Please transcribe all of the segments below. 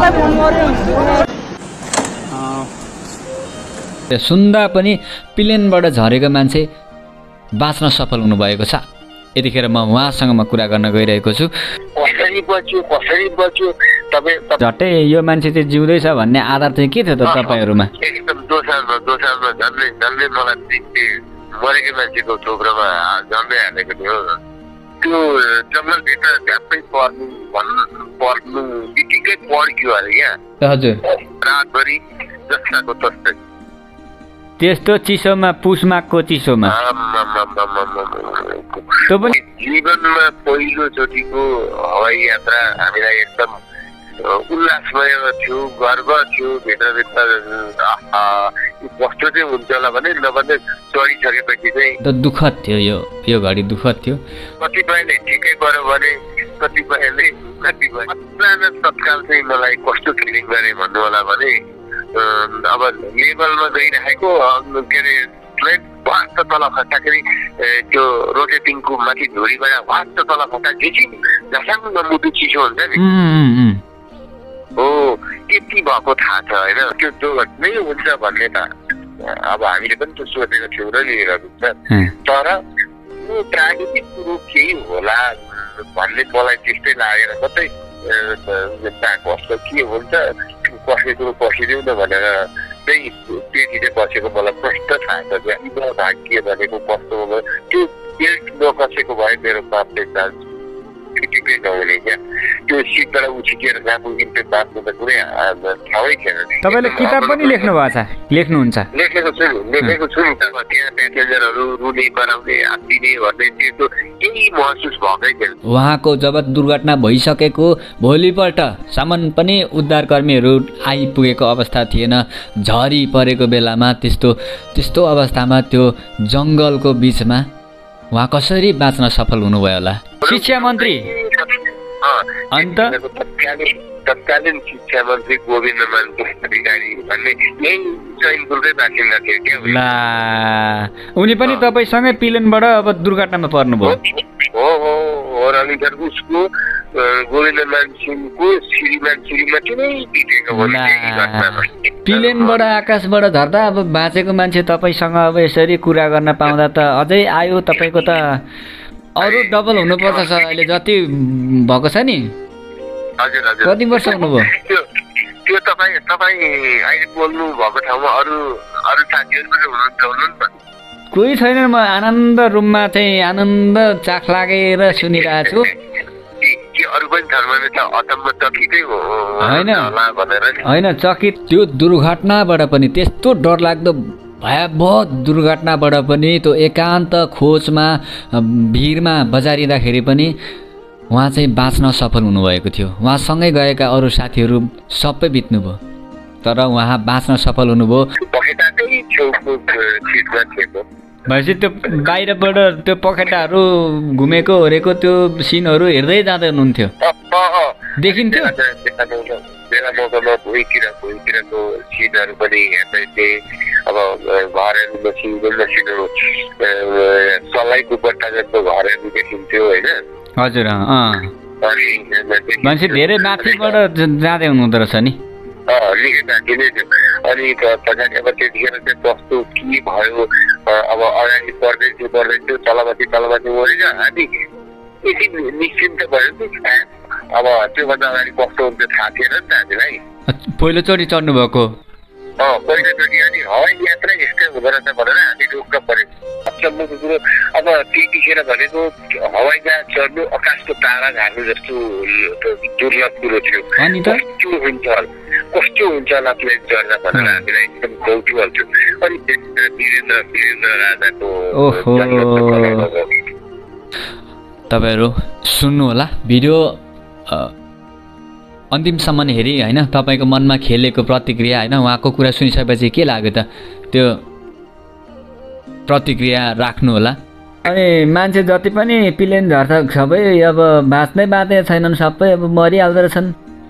सुन्दा पनि प्लेनबाट झरेको मान्छे बाँच्न सफल हुनुभएको छ। यतिखेर म उहाँसँग कुरा गर्न गइरहेको छु। झट्टै यो मान्छे चाहिँ जिउँदैछ भन्ने आधार चाहिँ के थियो त तपाईँहरूमा? एकदम दोसारमा झन्डै मलाई मरेको मान्छेको थोप्रोमा झन्डै हालेको थियो। त्यो जङ्गलभित्र झ्याप्पै पर्नु बित्तिकै पड्क्यो अरे क्या। हजुर, रातभरि जस्ताको तस्तै त्यस्तो चिसोमा, पुसमाघको चिसोमा। त्यो पनि जीवनमा पहिलोचोटिको हवाई यात्रा हामीलाई एकदम उल्लासमय थियो, गर्व थियो। भित्रभित्र कस्तो चाहिँ हुन्छ होला भने नभन्दै चढिसकेपछि चाहिँ दुःखद थियो। यो घडी दुःखद थियो। कतिपयले ठिकै गर्यो भने कतिपयले तत्काल चाहिँ मलाई कस्तो फिलिङ गरे भन्नु होला भने अब लेभलमा गइरहेको के अरे प्लेन वास्ट तल खस्दाखेरि त्यो रोटेटिङको माथि धुरीबाट वास्ट तल खस्दा झिझिङ झसाङ मुटु चिसो हुन्छ नि हो, त्यति भएको थाहा छ होइन। त्यो दुर्घटनै हुन्छ भन्ने त अब हामीले पनि त सोचेको थियौँ र नि हुन्छ, तर यो प्राकृतिक कुरो केही होला भन्ने मलाई त्यस्तै लागेर कतै कस्तो के हुन्छ कसै कुरो पसिदिउँ न भनेर चाहिँ पेटी चाहिँ बसेको मलाई प्रष्ट थाहा छ। भाग्य भनेको कस्तो हो त्यो बेल्ट नकसेको भए मेरो बापले चान्स ठिकै नहुने क्या। त्यो सिटबाट उछिकेर जहाँ पुगिन्छ बाँच्नु त कुनै ठाउँै थिएन। तपाईँले किताब पनि लेख्नुहुन्छ? लेखेको छु नि। त्यहाँ प्यासेन्जरहरू रुने कराउने हात्तिने भन्ने त्यस्तो केही महसुस भएकै थिएन। उहाँको जब दुर्घटना भइसकेको भोलिपल्ट सामान पनि उद्धारकर्मीहरू आइपुगेको अवस्था थिएन। झरी परेको बेलामा त्यस्तो अवस्थामा त्यो जङ्गलको बिचमा उहाँ कसरी बाँच्न सफल हुनुभयो होला? शिक्षा मन्त्री अन्त तत्कालीन शिक्षा मन्त्री गोविन्दमान अधिकारी भन्ने यही चैनपुरकै बासिन्दा थियो क्या। ला, उनी पनि तपाईँसँगै प्लेनबाट अब दुर्घटनामा पर्नुभयो? हो अनि उसको गोविन्दमान सिंहको श्रीमा चाहिँ बितेको प्लेनबाट आकाशबाट झर्दा अब बाँचेको मान्छे तपाईँसँग अब यसरी कुरा गर्न पाउँदा त अझै आयो। तपाईँको त अरू डबल हुनुपर्छ सर। अहिले जति भएको छ नि, कति वर्ष हुनुभयो? त्यो तपाईँ अहिले बोल्नु भएको ठाउँमा अरू साथीहरू पनि हुनुहुन्छ? कोही छैन। म आनन्द रुममा चाहिँ आनन्द चाख लागेर सुनिरहेको छु। होइन चकित त्यो दुर्घटनाबाट पनि, त्यस्तो डरलाग्दो भयावह दुर्घटनाबाट पनि, त्यो एकान्त खोजमा भिरमा बजारिँदाखेरि पनि उहाँ चाहिँ बाँच्न सफल हुनुभएको थियो। उहाँसँगै गएका अरू साथीहरू सबै बित्नुभयो, तर उहाँ बाँच्न सफल हुनुभयो। भनेपछि त्यो बाहिरबाट त्यो पखेटाहरू घुमेको ओरेको त्यो सिनहरू हेर्दै जाँदै हुनुहुन्थ्यो, देखिन्थ्यो। बेला मौकामा भुइँतिरको सिनहरू पनि हेर्दै थिएँ। अब घरहरू मसिनहरू सलाइको बट्टा जस्तो घरहरू देखिन्थ्यो होइन। हजुर, मान्छे धेरै माथिबाट जाँदै हुनुहुँदो रहेछ नि। अनि पछाडि अब त्यतिखेर चाहिँ कस्तो के भयो, अब अगाडि बढ्दैथ्यो तलमाथि ओरेर हामी यति निश्चिन्त भयो कि अब त्योभन्दा अगाडि कस्तो हुन्छ थाहा थिएन नि त हामीलाई। पहिलोचोटि चढ्नु भएको? पहिलोचोटि। अनि हवाई यात्रा यस्तै हुँदो रहेछ भनेर हामी रोक्न पर्यो। अचम्मको कुरो अब त्यतिखेर भनेको हवाई जहाज चढ्नु आकाशको तारा झार्नु जस्तो दुर्लभ कुरो थियो। कस्तो हुन्छ होला प्लेन चढ्दा भनेर हामीलाई एकदम कौतूहल थियो। अनि वीरेन्द्र राजाको तपाईँहरू सुन्नु होला भिडियो अन्तिमसम्म हेरी होइन। तपाईँको मनमा खेलेको प्रतिक्रिया होइन, उहाँको कुरा सुनिसकेपछि के लाग्यो त त्यो प्रतिक्रिया राख्नु होला। अनि मान्छे जति पनि प्लेन झर्छ सबै अब बाँच्दै छैनन्, सबै अब मरिहाल्दो रहेछन्।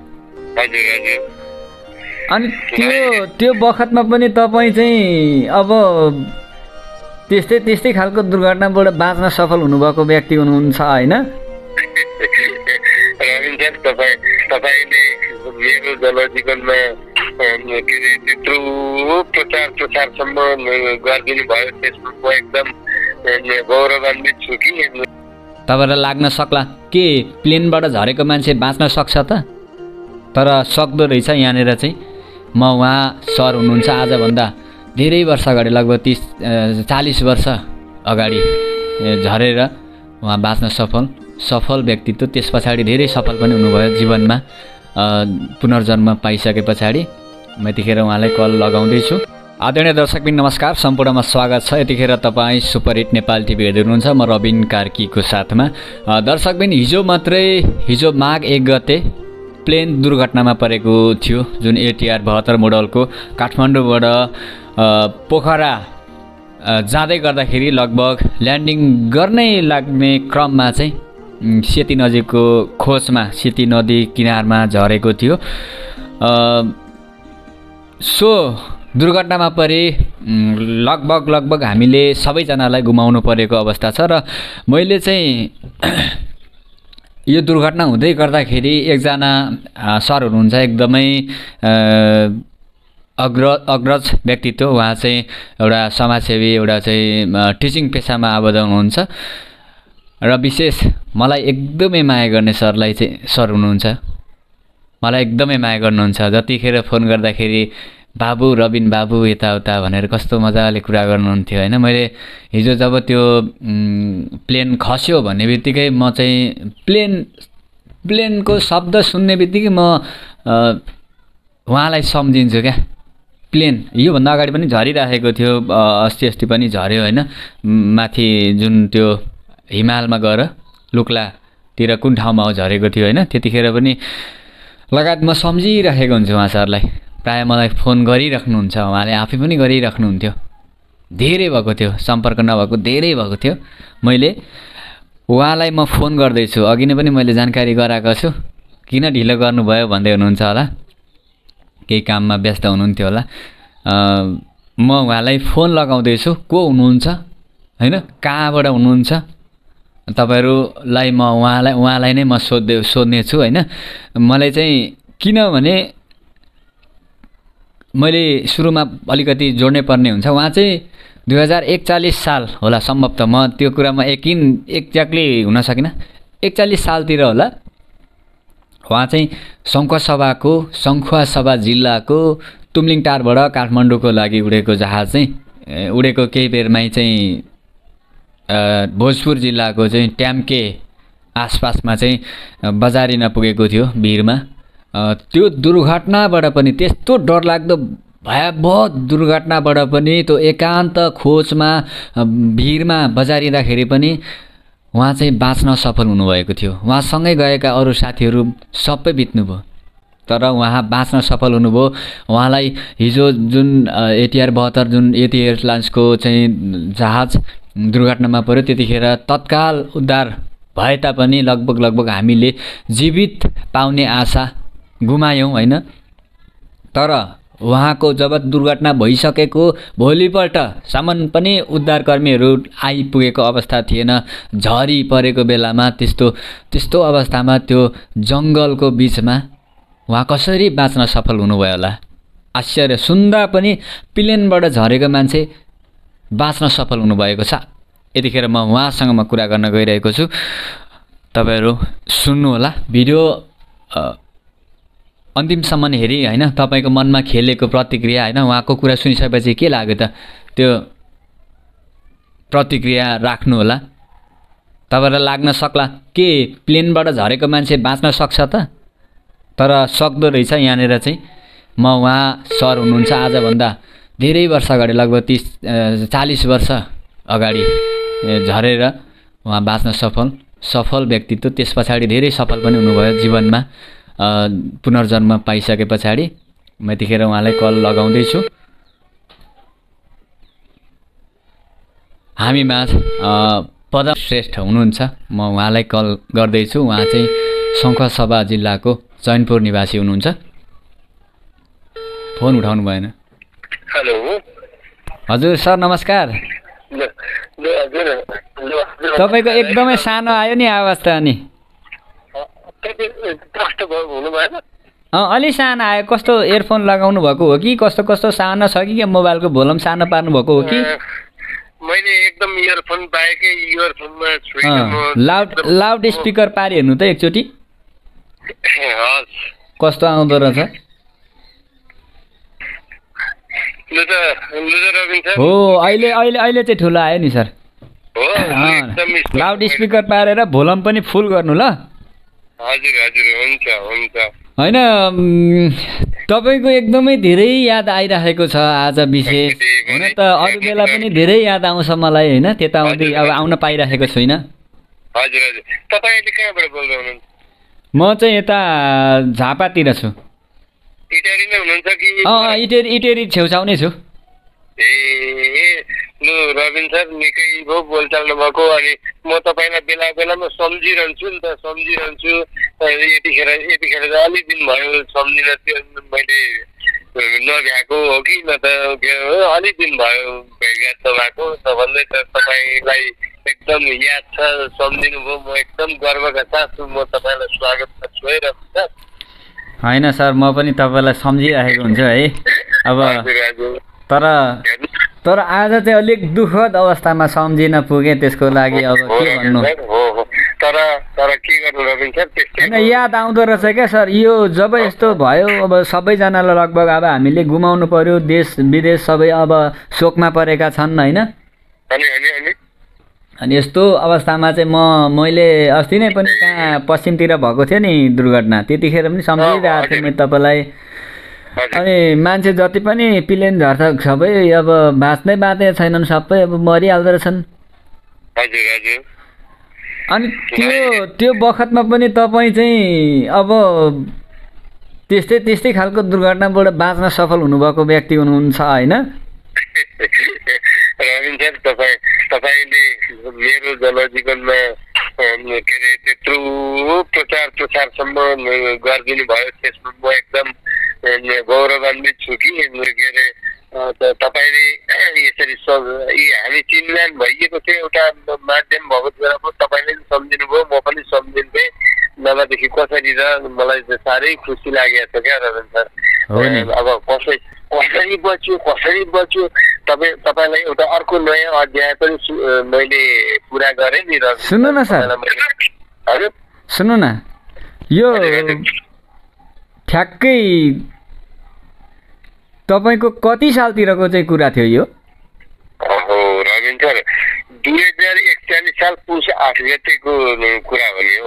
अनि त्यो बखतमा पनि तपाईँ चाहिँ अब त्यस्तै खालको दुर्घटनाबाट बाँच्न सफल हुनुभएको व्यक्ति हुनुहुन्छ होइन? तपाईँले मेरो जनजीवनमा के अरे त्यत्रो प्रचारसम्म गरिदिनु भयो फेसबुकमा एकदम गौरवान्वित छु कि। तपाईँलाई लाग्न सक्ला के प्लेनबाट झरेको मान्छे बाँच्न सक्छ त? तर सक्दो रहेछ। यहाँनिर चाहिँ म उहाँ सर हुनुहुन्छ आजभन्दा धेरै वर्ष अगाडि लगभग 30-40 वर्ष अगाडि झरेर उहाँ बाँच्न सफल व्यक्तित्व। त्यस पछाडि धेरै सफल पनि हुनुभयो जीवनमा। पुनर्जन्म पाइसके पछाडि म यतिखेर उहाँलाई कल लगाउँदैछु। आदरणीय दर्शकबिन नमस्कार, सम्पूर्णमा स्वागत छ। यतिखेर तपाईँ सुपर हिट नेपाल टिभी हेर्दै हुनुहुन्छ, म रबिन कार्कीको साथमा। दर्शकबिन हिजो माघ 1 गते प्लेन दुर्घटनामा परेको थियो, जुन ATR 72 मोडलको काठमाडौँबाट पोखरा जाँदै गर्दाखेरि लगभग ल्यान्डिङ गर्नै लाग्ने क्रममा चाहिँ सेती नजिकको खोजमा सेती नदी किनारमा झरेको थियो। सो दुर्घटनामा परि लगभग हामीले सबैजनालाई गुमाउनु परेको अवस्था छ। र मैले चाहिँ यो दुर्घटना हुँदै गर्दाखेरि एकजना सर हुनुहुन्छ, एकदमै अग्रज व्यक्तित्व। उहाँ चाहिँ एउटा समाजसेवी, एउटा चाहिँ टिचिङ पेसामा आबद्ध हुनुहुन्छ र विशेष मलाई एकदमै माया गर्ने सर हुनुहुन्छ। मलाई एकदमै माया गर्नुहुन्छ। जतिखेर फोन गर्दाखेरि बाबु, रबिन बाबु, यताउता भनेर कस्तो मजाले कुरा गर्नुहुन्थ्यो होइन। मैले हिजो जब त्यो प्लेन खस्यो भन्ने बित्तिकै म चाहिँ प्लेनको शब्द सुन्ने बित्तिकै म उहाँलाई सम्झिन्छु क्या। प्लेन योभन्दा अगाडि पनि झरिराखेको थियो, अस्ति पनि झऱ्यो होइन, माथि जुन त्यो हिमालमा गएर लुक्लातिर कुन ठाउँमा हो झरेको थियो होइन। त्यतिखेर पनि लगायत म सम्झिराखेको हुन्छु उहाँ सरलाई। प्रायः मलाई फोन गरिराख्नुहुन्छ, उहाँले आफै पनि गरिराख्नुहुन्थ्यो। धेरै भएको थियो, सम्पर्क नभएको धेरै भएको थियो। मैले उहाँलाई म फोन गर्दैछु, अघि नै पनि मैले जानकारी गराएको छु। किन ढिलो गर्नुभयो भन्दै हुनुहुन्छ होला, केही काममा व्यस्त हुनुहुन्थ्यो होला। म उहाँलाई फोन लगाउँदैछु, को हुनुहुन्छ होइन, कहाँबाट हुनुहुन्छ तपाईँहरूलाई, म उहाँलाई नै म सोध्नेछु होइन। मलाई चाहिँ किनभने मैले सुरुमा अलिकति जोड्नै पर्ने हुन्छ। उहाँ चाहिँ 2041 साल होला सम्भवतः, म त्यो कुरामा एक्ज्याक्टली हुन सकिनँ, 41 सालतिर होला। उहाँ चाहिँ सङ्खुवासभा जिल्लाको तुमलिङटारबाट काठमाडौँको लागि उडेको जहाज चाहिँ उडेको केही बेरमै चाहिँ भोजपुर जिल्लाको चाहिँ ट्याम्के आसपासमा चाहिँ बजारिन पुगेको थियो भिरमा। त्यो दुर्घटनाबाट पनि, त्यस्तो डरलाग्दो भयावह दुर्घटनाबाट पनि, त्यो एकान्त खोजमा भिरमा बजारिँदाखेरि पनि उहाँ चाहिँ बाँच्न सफल हुनुभएको थियो। उहाँसँगै गएका अरू साथीहरू सबै बित्नुभयो, तर उहाँ बाँच्न सफल हुनुभयो। उहाँलाई हिजो जुन ATR 72 जुन यति एयरलाइन्सको चाहिँ जहाज दुर्घटनामा पर्यो, त्यतिखेर तत्काल उद्धार भए तापनि लगभग हामीले जीवित पाउने आशा गुमायौँ होइन। तर उहाँको जब दुर्घटना भइसकेको भोलिपल्टसम्म पनि उद्धारकर्मीहरू आइपुगेको अवस्था थिएन। झरी परेको बेलामा त्यस्तो अवस्थामा त्यो जङ्गलको बिचमा उहाँ कसरी बाँच्न सफल हुनुभयो होला। आश्चर्य, सुन्दा पनि प्लेनबाट झरेको मान्छे बाँच्न सफल हुनुभएको छ। यतिखेर म उहाँसँग कुरा गर्न गइरहेको छु, तपाईँहरू सुन्नु होला। भिडियो अन्तिमसम्म हेरी होइन, तपाईँको मनमा खेलेको प्रतिक्रिया होइन, उहाँको कुरा सुनिसकेपछि के लाग्यो त त्यो प्रतिक्रिया राख्नु होला। तपाईँलाई लाग्न सक्ला के प्लेनबाट झरेको मान्छे बाँच्न सक्छ त? तर सक्दो रहेछ। यहाँनिर चाहिँ म उहाँ सर हुनुहुन्छ आजभन्दा धेरै वर्ष अगाडि लगभग 30-40 वर्ष अगाडि झरेर उहाँ बाँच्न सफल व्यक्तित्व। त्यस पछाडि धेरै सफल पनि हुनुभयो जीवनमा। पुनर्जन्म पाइसके पछाडि म यतिखेर उहाँलाई कल लगाउँदैछु। हामीमाझ पदम श्रेष्ठ हुनुहुन्छ, म उहाँलाई कल गर्दैछु। उहाँ चाहिँ सङ्खुवासभा जिल्लाको चैनपुर निवासी हुनुहुन्छ। फोन उठाउनु भएन। हेलो हजुर सर नमस्कार। तपाईँको एकदमै सानो आयो नि आवाज त। अनि अलि सानो आयो कस्तो इयरफोन लगाउनु भएको हो कि कस्तो कस्तो सानो छ कि मोबाइलको भोल्युम सानो पार्नु भएको हो कि मैले एकदम इयरफोन बाहेकै इयरफोनमा छुइनँ लाउड स्पिकर पारि हेर्नु त एकचोटि कस्तो आउँदो रहेछ हो अहिले अहिले अहिले चाहिँ ठुलो आयो नि सर लाउड स्पिकर पारेर भोल्युम पनि फुल गर्नु ल हजुर हजुर हुन्छ हुन्छ हैन तपाईको एकदमै धेरै याद आइराखेको छ आज विशेष हुन त अरू बेला पनि धेरै याद आउँछ मलाई हैन त्यता आउँदै अब आउन पाइराखेको छुइनँ हजुर हजुर तपाईले कहाँबाट बोल्दै हुनुहुन्छ म चाहिँ यता झापातिर छु इटेरी नै हुनुहुन्छ कि इटेरी छेउछाउ नै छु लु रविन सर निकै भयो बोलचाल भएको अनि म तपाईँलाई बेला बेलामा सम्झिरहन्छु नि त सम्झिरहन्छु यतिखेर चाहिँ अलिक दिन भयो सम्झिन त्यो मैले नभ्याएको हो कि न त अलिक दिन भयो भेटघाट नभएको त भन्दै त तपाईँलाई एकदम याद छ सम्झिनु भयो म एकदम गर्वका साथ म तपाईँलाई स्वागत गर्छु है रविन सर होइन सर म पनि तपाईँलाई सम्झिराखेको हुन्छु है अब तर आज चाहिँ अलिक दुःखद अवस्थामा सम्झिन पुगेँ त्यसको लागि अब के भन्नु तर के गर्नु रविन सर होइन याद आउँदो रहेछ क्या सर यो जब यस्तो भयो अब सबैजनालाई लगभग अब हामीले गुमाउनु पर्यो देश विदेश सबै अब शोकमा परेका छन् होइन अनि यस्तो अवस्थामा चाहिँ मैले अस्ति नै पनि कहाँ पश्चिमतिर भएको थियो नि दुर्घटना त्यतिखेर पनि सम्झिरहेको थिएँ मैले तपाईँलाई अनि मान्छे जति पनि प्लेन झर्छ सबै अब बाँच्नै बाँचेका छैनन् सबै अब मरिहाल्दो रहेछन् अनि त्यो बखतमा पनि तपाईँ चाहिँ अब त्यस्तै खालको दुर्घटनाबाट बाँच्न सफल हुनुभएको व्यक्ति हुनुहुन्छ होइन रविन सर तपाईँले मेरो जनजीवनमा के अरे त्यत्रो प्रचारसम्म गरिदिनु भयो त्यसमा म एकदम गौरवान्वित छु कि के अरे तपाईँले यसरी हामी चिन्जान भइएको थियो एउटा माध्यम भएको बेला तपाईँले पनि सम्झिनु भयो म पनि सम्झिन्थेँ नभएदेखि कसरी र मलाई साह्रै खुसी लागेको छ क्या रविन सर अब कसरी बच्यो तपाईँलाई एउटा अर्को नयाँ अध्याय पनि मैले पुरा गरेँ नि र सुन्नु न सर हजुर सुन्नु न यो ठ्याक्कै तपाईँको कति सालतिरको चाहिँ कुरा थियो यो रविन सर 2041 साल पुस 8 गतेको कुरा हो नि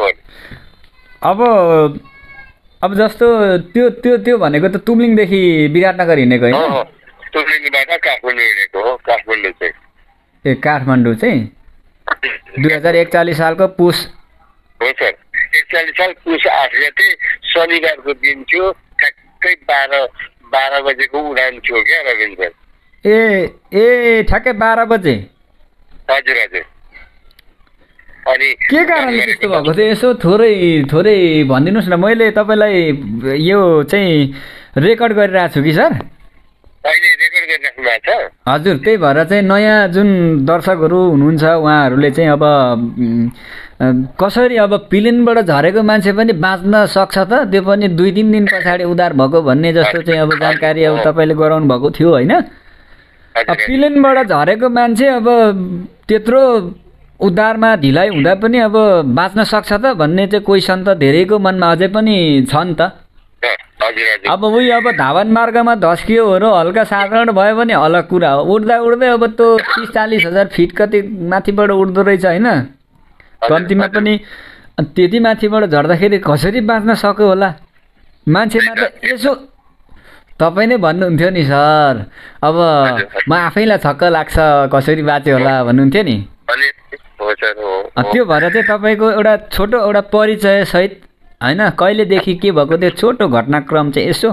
हो अब जस्तो त्यो भनेको त तुमलिङदेखि विराटनगर हिँडेको होइन तुमलिङबाट काठमाडौँ हिँडेको हो काठमाडौँ चाहिँ ए काठमाडौँ चाहिँ 2041 सालको पुस हो सर 41 साल पुस 8 गते शनिबारको दिन थियो ठ्याक्कै 12 बजेको उडान थियो क्या रविन सर ए ठ्याक्कै 12 बजे हजुर हजुर अनि के कारणले त्यस्तो भएको थियो यसो थोरै भनिदिनुहोस् न मैले तपाईँलाई यो चाहिँ रेकर्ड गरिरहेको छु कि सर अहिले रेकर्ड गरिराख्नु भएको छ हजुर त्यही भएर चाहिँ नयाँ जुन दर्शकहरू हुनुहुन्छ उहाँहरूले चाहिँ अब कसरी अब प्लेनबाट झरेको मान्छे पनि बाँच्न सक्छ त त्यो पनि 2-3 दिन पछाडि उद्धार भएको भन्ने जस्तो चाहिँ अब जानकारी अब तपाईँले गराउनु भएको थियो होइन प्लेनबाट झरेको मान्छे अब त्यत्रो उद्धारमा ढिलाइ हुँदा पनि अब बाँच्न सक्छ त भन्ने चाहिँ क्वेसन त धेरैको मनमा अझै पनि छ नि त अब उही अब धावन मार्गमा धस्कियो हो हल्का साधारण भयो भने अलग कुरा हो उड्दै अब त्यो 30-40 हजार फिट कति माथिबाट उड्दो रहेछ होइन कम्तीमा पनि त्यति माथिबाट झर्दाखेरि कसरी बाँच्न सक्यो होला मान्छेमा त यसो तपाईँ नै भन्नुहुन्थ्यो नि सर अब म आफैलाई छक्क लाग्छ कसरी बाँच्यो होला भन्नुहुन्थ्यो नि त्यो भएर चाहिँ तपाईँको एउटा परिचय सहित होइन कहिलेदेखि के भएको त्यो छोटो घटनाक्रम चाहिँ यसो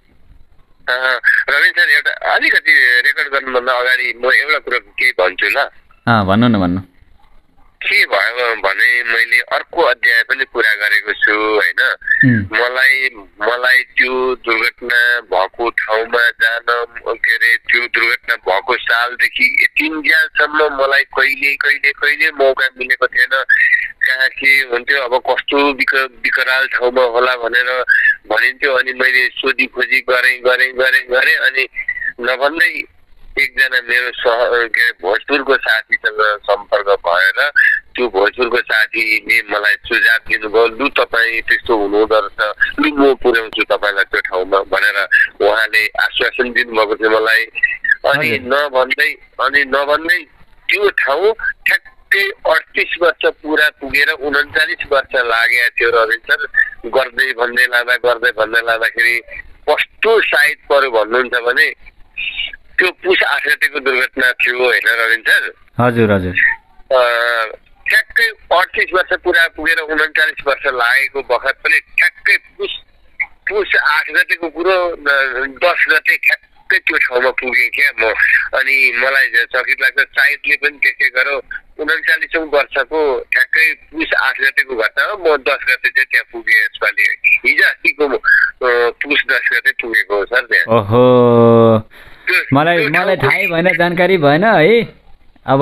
रविन सर एउटा अलिकति रेकर्ड गर्नुभन्दा अगाडि म एउटा कुरा केही भन्छु ल भन्नु न के भयो भने मैले अर्को अध्याय पनि पुरा गरेको छु होइन मलाई त्यो दुर्घटना भएको ठाउँमा जान के अरे त्यो दुर्घटना भएको सालदेखि यतिन्जेलसम्म मलाई कहिले मौका मिलेको थिएन कहाँ के हुन्थ्यो अब कस्तो विकराल ठाउँमा होला भनेर भनिन्थ्यो। अनि मैले सोधी खोजी गरेँ अनि नभन्दै एकजना मेरो के अरे भोजपुरको साथीसँग सम्पर्क भएर त्यो भोजपुरको साथीले मलाई सुझाव दिनुभयो, लु तपाईँ त्यस्तो हुनुहुँदो रहेछ, लु म पुर्याउँछु तपाईँलाई त्यो ठाउँमा भनेर उहाँले आश्वासन दिनुभएको थियो मलाई। अनि नभन्दै त्यो ठाउँ ठ्याक्कै 38 वर्ष पुरा पुगेर 39 वर्ष लागेको थियो रविन सर। गर्दै भन्दै लाँदाखेरि कस्तो साइड पर्यो भन्नुहुन्छ भने त्यो पुस 8 गतेको दुर्घटना थियो होइन रविन सर? हजुर हजुर। ठ्याक्कै 38 वर्ष पुरा पुगेर 39 वर्ष लागेको बखत पनि ठ्याक्कै पुस 8 गतेको कुरो 10 गते ठ्याक्कै त्यो ठाउँमा पुगेँ क्या म। अनि मलाई चकित लाग्छ सायदले पनि त्यसै गरौँ 39औं वर्षको ठ्याक्कै पुस 8 गतेको घटना हो, म 10 गते चाहिँ त्यहाँ पुगेँ यसपालि। हिजो अस्तिको पुस 10 गते पुगेको हो सर त्यहाँ। ओहो, मलाई थाहै भएन, जानकारी भएन है अब।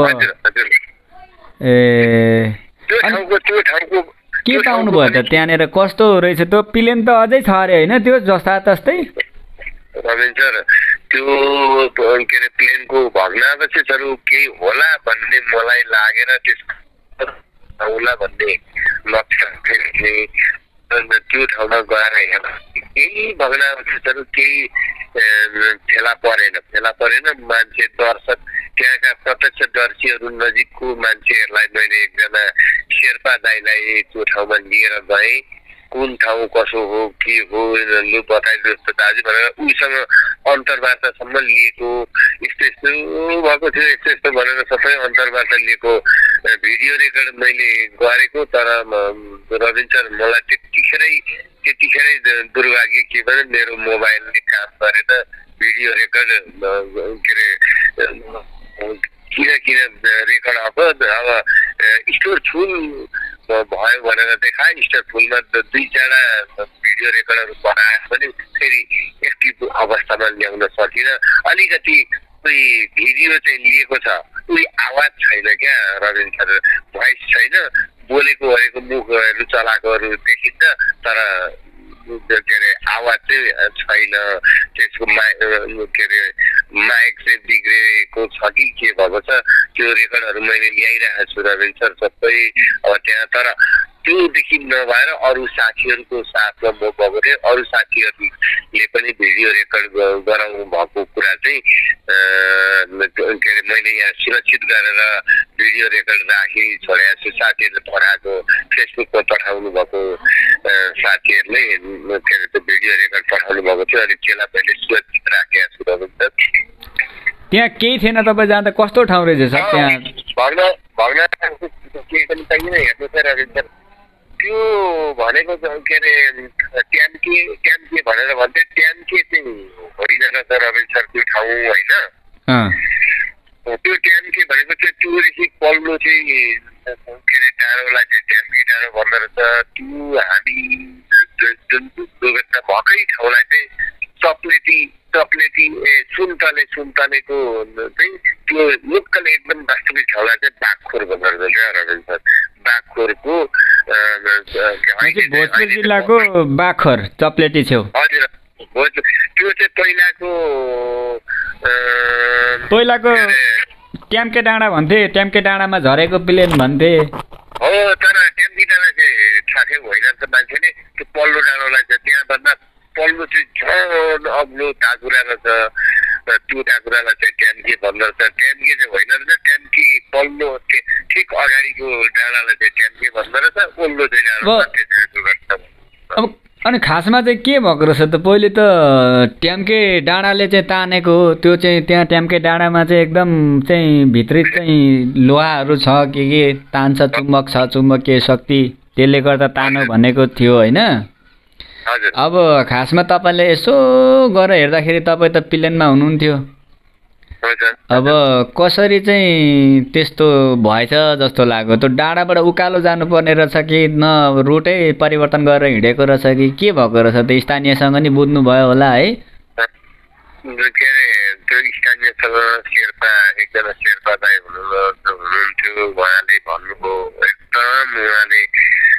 त्यो ठाउँको के पाउनु भयो त त्यहाँनिर? कस्तो रहेछ त्यो? प्लेन त अझै छ अरे होइन त्यो जस्ता तस्तै रविन सर? त्यो के अरे प्लेनको भग्नावशेषहरू केही होला भन्ने मलाई लागेर त्यसको होला भन्ने लक्ष्य त्यो ठाउँमा गएर हेर्दा केही भग्नावशेषहरू केही फेला परेन। मान्छे दर्शक त्यहाँका प्रत्यक्षदर्शीहरू नजिकको मान्छेहरूलाई मैले एकजना शेर्पा दाइलाई त्यो ठाउँमा लिएर गएँ। कुन ठाउँ कसो हो के हो लु बताइदिनुहोस् त दाजु भनेर उसँग अन्तर्वार्तासम्म लिएको। यस्तो भएको थियो, यस्तो भनेर सबै अन्तर्वार्ता लिएको भिडियो रेकर्ड मैले गरेको। तर रविन सर मलाई त्यतिखेरै दुर्भाग्य के भने मेरो मोबाइलले काम गरेन। भिडियो रेकर्ड के अरे किन रेकर्ड अब स्टोर फुल भयो भनेर देखाए। स्टोर फुलमा 2-4 भिडियो रेकर्डहरू बनाए पनि फेरि एक्टिभ अवस्थामा ल्याउन सकिनँ। अलिकति भिडियो चाहिँ लिएको छ, उही आवाज छैन क्या रविन सर, भोइस छैन, बोलेको गरेको मुखहरू चलाएकोहरू देखिन्छ तर के अरे आवाज चाहिँ छैन। त्यसको के अरे माइक चाहिँ बिग्रेको छ कि के भएको छ, त्यो रेकर्डहरू मैले ल्याइरहेको छु रविन सर सबै अब त्यहाँ। तर त्योदेखि नभएर अरू साथीहरूको साथमा म गएको थिएँ। अरू साथीहरूले पनि भिडियो रेकर्ड गराउनु भएको कुरा चाहिँ के अरे मैले यहाँ सुरक्षित गरेर भिडियो रेकर्ड राखी छोडेको छु। साथीहरूले पठाएको फेसबुकमा पठाउनु भएको साथीहरूले के अरे त्यो भिडियो रेकर्ड पठाउनु भएको थियो। अनि त्यसलाई मैले सुरक्षित राखेको छु रविन सर। त्यहाँ केही थिएन तपाईँ जाँदा? कस्तो ठाउँ रहेछ सर त्यहाँ? भग्ना केही पनि छैन हेर्नु सर रविन सर। त्यो भनेको के अरे ट्याम्के भनेर भन्थे, ट्याम्के चाहिँ होइन रहेछ रविन सर त्यो ठाउँ होइन। त्यो ट्याम्के भनेको चाहिँ टुरिस्ट पल्लो चाहिँ के अरे डाँडोलाई चाहिँ ट्याम्के डाँडो भन्दो रहेछ। त्यो हामी जुन दुर्घटना भएकै ठाउँलाई चाहिँ चप्लेटी सुन्तलेको चाहिँ त्यो लोकल एकदम वास्तविक ठाउँलाई चाहिँ बाघखोर भन्दो रहेछ क्या रविन सर। बाघखोरको भोजपुर जिल्लाको बाघखोर चप्लेटी छेउ। हजुर, त्यो चाहिँ पहिलाको ट्याम्के डाँडा भन्थे, ट्याम्के डाँडामा झरेको प्लेन भन्थे हो। तर ट्याम्के डाँडा चाहिँ थाहा थियो होइन त मान्छेले। त्यो पल्लो डाँडोलाई चाहिँ त्यहाँभन्दा पल्लो चाहिँ झन् अग्लो टाकुरा रहेछ, त्यो टाकुरालाई चाहिँ ट्याम्के भन्दो रहेछ। ट्याम्के चाहिँ होइन रहेछ, ट्याम्के पल्लो ठिक अगाडिको डाँडालाई चाहिँ ट्याम्के भन्दो रहेछ, पल्लो चाहिँ डाँडा। अब अनि खासमा चाहिँ के भएको रहेछ त? पहिले त ट्याम्के डाँडाले चाहिँ तानेको हो, त्यो चाहिँ त्यहाँ ट्याम्के डाँडामा चाहिँ एकदम चाहिँ भित्री चाहिँ लोहाहरू छ के तान्छ, चुम्बक छ, चुम्बकीय शक्ति, त्यसले गर्दा तानो भनेको थियो होइन। अब खासमा तपाईँले यसो गरेर हेर्दाखेरि तपाईँ त प्लेनमा हुनुहुन्थ्यो। अब कसरी चाहिँ त्यस्तो भएछ जस्तो लाग्यो? त्यो डाँडाबाट उकालो जानुपर्ने रहेछ कि न रुटै परिवर्तन गरेर हिँडेको रहेछ कि के भएको रहेछ? त्यो स्थानीयसँग नि बुझ्नुभयो होला है? के अरे त्यो स्थानीयसँग एकजना शेर्पा दाइ हुनुहुन्थ्यो, उहाँले भन्नुभयो एकदम उहाँले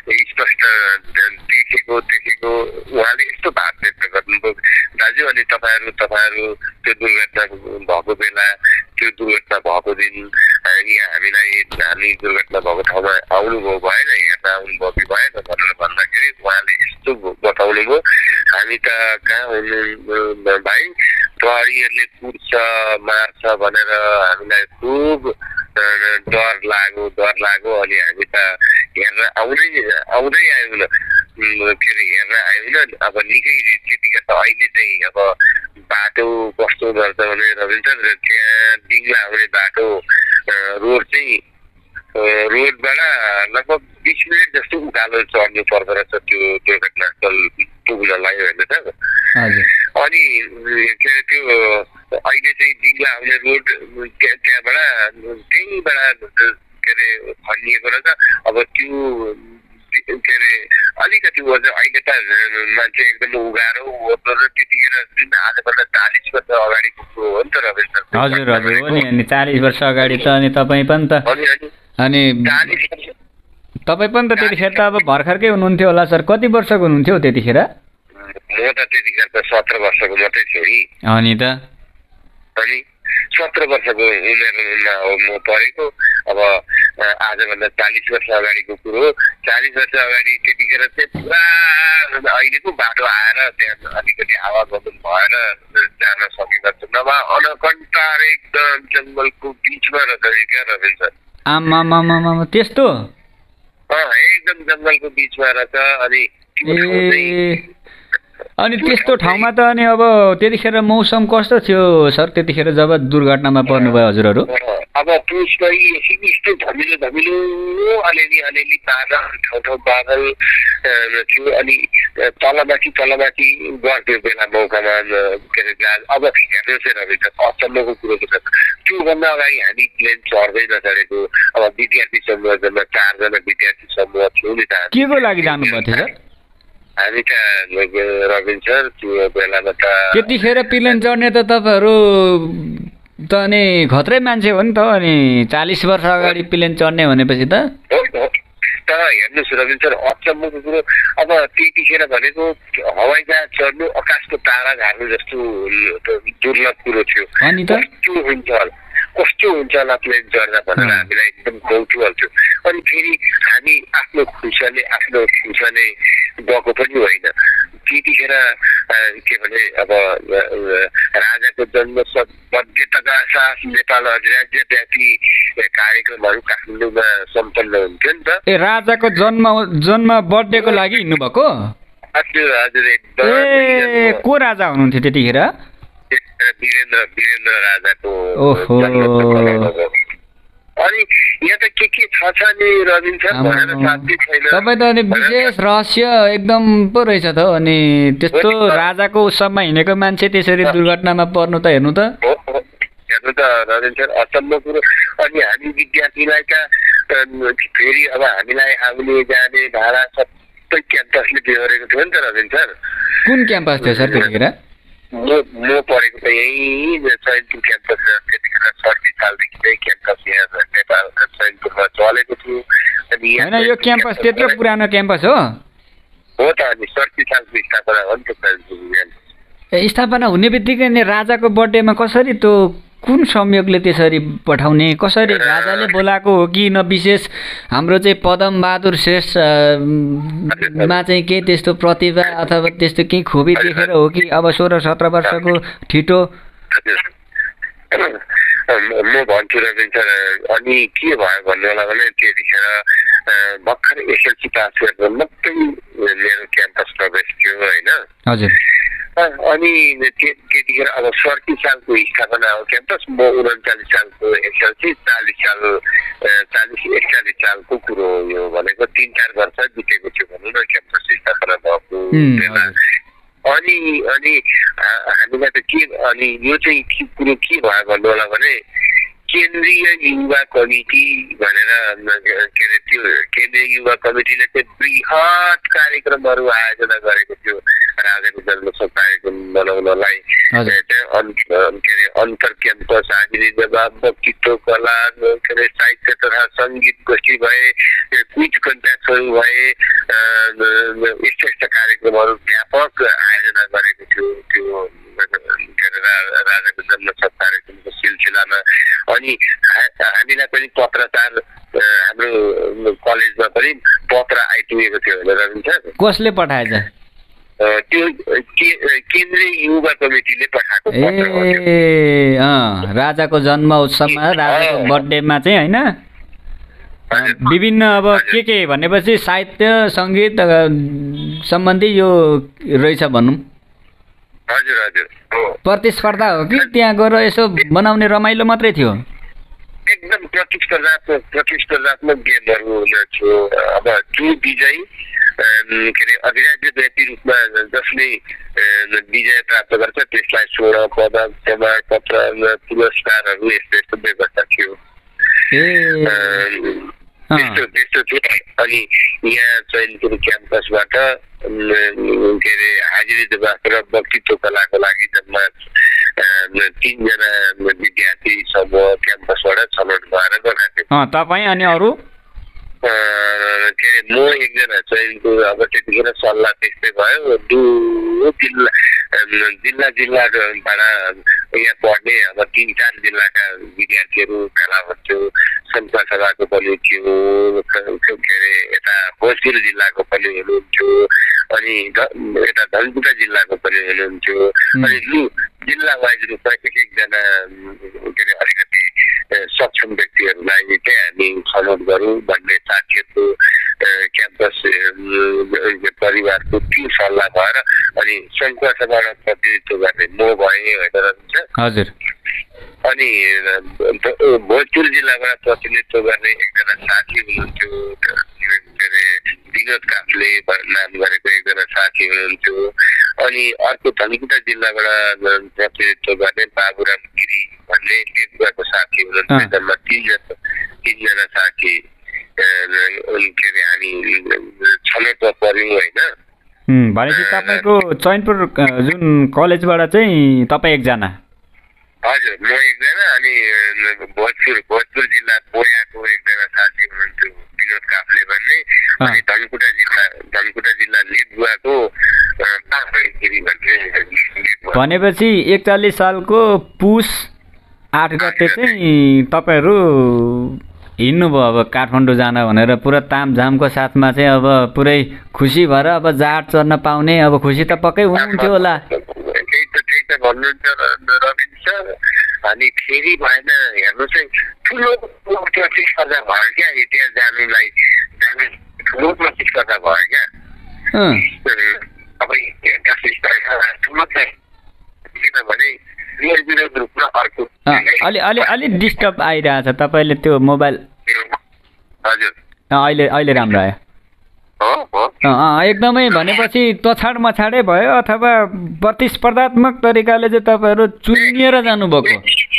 स्पष्ट देखेको उहाँले यस्तो भाव व्यक्त गर्नुभयो दाजु अनि तपाईँहरू त्यो दुर्घटना भएको बेला त्यो दुर्घटना भएको दिन यहाँ हामी दुर्घटना भएको ठाउँमा आउनुभयो भएन हेर्न आउनुभयो कि भएन भनेर भन्दाखेरि उहाँले यस्तो बताउनुभयो हामी त कहाँ हुनु भाइ प्रहरीहरूले कुट्छ मार्छ भनेर हामीलाई खुब डर लाग्यो अनि हामी त हेर्न आउँदै आयौँ न के अरे हेर्न आयौँ न अब निकै त्यतिखेर त अहिले चाहिँ अब बाटो कस्तो गर्छ भने रविन्द्र त्यहाँ डिङ्ला आउने बाटो रोड चाहिँ रोडबाट लगभग 20 मिनट जस्तो उकालो चढ्नु पर्दो रहेछ त्यो दुर्घटनास्थल पुग्नलाई होइन त अनि के अरे त्यो अहिले चाहिँ डिङ्ला आउने रोड त्यहीँबाट के अरे खनिएको रहेछ अब त्यो के अरे अलिकति अहिले त मान्छे एकदम उगारो ओर्दो र त्यतिखेर जुन आजभन्दा 40 वर्ष अगाडिको कुरो हो नि त रविन्द्र हजुर हो नि अनि 40 वर्ष अगाडि त अनि तपाईँ पनि त अनि तपाईँ पनि त त्यतिखेर त अब भर्खरकै हुनुहुन्थ्यो होला सर कति वर्षको हुनुहुन्थ्यो त्यतिखेर म त त्यतिखेर त 17 वर्षको मात्रै थिएँ नि अनि 17 वर्षको उमेरमा हो म परेको अब आजभन्दा 40 वर्ष अगाडिको कुरो 40 वर्ष अगाडि त्यतिखेर चाहिँ पुरा अहिलेको बाटो आएर त्यहाँ अलिकति आवागमन भएर जान सकिँदो रहेछ नभए अनकन्टार एकदम जङ्गलको बिचमा रहेछ क्या रहेछ आमामामामा त्यस्तो एकदम जङ्गलको बिचमा रहेछ अनि त्यस्तो ठाउँमा त अनि अब त्यतिखेर मौसम कस्तो थियो सर त्यतिखेर जब दुर्घटनामा पर्नुभयो हजुरहरू अब पुसमै यस्तो धमिलो अलिअलि बादल ठाउँ बादल थियो अनि तलमाथि गर्थ्यो बेला मौकामा के अरे अब हेर्नु चाहिँ रहेछ अचम्मको कुरो के छ त्योभन्दा अगाडि हामी प्लेन चढ्दै नचढेको अब विद्यार्थी समूह जम्मा 4 जना विद्यार्थी समूह थियो नि त के को लागि जानुभएको थियो सर हामी त रविन्द्र सर त्यो बेलामा त त्यतिखेर प्लेन चढ्ने त तपाईँहरू त अनि खत्रै मान्छे हो नि त अनि 40 वर्ष अगाडि प्लेन चढ्ने भनेपछि त हेर्नुहोस् रविन्द्र सर अचम्मको कुरो अब त्यतिखेर भनेको हवाईजहाज चढ्नु आकाशको तारा झार्नु जस्तो दुर्लभ कुरो थियो अनि त कस्तो हुन्छ होला प्लेन चढ्दा भनेर हामीलाई एकदम कौतूहल थियो अनि फेरि हामी आफ्नो खुसले गएको पनि होइन त्यतिखेर के भने अब राजाको जन्म बद्यताका साथ नेपाल राज्यव्यापी कार्यक्रमहरू काठमाडौँमा सम्पन्न हुन्थ्यो नि त राजाको जन्म बर्थडेको लागि हिँड्नुभएको हजुर एकदम को राजा हुनुहुन्थ्यो त्यतिखेर वीरेन्द्र राजाको अनि यहाँ त के छ नि रविन्द्र भनेर साथी छैन तपाईँ त अनि विशेष रहस्य एकदम पो रहेछ त अनि त्यस्तो राजाको उत्सवमा हिँडेको मान्छे त्यसरी दुर्घटनामा पर्नु त हेर्नु त रविन्द्र अचम्म कुरो अनि हामी विद्यार्थीलाई त फेरि अब हामीलाई आउने जाने भाडा सबै क्याम्पसले बेहोरेको थियो नि त रविन्द्र कुन क्याम्पस थियो सर त्यतिखेर म पढेको त यहीँ चैनपुर क्याम्पस त्यतिखेर 30 सालदेखि चाहिँ क्याम्पस यहाँ नेपाल चैनपुरमा चलेको थियो अनि होइन यो क्याम्पस त्यत्रो पुरानो क्याम्पस हो त अनि 30 सालको स्थापना हो नि त चैनपुर स्थापना हुने बित्तिकै नि राजाको बर्थडेमा कसरी त्यो कुन संयोगले त्यसरी पठाउने कसरी राजाले बोलाएको हो कि न विशेष हाम्रो चाहिँ पदम बहादुर श्रेष्ठमा चाहिँ केही त्यस्तो प्रतिभा अथवा त्यस्तो केही खुबी देखेर हो कि अब 16-17 वर्षको ठिटो म भन्छु रविन्द्र अनि के भयो भन्नु होला भने त्यतिखेर भर्खर एसएलसी पास गरेर मात्रै मेरो क्याम्पस प्रवेश थियो होइन हजुर अनि त्यतिखेर अब 30 सालको स्थापना हो क्याम्पस म 39 सालको एसएलसी 41 सालको कुरो हो यो भनेको 3-4 वर्ष बितेको थियो भनौँ न क्याम्पस स्थापना भएको बेला अनि हामीलाई त के अनि यो चाहिँ कुरो के भयो भन्नु होला भने केन्द्रीय युवा कमिटी भनेर के अरे त्यो केन्द्रीय युवा कमिटीले चाहिँ बृहत कार्यक्रमहरू आयोजना गरेको थियो राजाको जन्मोत्सव कार्यक्रम मनाउनलाई के अरे अन्तर क्याम्पस हाजिरी जवाब वक्तृत्व कला के अरे साहित्य तथा सङ्गीत गोष्ठी भए क्विज कन्टेस्टहरू भए यस्ता यस्ता कार्यक्रमहरू व्यापक आयोजना गरेको थियो त्यो के अरे राजाको जन्म कार्यक्रमको सिलसिलामा। अनि हामीलाई पनि पत्रचार हाम्रो कलेजमा पनि पत्र आइपुगेको थियो होइन रविन सर? कसले पठाएछ? त्यो केन्द्रीय युवा कमिटीले पठाएको। ए राजाको जन्म उत्सवमा राजाको बर्थडेमा चाहिँ होइन विभिन्न अब के भनेपछि साहित्य सङ्गीत सम्बन्धी यो रहेछ भनौँ। हजुर हजुर प्रतिस्पर्धा हो कि त्यहाँ गएर यसो बनाउने रमाइलो मात्रै थियो? एकदम प्रतिस्पर्धात्मक गेमहरू थियो। अब जो विजयी के अरे अधिराज्य व्यक्ति रूपमा जसले विजय प्राप्त गर्छ त्यसलाई स्वर्ण पदक प्रमाणपत्र पुरस्कारहरू यस्तो यस्तो व्यवस्था थियो। त्यस्तो थियो। अनि यहाँ चयन क्याम्पसबाट के अरे हाजिरी जवाब र वक्तृत्व कलाको लागि जम्मा 3 जना विद्यार्थी समूह क्याम्पसबाट छनौट भएर गएका थिए। तपाईँ अनि अरू? के अरे म एकजना चयनको अब त्यतिखेर सल्लाह त्यस्तै भयो। जिल्लाबाट यहाँ पढ्ने अब 3-4 जिल्लाका विद्यार्थीहरू कला भन्थ्यो। सन्ता सभाको पनि थियो के अरे यता भोजपुर जिल्लाको पनि हुनुहुन्थ्यो अनि यता धनकुटा जिल्लाको पनि हुनुहुन्थ्यो। अनि जिल्ला वाइज रूपमा एकजना के अरे अलिकति सक्षम व्यक्तिहरूलाई चाहिँ हामी छनौट गरौँ भन्ने साथीहरूको क्याम्पस परिवारको त्यो सल्लाह भएर अनि सङ्घ सभाबाट प्रतिनिधित्व गर्ने म भएँ होइन रहन्छ। हजुर। अनि भोजपुर जिल्लाबाट प्रतिनिधित्व गर्ने एकजना साथी हुनुहुन्थ्यो के अरे विनोद काफले नाम गरेको एकजना साथी हुनुहुन्थ्यो। अनि अर्को धनकुटा जिल्लाबाट प्रतिनिधित्व गर्ने बाबुराम गिरी भन्ने लेखुवाको साथी हुनुहुन्थ्यो। जम्मा 3 जना साथी के अरे हामी छनौटमा पर्यौँ होइन। भनेपछि तपाईँको चैनपुर जुन कलेजबाट चाहिँ तपाईँ एकजना? हजुर म एकजना। अनि भोजपुर जिल्ला बोयाको एकजना साथी हुनुहुन्थ्यो विनोद काफले भन्ने। अनि धनकुटा जिल्ला लेखुवाको गिरी भन्ने। भनेपछि 41 सालको पुस 8 गते चाहिँ तपाईँहरू हिँड्नुभयो अब काठमाडौँ जान भनेर पुरा तामझामको साथमा चाहिँ अब पुरै खुसी भएर अब जाट चढ्न पाउने अब खुसी त पक्कै हुनुहुन्थ्यो होला? त्यही त भन्नुहुन्छ रविन सर। अनि फेरि भएन हेर्नु चाहिँ ठुलो प्रतिस्पर्धा भयो क्या त्यहाँ जानुलाई ठुलो प्रतिस्पर्धा भयो क्या। अब ठुलो किनभने विरोध रूपमा अर्को अलि डिस्टर्ब आइरहेछ तपाईँले त्यो मोबाइल। हजुर अहिले राम्रो आयो। एकदमै भनेपछि तछाड मछाडै भयो अथवा प्रतिस्पर्धात्मक तरिकाले चाहिँ तपाईँहरू चुनिएर जानुभएको?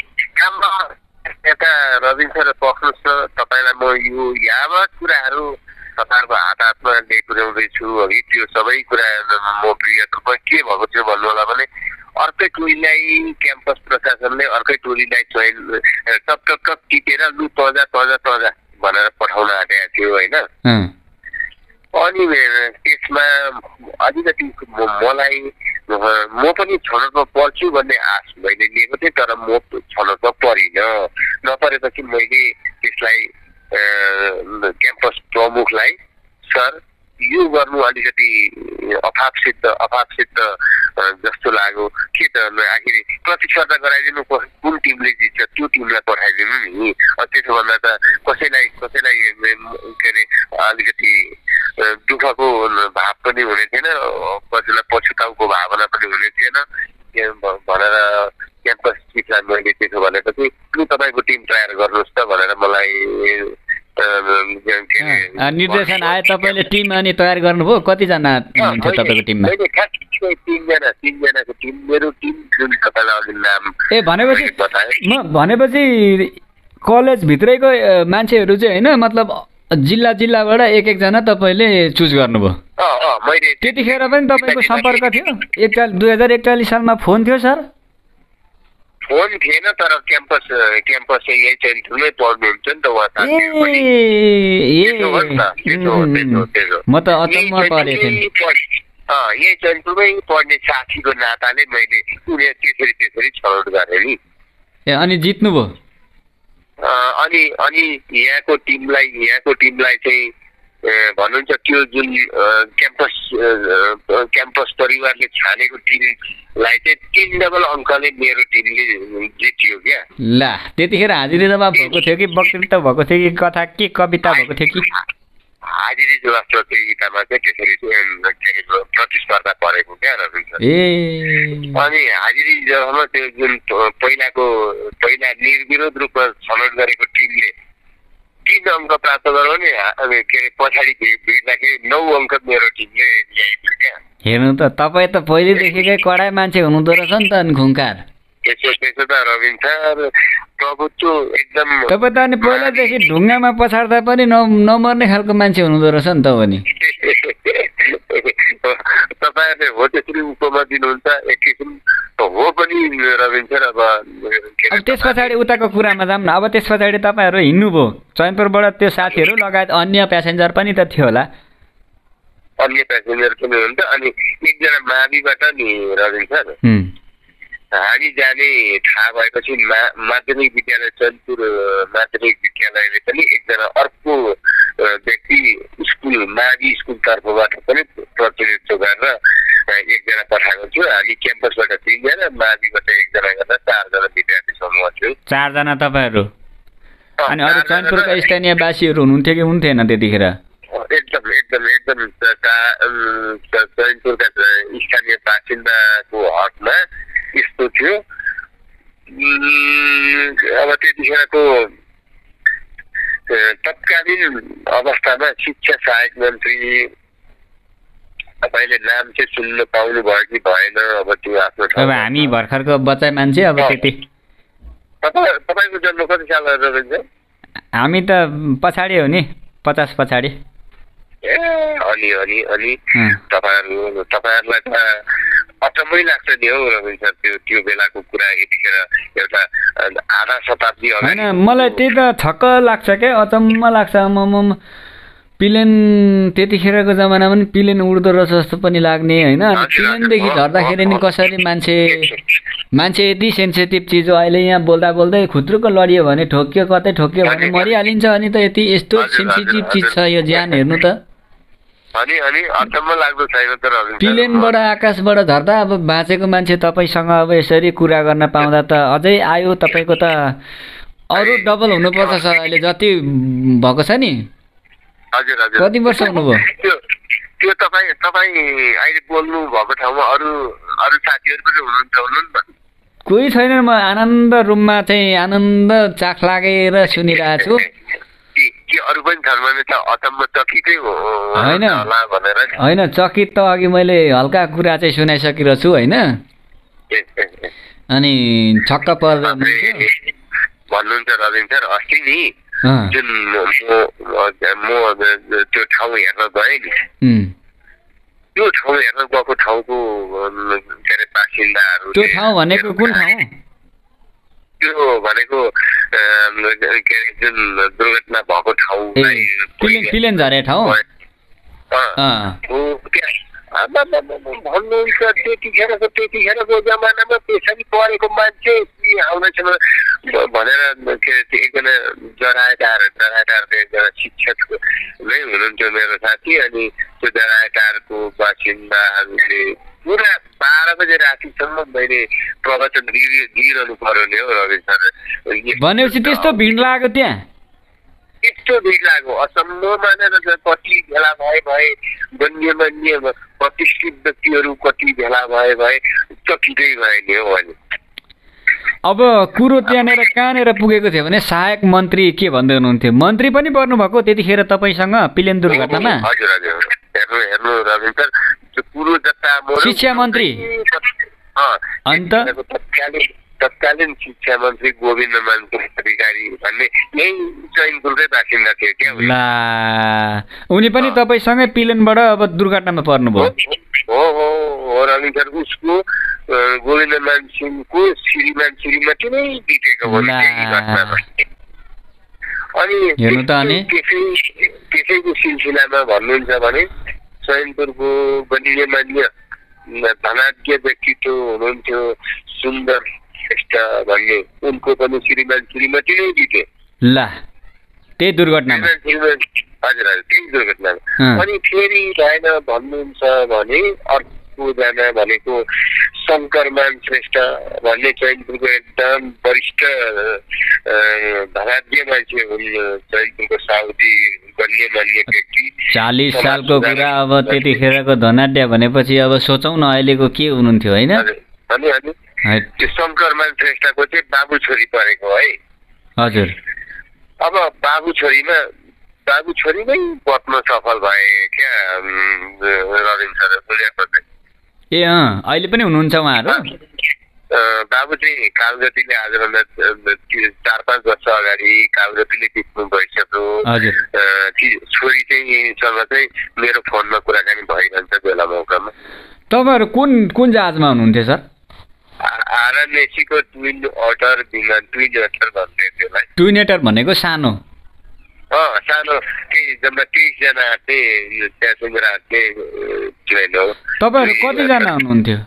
यता रविन सर पक्नुहोस् न तपाईँलाई म यो यावत कुराहरू तपाईँहरूको हातमा ल्याइ पुर्याउँदैछु है त्यो सबै कुरा म प्रिय के भएको थियो भन्नु होला भने अर्कै टोलीलाई क्याम्पस प्रशासनले अर्कै टोलीलाई चयन टक टिपेर लु तजा भनेर पठाउन आँटेको थियो होइन। अनि त्यसमा अलिकति मलाई म पनि छनौटमा पर्छु भन्ने आश मैले लिएको थिएँ। तर म छनौटमा परिनँ। नपरेपछि मैले त्यसलाई क्याम्पस प्रमुखलाई सर यो गर्नु अलिकति अभावसिद्ध जस्तो लाग्यो के त आखिर प्रतिस्पर्धा गराइदिनु कुन टिमले जित्छ त्यो टिमलाई पठाइदिनु नि। त्यसो भन्दा त कसैलाई के अरे अलिकति दुःखको भाव पनि हुने थिएन, कसैलाई पछुताउको भावना पनि हुने थिएन भनेर क्याम्पस चिफलाई मैले त्यसो भनेपछि लु तपाईँको टिम तयार गर्नुहोस् त भनेर मलाई निर्देशन आयो। तपाईँले टिम अनि तयार गर्नुभयो? कतिजना हुनुहुन्थ्यो तपाईँको टिममा? 3 जनाको टिम मेरो टिम जुन तपाईँलाई अघि नाम भनेपछि कलेजभित्रैको मान्छेहरू चाहिँ होइन मतलब जिल्लाबाट एक-एकजना तपाईँले चुज गर्नुभयो? मैले त्यतिखेर पनि तपाईँको सम्पर्क थियो? 2041 सालमा फोन थियो सर? फोन थिएन तर क्याम्पस चाहिँ यही चैनपुरमै पढ्नुहुन्छ नि त उहाँ साथीहरू पनि। म त अचम्म परेको थिएँ। यही चैनपुरमै पढ्ने साथीको नाताले मैले उनीहरू त्यसरी छनौट गरेँ नि। अनि जित्नुभयो? अनि यहाँको टिमलाई चाहिँ भन्नुहुन्छ त्यो जुन क्याम्पस परिवारले छानेको टिमलाई चाहिँ 3 डबल अङ्कले मेरो टिमले जित्यो क्या। ला त्यतिखेर हाजिरी जवाब भएको थियो कि वक्तृत्व भएको थियो कि कथा के कविता भएको थियो कि? हाजिरी जवाब प्रतियोगितामा चाहिँ त्यसरी प्रतिस्पर्धा परेको क्या रविन्द्र। अनि हाजिरी जवाबमा त्यो जुन पहिला निर्विरोध रूपमा छनौट गरेको टिमले 3 अङ्क प्राप्त गर्यो भने के अरे पछाडि भिड्दाखेरि 9 अङ्क मेरो टिमले ल्याइदियो क्या। हेर्नु त तपाईँ त पहिलेदेखिकै कडा मान्छे हुनुहुँदो रहेछ नि त अनि खुङ्कार। त्यसो त रविन्द्र प्रभुत्व एकदम तपाईँ त अनि पहिलादेखि ढुङ्गामा पछाड्दा पनि नमर्ने खालको मान्छे हुनुहुँदो रहेछ नि त हो नि। तपाईँहरूले हो त्यसरी उपमा दिनुहुन्छ एक किसिम हो पनि रविन्द्र। अब त्यस पछाडि उताको कुरामा जाऊँ न। अब त्यस पछाडि तपाईँहरू हिँड्नुभयो चैनपुरबाट, त्यो साथीहरू लगायत अन्य प्यासेन्जर पनि त थियो होला? अन्य प्यासेन्जर पनि हुन्छ। अनि एकजना माविबाट नि रविन्द्र हामी जाने थाहा भएपछि माध्यमिक विद्यालय चैनपुर माध्यमिक विद्यालयले पनि एकजना अर्को व्यक्ति स्कुल मावि स्कुल तर्फबाट पनि प्रतिनिधित्व गरेर एकजना पठाएको थियो। हामी क्याम्पसबाट 3 जना, माविबाट 1 जना गर्दा 4 जना विद्यार्थी समूह थियो। 4 जना तपाईँहरू? अनि अरू चैनपुरका स्थानीय बासीहरू हुनुहुन्थ्यो कि हुन्थेन त्यतिखेर? एकदम चैनपुरका स्थानीय बासिन्दाको हकमा यस्तो थियो। अब त्यतिखेरको तत्कालीन अवस्थामा शिक्षा सहायक मन्त्री तपाईँले नाम चाहिँ सुन्न पाउनु भयो कि भएन अब त्यो आफ्नो ठाउँ। अब हामी भर्खरको बच्चा मान्छे अब त्यति। तपाईँको जन्म कति साल रहेछ? हामी त पछाडि हो नि, 50 पछाडि। अनि तपाईँहरूलाई त अचम्मै लाग्छ नि हौ रविन्द्र त्यो बेलाको कुरा। यतिखेर एउटा आधा शताब्दी होइन, मलाई त्यही त छक्क लाग्छ क्या, अचम्म लाग्छ। प्लेन त्यतिखेरको जमानामा पनि प्लेन उड्दो रहेछ जस्तो पनि लाग्ने होइन। अनि प्लेनदेखि झर्दाखेरि नि कसरी मान्छे यति सेन्सिटिभ चिज हो। अहिले यहाँ बोल्दा बोल्दै खुत्रुको लडियो भने ठोक्यो, कतै ठोक्यो भने मरिहालिन्छ। अनि त यति यस्तो सेन्सिटिभ चिज छ यो ज्यान। हेर्नु त प्लेनबाट आकाशबाट झर्दा अब बाँचेको मान्छे तपाईँसँग अब यसरी कुरा गर्न पाउँदा त अझै आयो। तपाईँको त अरू डबल हुनुपर्छ सर। अहिले जति भएको छ नि। कति वर्ष हुनुभयो? त्यो तपाईँ अहिले बोल्नु भएको ठाउँमा अरू साथीहरू पनि हुनुहुन्छ? कोही छैन। म आनन्द रुममा चाहिँ आनन्द चाख लागेर सुनिरहेको छु। अरू पनि छन् भने त अचम्म चकितै होला भनेर। होइन, चकित त अघि मैले हल्का कुरा चाहिँ सुनाइसकिरहेको छु होइन। अनि छक्क पर्दा भन्नुहुन्छ रविन्द्र अस्ति नि जुन म त्यो ठाउँ हेर्न गएँ नि, त्यो ठाउँ हेर्न गएको ठाउँको के अरे बासिन्दाहरू। त्यो ठाउँ भनेको कुन ठाउँ? त्यो भनेको के अरे जुन दुर्घटना भएको ठाउँलाई प्लेन झरे ठाउँ भन्नुहुन्छ। त्यतिखेरको जमानामा त्यसरी परेको मान्छे आउँदैछ भनेर के अरे एकजना जरायटार एकजना शिक्षक नै हुनुहुन्थ्यो मेरो साथी। अनि त्यो जरायटारको बासिन्दाहरूले पुरा 12 बजे रातिसम्म मैले प्रवचन दिइरहनु पर्यो नि हौ रवि सर। भनेपछि त्यस्तो भिड लाग्यो त्यहाँ? त्यस्तो भिड लाग्यो असम्म मानेर। कति भेला भए गण्यमान्य प्रतिष्ठित व्यक्तिहरू कति भेला भए चकिँदै भए नि हौ। अहिले अब कुरो त्यहाँनिर कहाँनिर पुगेको थियो भने सहायक मन्त्री के भन्दै हुनुहुन्थ्यो? मन्त्री पनि पर्नुभएको त्यतिखेर तपाईँसँग प्लेन दुर्घटनामा? हजुर हेर्नु रविन्द्र कुरो जता शिक्षा मन्त्री अन्त तत्कालीन शिक्षा मन्त्री गोविन्दमान अधिकारी भन्ने यही चैनपुरकै बासिन्दा थियो क्या। ला उनी पनि तपाईँसँगै प्लेनबाट अब दुर्घटनामा पर्नुभयो? हो रविन्द्र। उसको गोविन्दमान सिंहको श्रीमान श्रीमती नै बितेको हो त्यही घटनामा। अनि त्यसैको सिलसिलामा भन्नुहुन्छ भने चैनपुरको गण्यमान्य धनाढ्य व्यक्तित्व हुनुहुन्थ्यो सुन्दर श्रेष्ठ भन्ने, उनको पनि श्रीमान श्रीमती नै बिते। ल त्यही दुर्घटनामा? हजुर हजुर त्यही दुर्घटनामा। अनि फेरि रहेन भन्नुहुन्छ भने अर्को जना भनेको शङ्करमान श्रेष्ठ भन्ने चैनपुरको एकदम वरिष्ठ धनाढ्य मान्छे हुन्, चैनपुरको साउदी गण्यमान्य व्यक्ति। 40 सालको कुरा अब त्यतिखेरको धनाढ्य भनेपछि अब सोचौँ न अहिलेको के हुनुहुन्थ्यो होइन? अनि त्यो शङ्करमान श्रेष्ठको चाहिँ बाबु छोरी परेको है। हजुर। अब बाबु छोरीमै बच्न सफल भए क्या रविन सर। ए अहिले पनि हुनुहुन्छ उहाँहरू? बाबु चाहिँ कालगतीले आजभन्दा 4-5 वर्ष अगाडि कालगतीले बित्नु भइसक्यो। छोरी चाहिँ चाहिँ मेरो फोनमा कुराकानी भइरहन्छ बेला मौकामा। तपाईँहरू कुन जहाजमा हुनुहुन्थ्यो सर? आरएनएसीको ट्विन अटर विमान, ट्विन अटर भन्ने त्यसलाई। ट्विन अटर भनेको सानो? सानो, त्यही जम्मा 30 जना चाहिँ प्यासेन्जर हाल्ने ट्रेन हो। तपाईँहरू कतिजना हुनुहुन्थ्यो?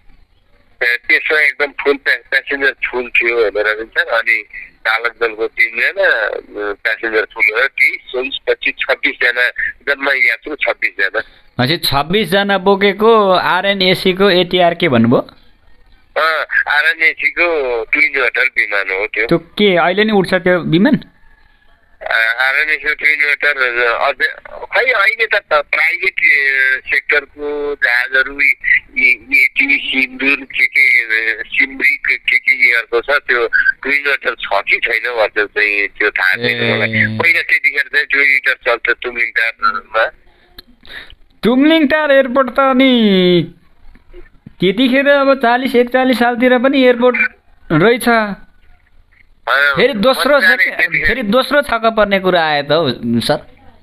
त्यसमा एकदम फुल प्यासेन्जर फुल थियो भनेर भन्छ। अनि चालक दलको 3 जना, प्यासेन्जर फुल 30, 25, 26 जना जम्मा यात्रु 26 जना। 26 जना बोकेको आरएनएसीको एटीआर के भन्नुभयो? आरएनएसीको ट्विन अटर विमान हो त्यो। त्यो के अहिले नि उड्छ त्यो विमान? आरएनएसीको ट्विन अटर अझै खै अहिले त प्राइभेट सेक्टरको जहाजहरू एटी सिन्दुर के सिमरी के यिनीहरूको छ। त्यो ट्विन अटर छ कि छैन भन्छ चाहिँ त्यो थाहा छैन मलाई। पहिला त्यतिखेर चाहिँ ट्विन अटर चल्छ तुमलिङटारमा। तुमलिङटार एयरपोर्ट त अनि त्यतिखेर अब 40-41 सालतिर पनि एयरपोर्ट रहेछ। फेरि दोस्रो छक्का पर्ने कुरा आयो त हौ सर।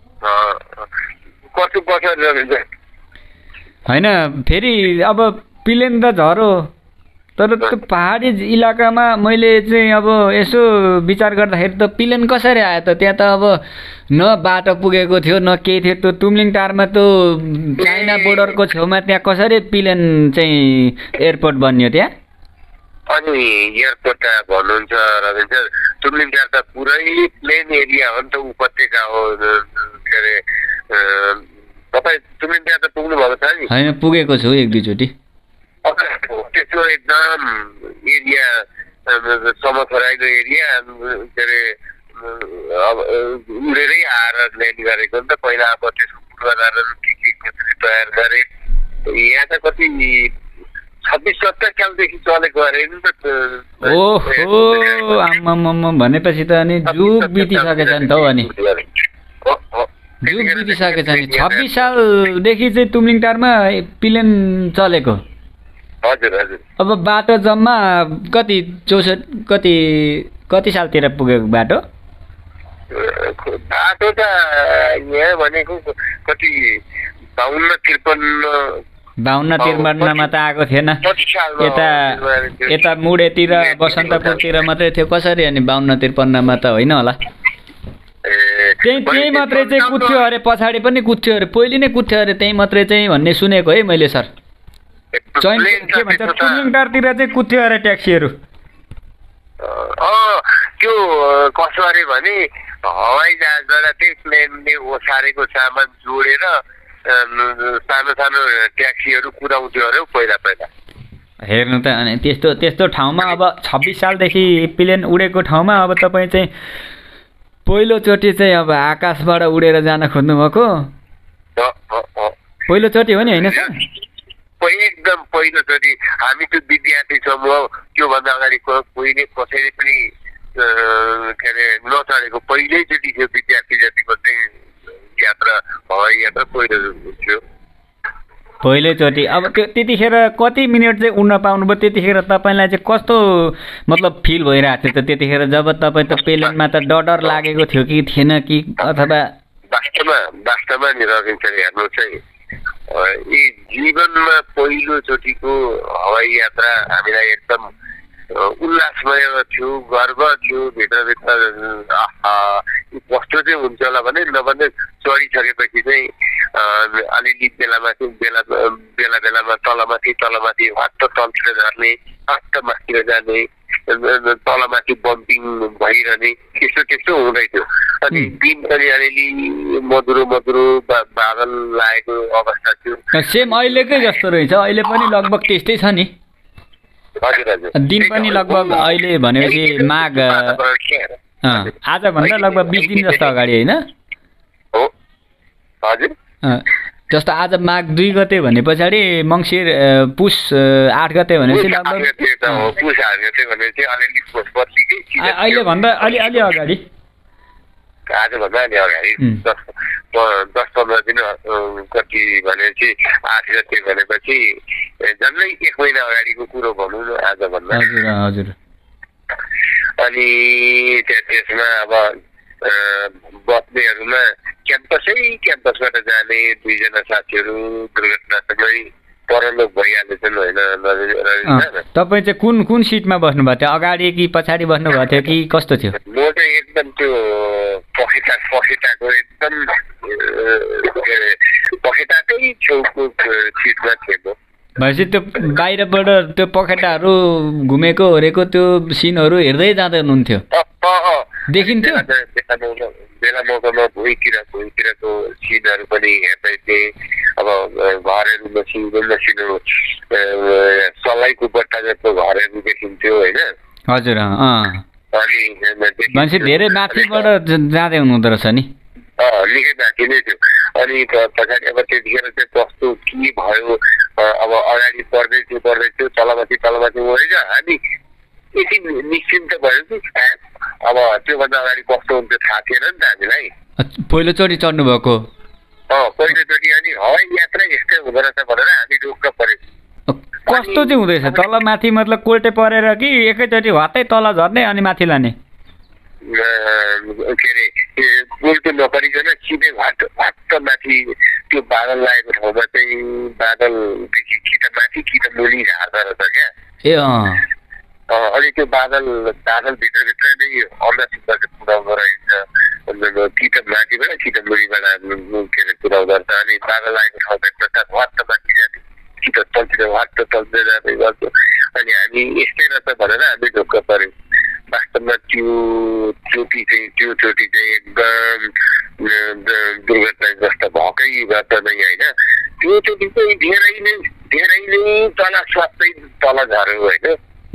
होइन फेरि अब प्लेन त झरो, तर त्यो पहाडी इलाकामा मैले चाहिँ अब यसो विचार गर्दाखेरि त प्लेन कसरी आयो त? त्यहाँ त अब न बाटो पुगेको थियो न केही थियो। त्यो तुमलिङटारमा त चाइना बोर्डरको छेउमा त्यहाँ कसरी प्लेन चाहिँ एयरपोर्ट बन्यो त्यहाँ? अनि एयरपोर्ट भन्नुहुन्छ रविन सर, तुमलिङटार त पुरै प्लेन एरिया हो नि त, उपत्यका हो। के अरे तपाईँ तुमलिङटार त पुग्नु भएको छ नि? होइन पुगेको छु 1-2 चोटि। त्यस्तो एकदम एरिया समथराइको एरिया के अरे अब उडेरै आएर ल्यान्ड गरेको नि त। पहिला अब त्यसको पूर्वाधारहरू के तयार गरे। यहाँ त कति 26-27 सालदेखि चलेको अरे नि त। ओहो आम्माम्मा भनेपछि त अनि जुग बितिसकेछ नि त हौ। अनि जुग बितिसकेछ नि। 26 सालदेखि चाहिँ तुमलिङटारमा प्लेन चलेको? हजुर हजुर। अब बाटो जम्मा कति 64 कति सालतिर पुगेको बाटो? बाटो त यहाँ भनेको कति 52-53मा त आएको थिएन। यता मुडेतिर बसन्तपुरतिर मात्रै थियो कसरी? अनि 52-53मा त होइन होला। त्यही मात्रै चाहिँ कुद्थ्यो अरे, पछाडि पनि कुद्थ्यो अरे, पहिले नै कुद्थ्यो अरे, त्यही मात्रै चाहिँ भन्ने सुनेको है मैले सर। के भन्छ तुमलिङटारतिर चाहिँ कुद्थ्यो अरे ट्याक्सीहरू। त्यो कसो अरे भने हवाई जहाजबाट त्यही प्लेनले ओसारेको सामान जोडेर सानो सानो ट्याक्सीहरू कुदाउँथ्यो अरे पहिला। हेर्नु त अनि त्यस्तो ठाउँमा अब 26 सालदेखि प्लेन उडेको ठाउँमा अब तपाईँ चाहिँ पहिलोचोटि चाहिँ अब आकाशबाट उडेर जान खोज्नु भएको पहिलोचोटि हो नि होइन सर? एकदम पहिलोचोटि। हामी त्यो विद्यार्थी समूह त्योभन्दा अगाडि कोहीले कसैले पनि के अरे नचढेको पहिल्यैचोटि थियो। विद्यार्थी जतिको चाहिँ यात्रा हवाई यात्रा पहिलो थियो, पहिल्यैचोटि। अब त्यो त्यतिखेर कति मिनट चाहिँ उड्न पाउनुभयो? त्यतिखेर तपाईँलाई चाहिँ कस्तो मतलब फिल भइरहेको थियो त त्यतिखेर जब तपाईँ त प्लेनमा त डर लागेको थियो कि थिएन कि? अथवा वास्तवमा नि रविन सर हेर्नु चाहिँ यी जीवनमा पहिलोचोटिको हवाई यात्रा हामीलाई एकदम उल्लासमय थियो, गर्व थियो। भित्रभित्र कस्तो चाहिँ हुन्छ होला भने नभने चढिसकेपछि चाहिँ अलिअलि बेलामा तलमाथि हट्ट तलतिर झर्ने, हट्ट माथितिर जाने, तलमाथि बम्पिङ भइरहने त्यस्तो हुँदै थियो। अनि दिन पनि अलिअलि मधुरो बादल लागेको अवस्था थियो। सेम अहिलेकै जस्तो रहेछ, अहिले पनि लगभग त्यस्तै छ नि। हजुर हजुर, दिन पनि लगभग अहिले भनेपछि माघ आजभन्दा लगभग 20 दिन जस्तो अगाडि होइन? हो हजुर, जस्तो आज माघ 2 गते भने पछाडि मङ्सिर पुष 8 गते भनेपछि लगभग अहिले भन्दा अलि अगाडि, आजभन्दा अलि अगाडि 10-15 दिन कति भनेपछि 8 गते भनेपछि झन्डै 1 महिना अगाडिको कुरो भनौँ न आजभन्दा। हजुर। अनि त्यसमा अब बस्नेहरूमा क्याम्पसबाट जाने 2 जना साथीहरू दुर्घटनासँगै परलोक भइहालेछन् होइन? तपाईँ चाहिँ कुन सिटमा बस्नुभएको थियो, अगाडि कि पछाडि बस्नुभएको थियो कि कस्तो थियो? म चाहिँ एकदम त्यो पखेटाको एकदम पखेटाकै छेउको सिटमा थिएँ म। भनेपछि त्यो बाहिरबाट त्यो पखेटाहरू घुमेको ओरेको त्यो सिनहरू हेर्दै जाँदै हुनुहुन्थ्यो, देखिन्थ्यो? बेला मौकामा भुइँतिरको सिनहरू पनि हेर्दै थिएँ। अब घरहरू मसिनो सलाइको बट्टा जस्तो घरहरू देखिन्थ्यो होइन? हजुर। मान्छे धेरै माथिबाट जाँदै हुनुहुँदो रहेछ नि? निकै माथि नै थियो। अनि पछाडि अब त्यतिखेर चाहिँ कस्तो के भयो, अब अगाडि बढ्दै थियो तलमाथि ओरेर हामी एकछिन निश्चिन्त भयो कि अब त्योभन्दा अगाडि कस्तो हुन्छ थाहा थिएन नि त हामीलाई। पहिलोचोटि चढ्नु भएको? पहिलोचोटि। अनि हवाई यात्रा यस्तै हुँदो रहेछ भनेर हामी ढुक्क पऱ्यौँ। कस्तो चाहिँ हुँदैछ तल माथि, मतलब कोल्टे परेर कि एकैचोटि हत्तै तल झर्ने अनि माथि लाने? के अरे उल्टो नपरिकन सिधै हट्ट माथि त्यो बादल लागेको ठाउँमा चाहिँ बादलदेखि कि त माथि कि त मुनि झार्दो रहेछ क्या। अनि त्यो बादलभित्र नै अन्दाज पुऱ्याउँदो रहेछ, कि त माथिबाट कि त मुनिबाट के अरे पुऱ्याउँदो रहेछ। अनि बादल लागेको ठाउँमा हट्ट माथि जाने कि त तलतिर हट्ट तल्दै जाने गर्थ्यो। अनि हामी यस्तै रहेछ भनेर हामी ढुक्क पऱ्यौँ। वास्तवमा त्यो चोटि चाहिँ एकदम दुर्घटनाग्रस्त भएकै बात नै होइन। त्यो चोटि चाहिँ धेरै नै तल स्वात्तै तल झऱ्यो होइन?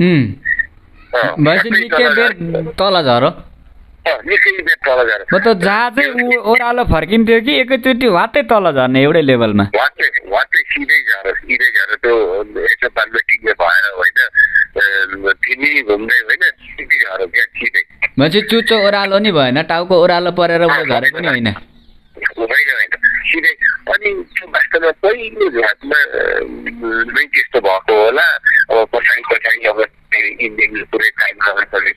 निकै बेर तल झरो? निकै बेर तल झऱ्यो। मतलब जहाँ चाहिँ ओह्रालो फर्किन्थ्यो कि एकैचोटि वात्तै तल झर्ने एउटै लेभलमा? वात्तै सिधै झऱ्यो त्यो यसो बालमेटिङले भएर होइन, थिमी घुम्दै होइन, सिधै झऱ्यो क्या सिधै। भनेपछि चुच्चो ओह्रालो नि भएन, टाउको ओह्रालो परेर झरे पनि होइन? होइन सिधै। अनि त्यो वास्तवमा पहिलो झ्यापमा नै त्यस्तो भएको होला। अब पछाडि अब इन्जिन पुरै टाइम नगरेर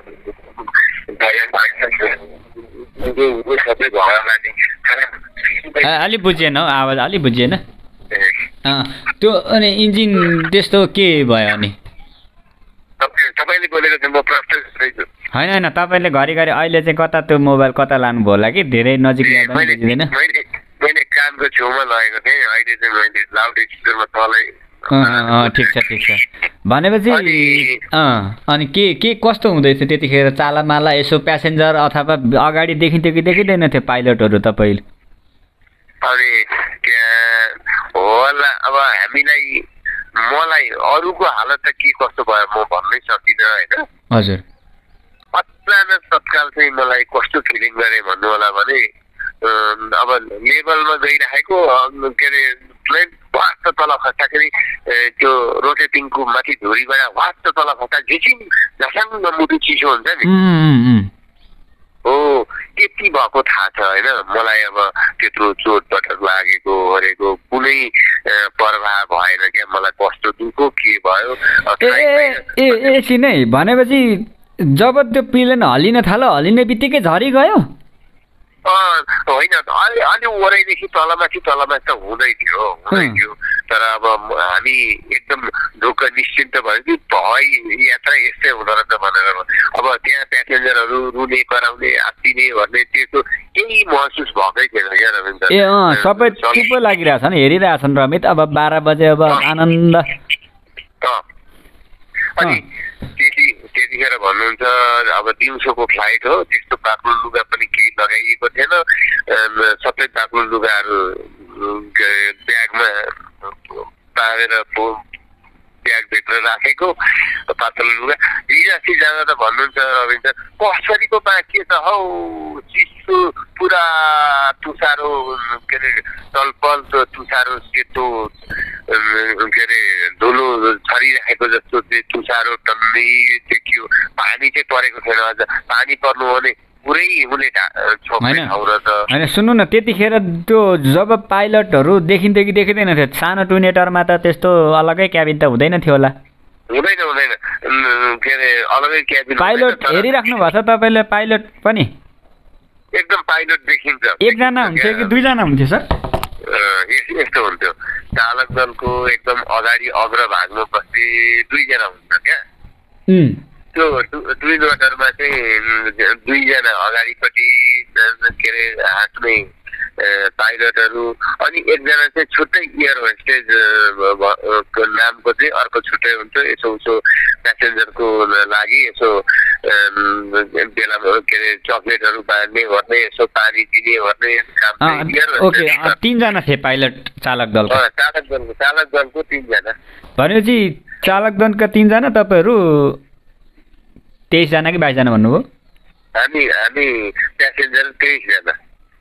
सबै घरमा अलि बुझिएन हौ, आवाज अलि बुझिएन त्यो। अनि इन्जिन त्यस्तो के भयो अनि? तपाईँले बोलेको चाहिँ म प्रश्न होइन, तपाईँले घरिघरि अहिले चाहिँ कता त्यो मोबाइल कता लानुभयो होला कि धेरै नजिक ल्याउँदा बुझिँदैन? मैले कानको छेउमा लगेको थिएँ, अहिले चाहिँ मैले लाउड स्पिकरमा तलै। ठिक छ। भनेपछि अनि के कस्तो हुँदैछ त्यतिखेर? चालामाला यसो प्यासेन्जर अथवा अगाडि देखिन्थ्यो कि देखिँदैन थियो पाइलटहरू तपाईँले? अनि त्यहाँ होला अब मलाई अरूको हालत त के कस्तो भयो म भन्नै सकिनँ होइन? हजुर। अचानक तत्काल चाहिँ मलाई कस्तो फिलिङ गरेँ भन्नु होला भने अब लेभलमा गइरहेको के अरे प्लेन वास्ट तल खस्दाखेरि त्यो रोटेटिङको माथि धुरीबाट वास्ट तल खस्दा झिसिङ झसाङ मुटु चिसो हुन्छ नि, हो त्यति भएको थाहा छ होइन मलाई। अब त्यत्रो चोटपटक लागेको गरेको कुनै प्रभाव भएन क्या मलाई, कस्तो दुःख के भयो। एकछिन है, भनेपछि जब त्यो प्लेन हल्लिन थाल्यो हल्लिने बित्तिकै झरी गयो? होइन अलि ओराइदेखि तलमाथि त हुँदै थियो तर अब हामी एकदम ढुक्क निश्चिन्त भयो कि हवाई यात्रा यस्तै हुँदो रहेछ भनेर अब त्यहाँ प्यासेन्जरहरू रुने कराउने आत्तिने भन्ने त्यस्तो केही महसुस भएकै थिएन क्या रविन्द्र। सबै चुप्पो लागिरहेछ नि हेरिरहेछन् रमित अब 12 बजे अब आनन्द अनि त्यतिखेर भन्नुहुन्छ अब दिउँसोको फ्लाइट हो त्यस्तो बाक्लो लुगा पनि केही लगाइएको थिएन सबै बाक्लो लुगाहरू ब्यागमा तारेर ब्यागभित्र राखेको पातलो लुगा हिजोअस्ति जाँदा त भन्नुहुन्छ रविन्द्र कसरीको बाँकी छ हौ चिसो पुरा तुसारो के अरे टलपल तुसारो सेतो के अरे धुलो छरिराखेको जस्तो चाहिँ तुसारो टन्नै देखियो पानी चाहिँ परेको थिएन अझ पानी पर्नु हो भने पुरै हिउँले छोप्ने ठाउँ र त होइन सुन्नु न त्यतिखेर त्यो जब पाइलटहरू देखिन्थ्यो कि देखिँदैन थियो सानो टुनेटरमा त त्यस्तो अलगै क्याबिन त हुँदैन थियो होला हुँदैन के अरे अलगै क्याबिन पाइलट हेरिराख्नु भएको छ तपाईँले पाइलट पनि एकदम पाइलट देखिन्छ एकजना हुन्थ्यो कि दुईजना हुन्थ्यो सर यस्तो हुन्थ्यो चालक दलको एकदम अगाडि अग्रभागमा बस्ने दुईजना हुन्छ क्या त्यो ट्विन वाटरमा चाहिँ दुईजना अगाडिपट्टि के अरे हाँक्ने पाइलटहरू अनि एकजना चाहिँ छुट्टै एयर होस्टेज नामको चाहिँ अर्को छुट्टै हुन्छ यसो उसो प्यासेन्जरको लागि यसो बेलामा के अरे चक्लेटहरू बाँड्ने गर्ने यसो पानी दिने गर्ने काम 3जना थिए पाइलट चालक दलको चालक दलको 3जना भनेपछि चालक दलका 3जना तपाईँहरू 23जना कि 22जना भन्नुभयो हामी प्यासेन्जर 23जना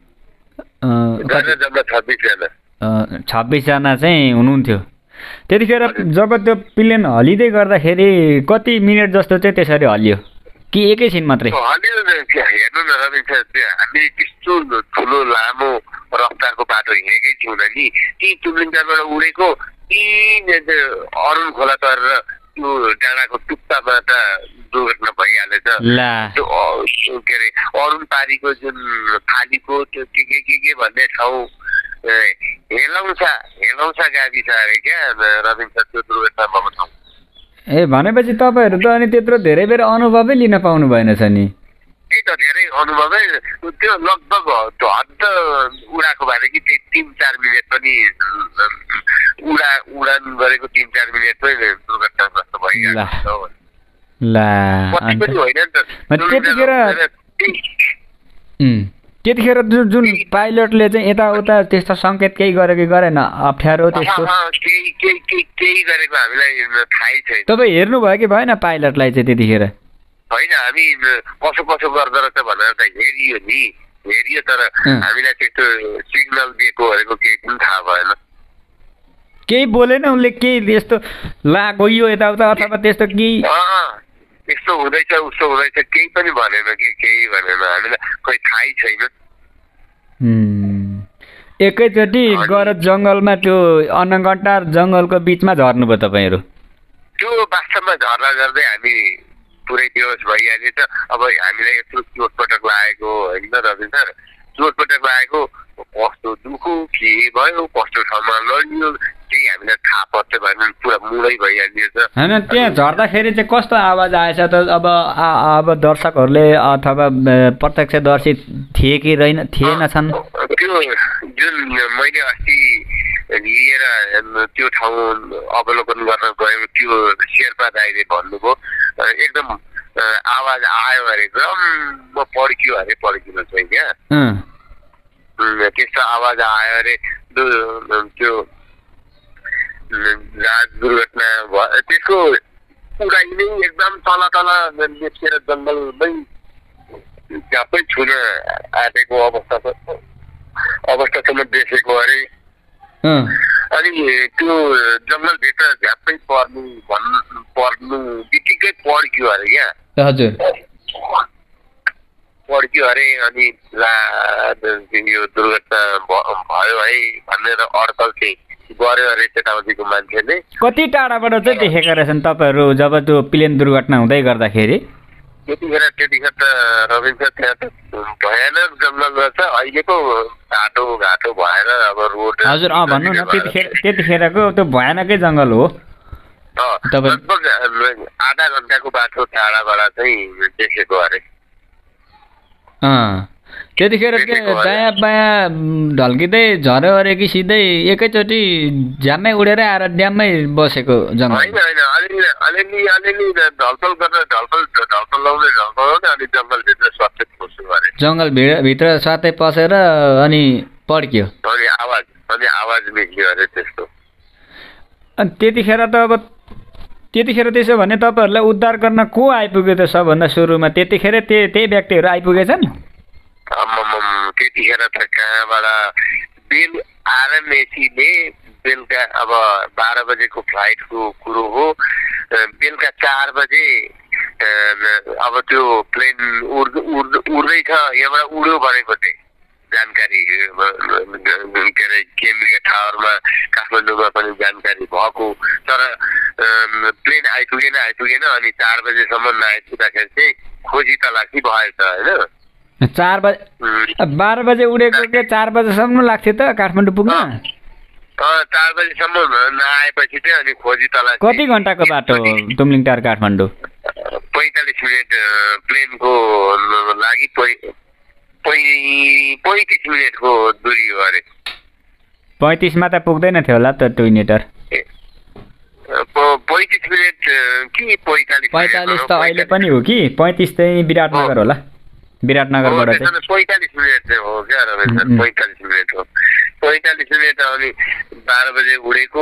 जम्मा 26जना चाहिँ हुनुहुन्थ्यो त्यतिखेर जब त्यो प्लेन हलिँदै गर्दाखेरि कति मिनट जस्तो चाहिँ त्यसरी हलियो कि एकैछिन मात्रै हलियो हेर्नु न रविन्द्र हामी त्यस्तो ठुलो लामो रफ्तारको बाटो हिँडेकै थियौँ नि ती तुलिन्टारबाट उडेको ती अरुण खोला तरेर त्यो डाँडाको टुप्पामा त दुर्घटना भइहालेछ त्यो के अरे अरुण पारीको जुन फालीको त्यो के भन्ने ठाउँ हेलौसा गाविस अरे क्या रविन्द्र त्यो दुर्घटना भएको ठाउँ ए भनेपछि तपाईँहरू त अनि त्यत्रो धेरै बेर अनुभवै लिन पाउनु भएन छ नि त्यही त धेरै अनुभवै त्यो लगभग हद्द उडाको भएर कि 3-4 मिनट पनि उडान गरेको 3-4 मिनटमै दुर्घटनाग्रस्त भइहाल्छ त्यतिखेर जुन पाइलटले चाहिँ यताउता त्यस्तो सङ्केत केही गर्यो कि गरेन अप्ठ्यारो त्यस्तो केही गरेको हामीलाई थाहै छैन तपाईँ हेर्नुभयो कि भएन पाइलटलाई चाहिँ त्यतिखेर होइन हामी कसो गर्दो रहेछ भनेर त हेरियो तर हामीलाई त्यस्तो सिग्नल दिएकोहरूको केही पनि थाहा भएन केही बोलेन उनले केही त्यस्तो ला गइयो यताउता अथवा त्यस्तो केही यस्तो हुँदैछ उस्तो हुँदैछ केही पनि भनेन केही भनेन हामीलाई खोइ थाहै छैन एकैचोटि गएर जङ्गलमा त्यो अन्नगट्टा जङ्गलको बिचमा झर्नुभयो तपाईँहरू त्यो वास्तवमा झर्दा गर्दै हामी पुरै बेहोस भइहालेछ अब हामीलाई यत्रो चोटपटक लागेको होइन रविन्द्र चोटपटक लागेको कस्तो दुखो के भयो कस्तो ठाउँमा लडियो केही हामीलाई थाहा पर्छ भने पुरा मुडै भइहालिएछ होइन त्यहाँ झर्दाखेरि चाहिँ कस्तो आवाज आएछ त अब दर्शकहरूले अथवा प्रत्यक्षदर्शी थिए कि थिएनछन् त्यो जुन मैले अस्ति लिएर त्यो ठाउँ अवलोकन गर्न गयौँ त्यो शेर्पा दाइले भन्नुभयो एकदम आवाज आयो अरे एकदम पड्कियो अरे पड्किनु चाहिँ क्या त्यस्तो आवाज आयो अरे त्यो दुर्घटना भयो त्यसको उडाइ नै एकदम तल निस्केर जङ्गलमै झ्याप्पै छुन आँटेको अवस्थासम्म देखेको अरे अनि त्यो जङ्गलभित्र झ्याप्पै पर्नु बित्तिकै पड्कियो अरे क्या हजुर पड्कियो अरे अनि यो दुर्घटना भयो है भनेर अड्कल चाहिँ गऱ्यो अरे चेतावतीको मान्छेले कति टाढाबाट चाहिँ देखेका रहेछन् तपाईँहरू जब त्यो प्लेन दुर्घटना हुँदै गर्दाखेरि त्यतिखेर त रविन्द्र त्यहाँ त भयानक जङ्गल रहेछ अहिलेको घाटो भएर अब रोड हजुर भन्नु न त्यतिखेरको त्यो भयानकै जङ्गल हो लगभग आधा घन्टाको बाटो टाढाबाट चाहिँ देखेको अरे त्यतिखेर के दायाँ बायाँ ढल्किँदै झऱ्यो अरे कि सिधै एकैचोटि झ्याम्मै उडेर आएर ड्याममै बसेको जङ्गल होइन अलिअलि ढलपल गरेर ढलपल लाउने अनि जङ्गलभित्र स्वास्थ्य पस्नु अरे जङ्गल भित्र स्वातै पसेर अनि पड्क्यो अनि आवाज निक्ल्यो अरे त्यस्तो अनि त्यतिखेर त्यसो भने तपाईँहरूलाई उद्धार गर्न को आइपुग्यो त सबभन्दा सुरुमा त्यतिखेर त्यही व्यक्तिहरू आइपुगेछन् त्यतिखेर त कहाँबाट आरएमएसीले बेलुका अब 12 बजेको फ्लाइटको कुरो हो बेलुका 4 बजे अब त्यो प्लेन उड्दैछ यहाँबाट उड्यो भनेको चाहिँ जानकारी के अरे केन्द्रीय टावरमा काठमाडौँमा पनि जानकारी भएको तर प्लेन आइपुगेन अनि 4 बजेसम्म नआइपुग्दाखेरि चाहिँ खोजी तलासी भएछ होइन 12 बजे उडेको के 4 बजेसम्म लाग्थ्यो त काठमाडौँ पुग्न 4 बजेसम्म नआएपछि चाहिँ अनि खोजी तलासी कति घण्टाको बाटो तुमलिङ टार काठमाडौँ 45 मिनट प्लेनको लागि 35 मिनटको दूरी हो अरे 35 मा त पुग्दैन थियो होला त ट्विनेटर 35 मिनट कि 45 त अहिले पनि हो कि 35 चाहिँ विराटनगर होला विराटनगरबाट चाहिँ 45 मिनट हो क्या रमेश 45 मिनट हो 45 मिनट अनि 12 बजे उडेको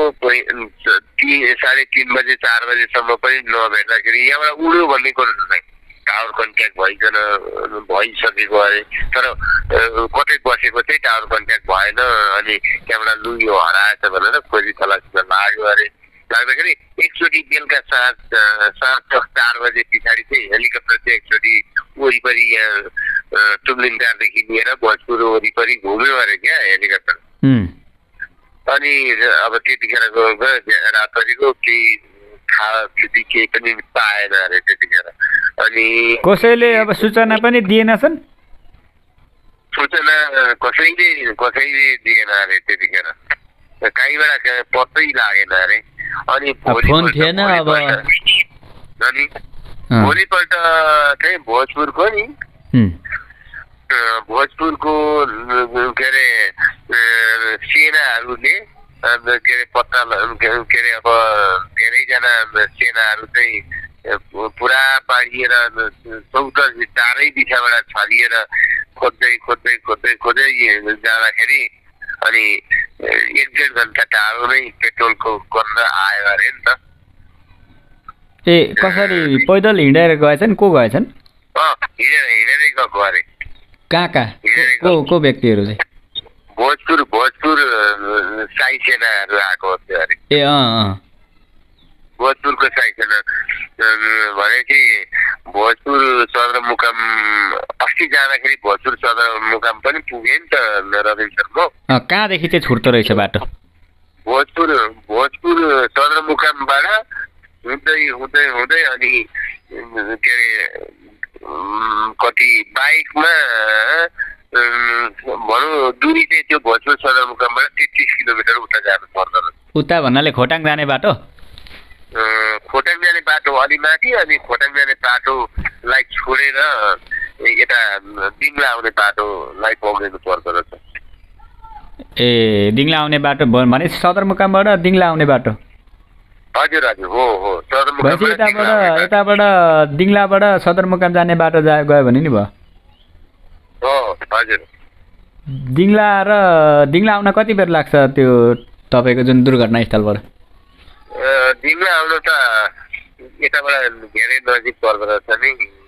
3:30 बजे 4 बजेसम्म पनि नभेट्दाखेरि यहाँबाट उड्यो भन्ने कुरो चाहिँ टावर कन्ट्याक्ट भइसकेको अरे तर कतै बसेको चाहिँ टावर कन्ट्याक्ट भएन अनि त्यहाँबाट लुयो हराएछ भनेर खोजी तलासीमा लाग्यो अरे लाग्दाखेरि एकचोटि बेलुका साँझ 4 बजे पछाडि चाहिँ हेलिकप्टर चाहिँ एकचोटि वरिपरि यहाँ तुमलिङ टारदेखि लिएर भोजपुर वरिपरि घुम्यो अरे क्या हेलिकप्टर अनि अब त्यतिखेरको रातभरिको केही पनि पाएन अरे त्यतिखेर अनि कसैले अब सूचना पनि दिएनछन् सूचना कसैले दिएन अरे त्यतिखेर कहीँबाट पत्तै लागेन अरे अनि फोन थिएन अब अनि भोलिपल्ट चाहिँ भोजपुरको नि भोजपुरको के अरे सेनाहरूले के अरे पत्ता के अरे अब धेरैजना सेनाहरू चाहिँ पुरा पाडिएर चारै दिशाबाट छरिएर खोज्दै जाँदाखेरि अनि 1-1.5 घन्टा टाढो नै पेट्रोलको गन्ध आयो अरे नि त कसरी पैदल हिँडेर गएछन् को गएछन् हिँडेरै गएको अरे कहाँ को व्यक्तिहरू चाहिँ भोजपुर साई सेनाहरू आएको थियो अरे भोजपुरको साई सेना भनेपछि भोजपुर सदरमुकाम अस्ति जाँदाखेरि भोजपुर सदरमुकाम पनि पुगे नि त रविन्द्र म कहाँदेखि चाहिँ छुट्दो रहेछ बाटो भोजपुर सदरमुकामबाट हुँदै अनि के अरे कति बाइकमा भनौँ दूरी चाहिँ त्यो भोजपुर सदरमुकामबाट 33 किलोमिटर उता जानु पर्दो रहेछ उता भन्नाले खोटाङ जाने बाटो खोटाङ जाने बाटो अलि माथि अनि खोटाङ जाने बाटोलाई छोडेर यता दिङ्ला आउने बाटोलाई पक्रिनु पर्दो रहेछ दिङ्ला आउने बाटो भने सदरमुकामबाट दिङ्ला आउने बाटो हजुर हो यताबाट दिङ्लाबाट सदरमुकाम जाने बाटो गयो भने नि भयो हजुर दिङ्ला आउन कति बेर लाग्छ त्यो तपाईँको जुन दुर्घटना स्थलबाट दिङ्ला आउनु त यताबाट धेरै नजिक पर्दो रहेछ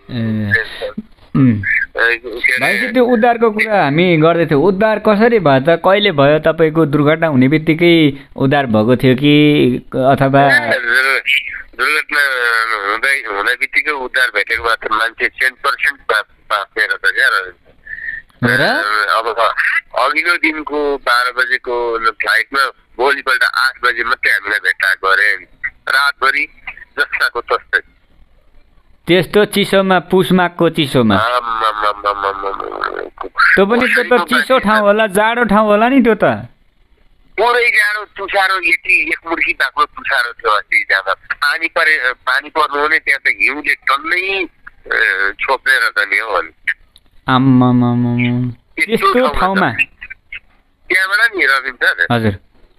नि भनेपछि त्यो उद्धारको कुरा हामी गर्दैथ्यौँ उद्धार कसरी भयो त कहिले भयो तपाईँको दुर्घटना हुने बित्तिकै उद्धार भएको थियो कि अथवा दुर्घटना हुँदा बित्तिकै उद्धार भेटेको मात्र मान्छे 100% बाँचेर त क्या अब अघिल्लो दिनको 12 बजेको फ्लाइटमा भोलिपल्ट 8 बजे मात्रै हामीलाई भेट्टाएको अरे रातभरि जस्ताको तस्तै त्यस्तो चिसोमा पुसमाको चिसोमा त्यो पनि त्यो त चिसो ठाउँ होला जाडो ठाउँ होला नि त्यो त पुरै जाडो तुसारो यति एक मुर्की भएको तुसारो थियो अस्ति जाँदा पानी पर्नु भने त्यहाँ त हिउँले टन्नै छोपेर त नि हो त्यस्तो ठाउँमा त्यहाँबाट नि रविन्द्र हजुर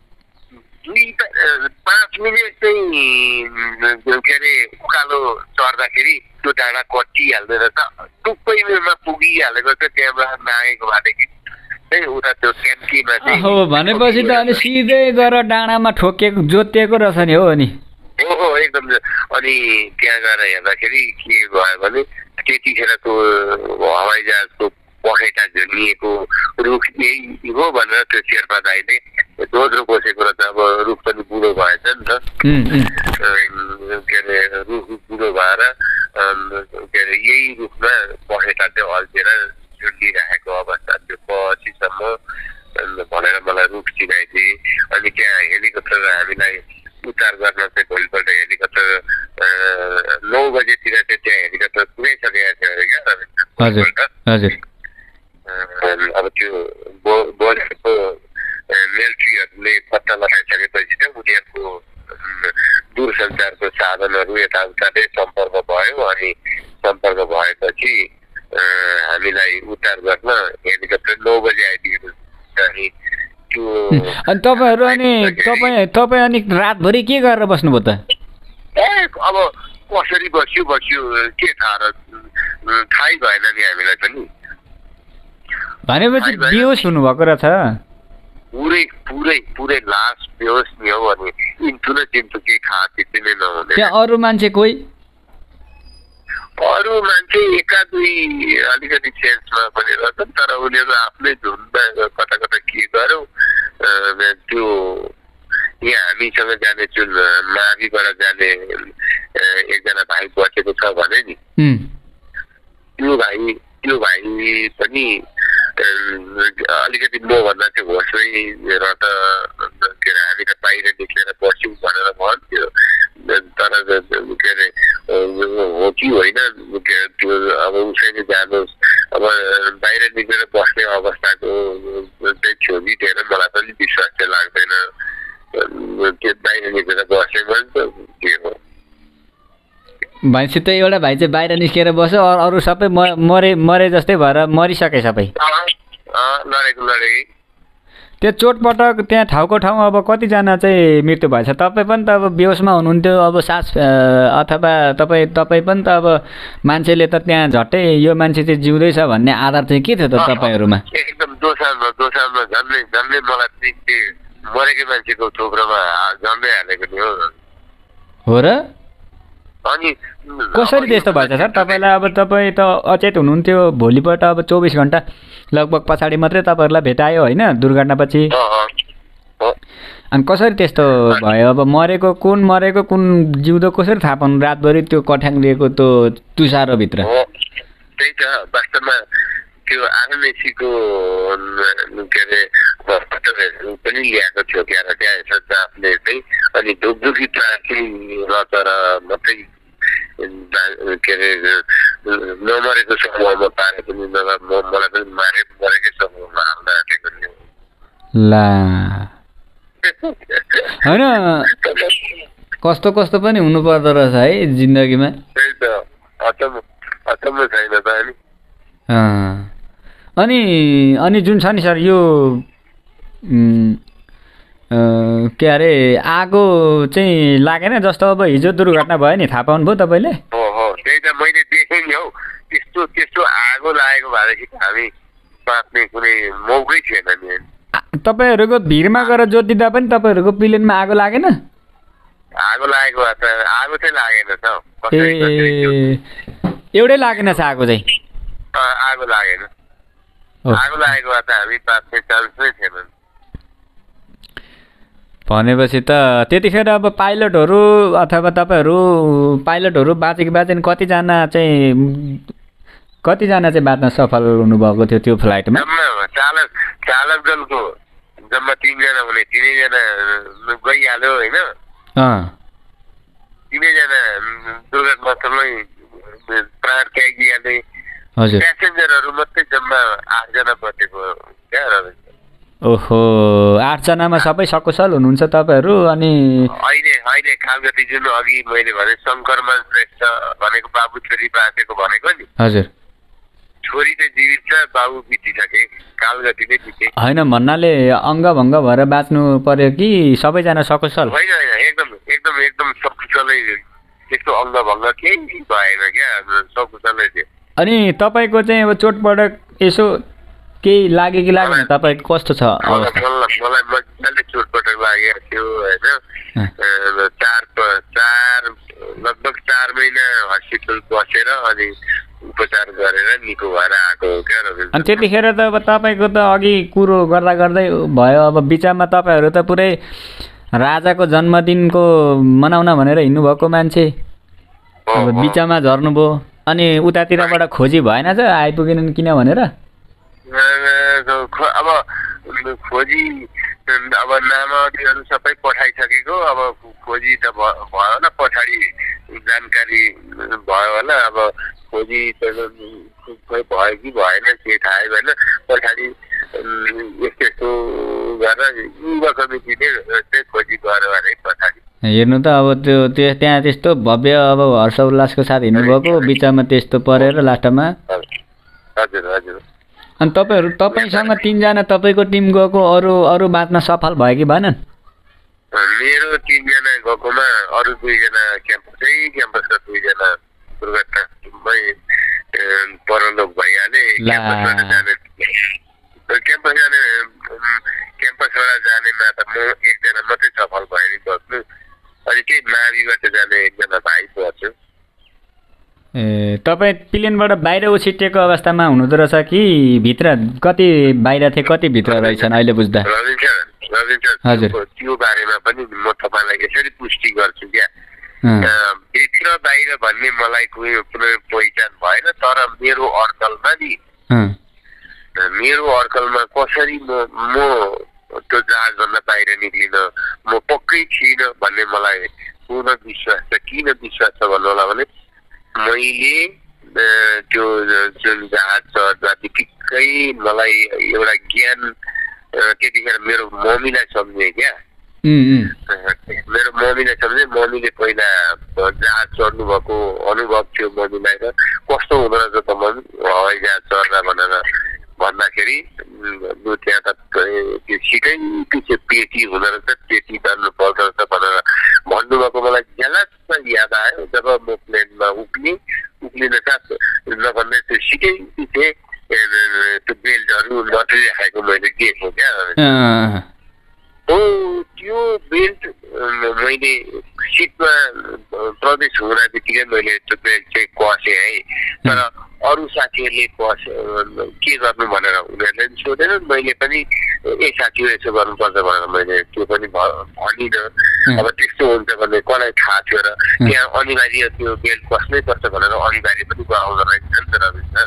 5 मिनट चाहिँ के अरे उकालो चढ्दाखेरि त्यो डाँडा कटिहाल्दैन त टुप्पैमा पुगिहालेको छ त्यहाँबाट नागेको भएदेखि चाहिँ उता त्यो ट्याङ्कीमा चाहिँ हो भनेपछि त अनि सिधै गएर डाँडामा ठोकिएको जोतिएको रहेछ नि हो नि हो एकदम अनि त्यहाँ गएर हेर्दाखेरि के भयो भने त्यतिखेरको हवाईजहाजको पखेटा झुन्डिएको रुख यही हो भनेर त्यो शेर्पा दाइले दोस्रो बसेको र त अब रुख पनि बुढो भएछ नि त के अरे रुख बुढो भएर के अरे यही रुखमा पखेटा चाहिँ अल्झेर झुन्डिराखेको अवस्था त्यो पछिसम्म भनेर मलाई रुख चिनाइदिए अनि त्यहाँ हेलिकप्टर हामीलाई उद्धार गर्न चाहिँ भोलिपल्ट हेलिकप्टर 9 बजेतिर चाहिँ त्यहाँ हेलिकप्टर पुगैसकेको थियो अरे क्या अब त्यो बोलेको मिलिट्रीहरूले पत्ता लगाइसकेपछि चाहिँ उनीहरूको दूरसञ्चारको साधनहरू यताउताले सम्पर्क भयो अनि सम्पर्क भएपछि हामीलाई उद्धार गर्न हेलिकप्टर 9 बजे आइदिएको अनि त्यो अनि तपाईँहरू अनि तपाईँ अनि रातभरि के गरेर बस्नुभयो त अब कसरी बस्यो के थाहा थाहै भएन नि हामीलाई पनि भनेपछि बेहोस हुनुभएको रहेछ पुरै लास्ट बेहोस नि हो अनि इन्टु न चिन्टु के खा त्यति नै नहुने त्यहाँ अरू मान्छे कोही अरू मान्छे एका दुई अलिकति चेन्जमा पनि रहेछन् तर उनीहरू आफ्नै धुनमा कता कता के गर्यो त्यो यहाँ हामीसँग जाने जुन माविबाट जाने एकजना भाइ बचेको छ भने नि त्यो भाइ पनि अलिकति मभन्दा चाहिँ होसमै र त के अरे हामी त बाहिर निस्केर बस्यौँ भनेर भन्थ्यो तर के अरे हो कि होइन त्यो अब उसैले जानुहोस् अब बाहिर निस्केर बस्ने अवस्थाको चाहिँ थियो कि थिएन मलाई पनि विश्वास चाहिँ लाग्दैन त्यो बाहिर निस्केर बस्ने भने त के हो भनेपछि त एउटा भाइ चाहिँ बाहिर निस्केर बस्यो अरू सबै मरे जस्तै भएर मरिसके सबै लडे त्यो चोटपटक त्यहाँ ठाउँको ठाउँ अब कतिजना चाहिँ मृत्यु भएछ तपाईँ पनि त अब बेहोसमा हुनुहुन्थ्यो अब सास अथवा तपाईँ पनि त अब मान्छेले त त्यहाँ झट्टै यो मान्छे चाहिँ जिउँदैछ भन्ने आधार चाहिँ के थियो त तपाईँहरूमा एकदम दोसारमा झन्डै मलाई मरेको मान्छेको थोप्रोमा झन्डै हालेको नि हो र अनि कसरी त्यस्तो भएछ सर तपाईँलाई अब तपाईँ त अचेत हुनुहुन्थ्यो भोलिपल्ट अब 24 घन्टा लगभग पछाडि मात्रै तपाईँहरूलाई भेटायो होइन दुर्घटनापछि अनि कसरी त्यस्तो भयो अब मरेको कुन जिउँदो कसरी थाहा पाउनु रातभरि त्यो कठ्याङ लिएको त्यो तुसारोभित्र त्यही त वास्तवमा त्यो आरएनएसीको के अरे पनि ल्याएको थियो क्या त्यहाँ स्टाफले चाहिँ अनि ढुकढुकी ट्राफिक रचर मात्रै के अरे नमरेको समूहमा पारे पनि मलाई पनि मरेकै समूहमा हाल्न आँटेको नि ला होइन कस्तो पनि हुनु पर्दो रहेछ है जिन्दगीमा त्यही त अचम्म छैन त अनि जुन छ नि सर यो के अरे आगो चाहिँ लागेन जस्तो अब हिजो दुर्घटना भयो नि थाहा पाउनुभयो तपाईँले हो त्यही त मैले देखेँ नि हौ त्यस्तो आगो लागेको भएदेखि हामी बाँच्ने कुनै मौकै थिएन नि तपाईँहरूको भिरमा गएर जोतिँदा पनि तपाईँहरूको प्लेनमा आगो लागेन आगो लागेको भए त आगो चाहिँ लागेन त ए एउटै लागेन छ आगो चाहिँ आगो लागेन आगो लागेको भए त हामी बाँच्ने चान्स नै थिएन भनेपछि त त्यतिखेर अब पाइलटहरू अथवा तपाईँहरू पाइलटहरू बाँचेन कतिजना चाहिँ बाँच्न सफल हुनुभएको थियो त्यो फ्लाइटमा चालक दलको जम्मा 3 जना हुने 3 जना गइहाल्यो होइन 3 जना दुर्घटनास्थलमै प्राण त्यागिहाले हजुर प्यासेन्जरहरू मात्रै जम्मा 8 जना बचेको क्या रविन्द्र। ओहो 8 जनामा सबै सकुशल हुनुहुन्छ तपाईँहरू? अनि अहिले खालगती जुन अघि मैले भने शङ्करमान श्रेष्ठ भनेको बाबु छोरी बाँचेको भनेको नि, हजुर छोरी चाहिँ जीवित छ, बाबु बितिसके, कालगती नै बिते। होइन भन्नाले अङ्गभङ्ग भएर बाँच्नु पर्यो कि सबैजना सकुशल? होइन एकदम एकदम एकदम सकुशलै, त्यस्तो अङ्गभङ्ग केही भएन क्या, सकुशलै थियो। अनि तपाईँको चाहिँ अब चोटपटक यसो केही लाग्यो कि लागेन? तपाईँको कस्तो छ अवस्था? मलाई मजाले चोटपटक लागेको थियो होइन। लगभग 4 महिना हस्पिटल बसेर अनि उपचार गरेर निको भएर आएको हो क्या रविन्द्र। अनि त्यतिखेर त अब तपाईँको त अघि कुरो गर्दा गर्दै भयो, अब बिचमा तपाईँहरू त पुरै राजाको जन्मदिनको मनाउन भनेर हिँड्नुभएको मान्छे अब बिचमा झर्नुभयो। अनि उतातिरबाट खोजी भएन त आइपुगेन किन भनेर? अब खोजी अब नामावलीहरू सबै पठाइसकेको, अब खोजी त भयो होला, पछाडि जानकारी भयो होला। अब खोजी त भयो कि भएन के थाहै भएन, पछाडि यस्तो यस्तो गरेर युवा कमिटीले चाहिँ खोजी गर्यो भने पछाडि हेर्नु त अब त्यो त्यहाँ त्यस्तो भव्य अब हर्ष उल्लासको साथ हिँड्नुभएको, बिचमा त्यस्तो परेर लास्टमा। हजुर हजुर। अनि तपाईँसँग 3 जना तपाईँको टिम गएको, अरू बाँच्न सफल भयो कि भएनन्? मेरो 3 जना गएकोमा अरू 2 जना क्याम्पसका 2 जना दुर्घटनामै परलोक भइहाले। क्याम्पसबाट जानेमा त म 1 जना मात्रै सफल भयो नि बस्नु, अनि त्यही माविबाट जाने 1 जना भाइ पर्छु। ए तपाईँ प्लेनबाट बाहिर उछिटिएको अवस्थामा हुनुहुँदो रहेछ कि भित्र? कति बाहिर थिए कति भित्र रहेछन् अहिले बुझ्दा? हजुर, त्यो बारेमा पनि म तपाईँलाई यसरी पुष्टि गर्छु क्या। भित्र बाहिर भन्ने मलाई कुनै पहिचान भएन, तर मेरो अड्कलमा नि, मेरो अड्कलमा कसरी म त्यो जहाजभन्दा बाहिर निक्लिन, म पक्कै थिइनँ भन्ने मलाई पूर्ण विश्वास छ। किन विश्वास छ भन्नु होला भने मैले त्यो जुन जहाज चढ्दा बित्तिकै मलाई एउटा ज्ञान त्यतिखेर मेरो मम्मीलाई सम्झेँ क्या। मेरो मम्मीलाई सम्झेँ, मम्मीले पहिला जहाज चढ्नु भएको अनुभव थियो मम्मीलाई, र कस्तो हुँदो रहेछ त मम्मी हवाई जहाज चढ्दा भनेर भन्दाखेरि त्यहाँ त त्यो सिटै पछि पेटी हुँदो रहेछ, पेटी जान्नु पर्दो रहेछ भनेर भन्नुभएको मलाई झ्यालक्क याद आयो। जब म प्लेनमा उक्लिन साथ नभन्दै त्यो सिटै पछि त्यो बेल्टहरू नटरिराखेको मैले देखेँ क्या। त्यो बेल्ट मैले सिटमा प्रवेश हुन बित्तिकै मैले त्यो बेल्ट चाहिँ कसेँ है। तर अरू साथीहरूले के गर्नु भनेर उनीहरूले पनि सोधेन, मैले पनि साथी यसो गर्नुपर्छ भनेर मैले त्यो पनि भनिनँ। अब त्यस्तो हुन्छ भन्ने कसलाई थाहा थियो र त्यहाँ अनिवार्य त्यो बेल्ट कस्नै पर्छ भनेर अनिवार्य पनि आउँदो रहेछ नि त रविन्द्र।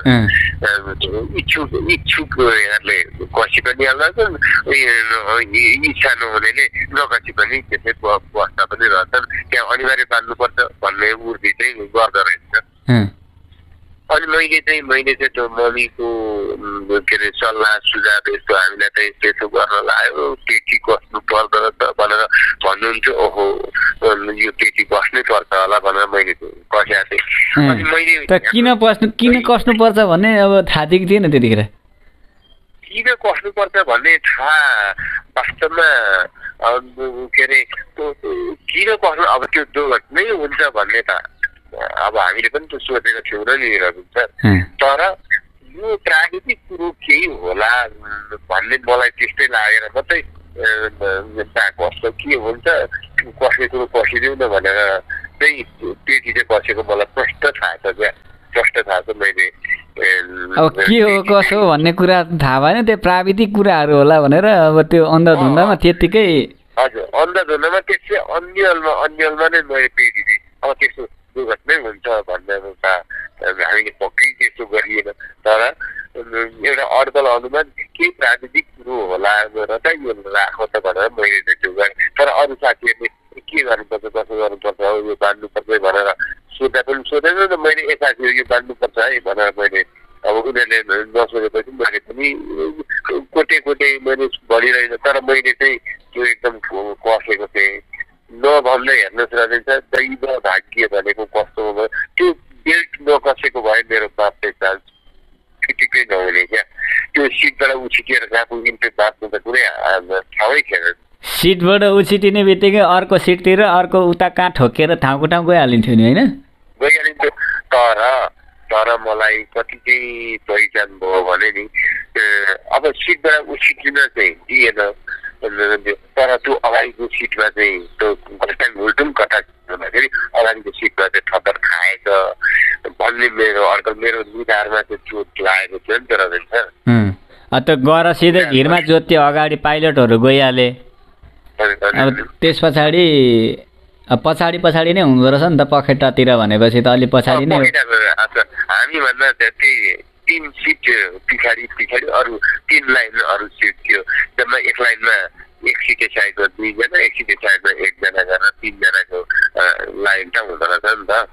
इच्छुकहरूले कसी पनि हाल्छन्, इच्छा नहुनेले नकसी पनि त्यसै बस्दा पनि रहन्छन्। त्यहाँ अनिवार्य बाँध्नुपर्छ भन्ने उर्दी चाहिँ गर्दो रहेछ। अनि मैले चाहिँ त्यो मम्मीको के अरे सल्लाह सुझाव यस्तो हामीलाई चाहिँ त्यसो गर्न लाग्यो, पेटी कस्नु पर्दो रहेछ भनेर भन्नुहुन्थ्यो। ओहो यो पेटी कस्नै पर्छ होला भनेर मैले कसेको थिएँ। अनि मैले किन कस्नु पर्छ भन्ने अब थाहा थियो कि थिएन त्यतिखेर? किन कस्नुपर्छ भन्ने थाहा वास्तवमा के अरे किन कस्नु, अब त्यो दुर्घटनै हुन्छ भन्ने त अब हामीले पनि त सोचेको थियौँ र नि रविन्द्र। तर यो प्राकृतिक कुरो केही होला भन्ने मलाई त्यस्तै लागेर मात्रै कस्तो के हुन्छ कसले कुरो कसिदिउँ न भनेर चाहिँ पेटी चाहिँ कसेको मलाई प्रष्ट थाहा छ क्या। प्रष्ट थाहा छ मैले अब के हो कसो हो भन्ने कुरा थाहा भएन, त्यो प्राविधिक कुराहरू होला भनेर अब त्यो अन्धाधुन्दामा त्यत्तिकै। हजुर, अन्धाधुन्दामा त्यसै अन्यलमा नै मैले पेटी दिएँ। अब त्यस्तो दुर्घटनै हुन्छ भन्ने हामीले पक्कै त्यस्तो गरिएन। तर एउटा अड्कल अनुमान केही प्राविधिक कुरो होला र चाहिँ यो राख्नु त भनेर मैले त्यो गरेँ। तर अरू साथीहरूले के गर्नुपर्छ कसो गर्नुपर्छ यो बाँध्नुपर्छ भनेर सोध्दा पनि सोधेन न मैले एकासी यो बाँध्नुपर्छ है भनेर मैले अब उनीहरूले नसोधेपछि मैले पनि कोटे मैले भनिरहेन तर मैले चाहिँ त्यो एकदम कसेको थिएँ नभन्दै हेर्नुहोस् राजेश दैव भाग्य भनेको कस्तो हो त्यो बेल्ट नकसेको भए मेरो बाँच्ने चान्स ठिकै नहुने क्या त्यो सिटबाट उछिटिएर कहाँ पुगिन्थ्यो बाँच्नु त कुनै ठाउँै थिएन सिटबाट उछिटिने बित्तिकै अर्को सिटतिर अर्को उता कहाँ ठोकेर ठाउँको ठाउँ गइहालिन्थ्यो नि होइन गइहालिन्थ्यो तर मलाई कति चाहिँ पहिचान भयो भने नि अब सिटबाट उछिटिन चाहिँ दिएन तर त्यो अगाडिको सिटमा चाहिँ त्यो घुल्टुम कता भन्दाखेरि अगाडिको सिटमा चाहिँ ठक्कर खाएछ भन्ने मेरो निधारमा चाहिँ चोट लागेको थियो नि त रहेछ त्यो गएर सिधै भिरमा जोत्यो अगाडि पाइलटहरू गइहाले अब त्यस पछाडि पछाडि नै हुँदो रहेछ नि त पखेटातिर भनेपछि त अलि पछाडि नै हामीभन्दा त्यही 3 सिट पछाडि अरू 3 लाइन अरू सिट थियो जम्मा एक लाइनमा एक सिटे साइडमा 2 जना एक सिटे साइडमा 1 जना गरेर 3 जनाको लाइन त हुँदो रहेछ नि त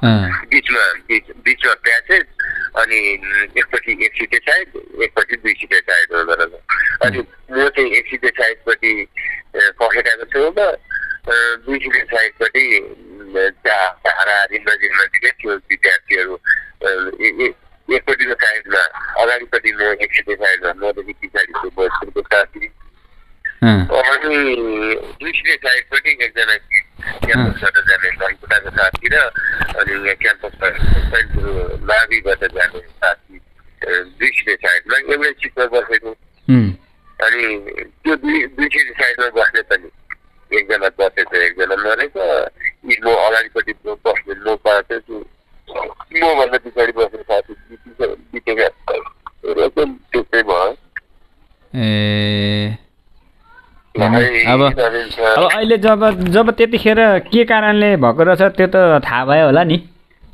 बिचमा प्यासेज अनि एकपट्टि एक सिटे साइड एकपट्टि 2 सिटे साइड हुँदो रहेछ अनि म चाहिँ एक सिटे साइडपट्टि पखेटाको छेउमा 2 सिटे साइडपट्टि हाराहारी नजिकै थियो विद्यार्थीहरू एकपट्टिको साइडमा अगाडिपट्टि म एक सिटे साइडमा मदेखि पछाडिको भोजपुरको साथी अनि 2 सिटे साइडपट्टि एकजना क्याम्पसबाट जाने धनकुटाको साथी र अनि यहाँ क्याम्पसबाट नाभीबाट जाने साथी 2 सिटे साइडमा एउटै सिटमा बसेको अनि त्यो 2 सिटे साइडमा बस्ने पनि एकजना बसेछ एकजना मरेछ म अगाडिपट्टि बस्ने म पाएको मभन्दा पछाडि बस्ने साथी बितेका त्यस्तै भयो अब अहिले जब त्यतिखेर के कारणले भएको रहेछ त्यो त थाहा भयो होला नि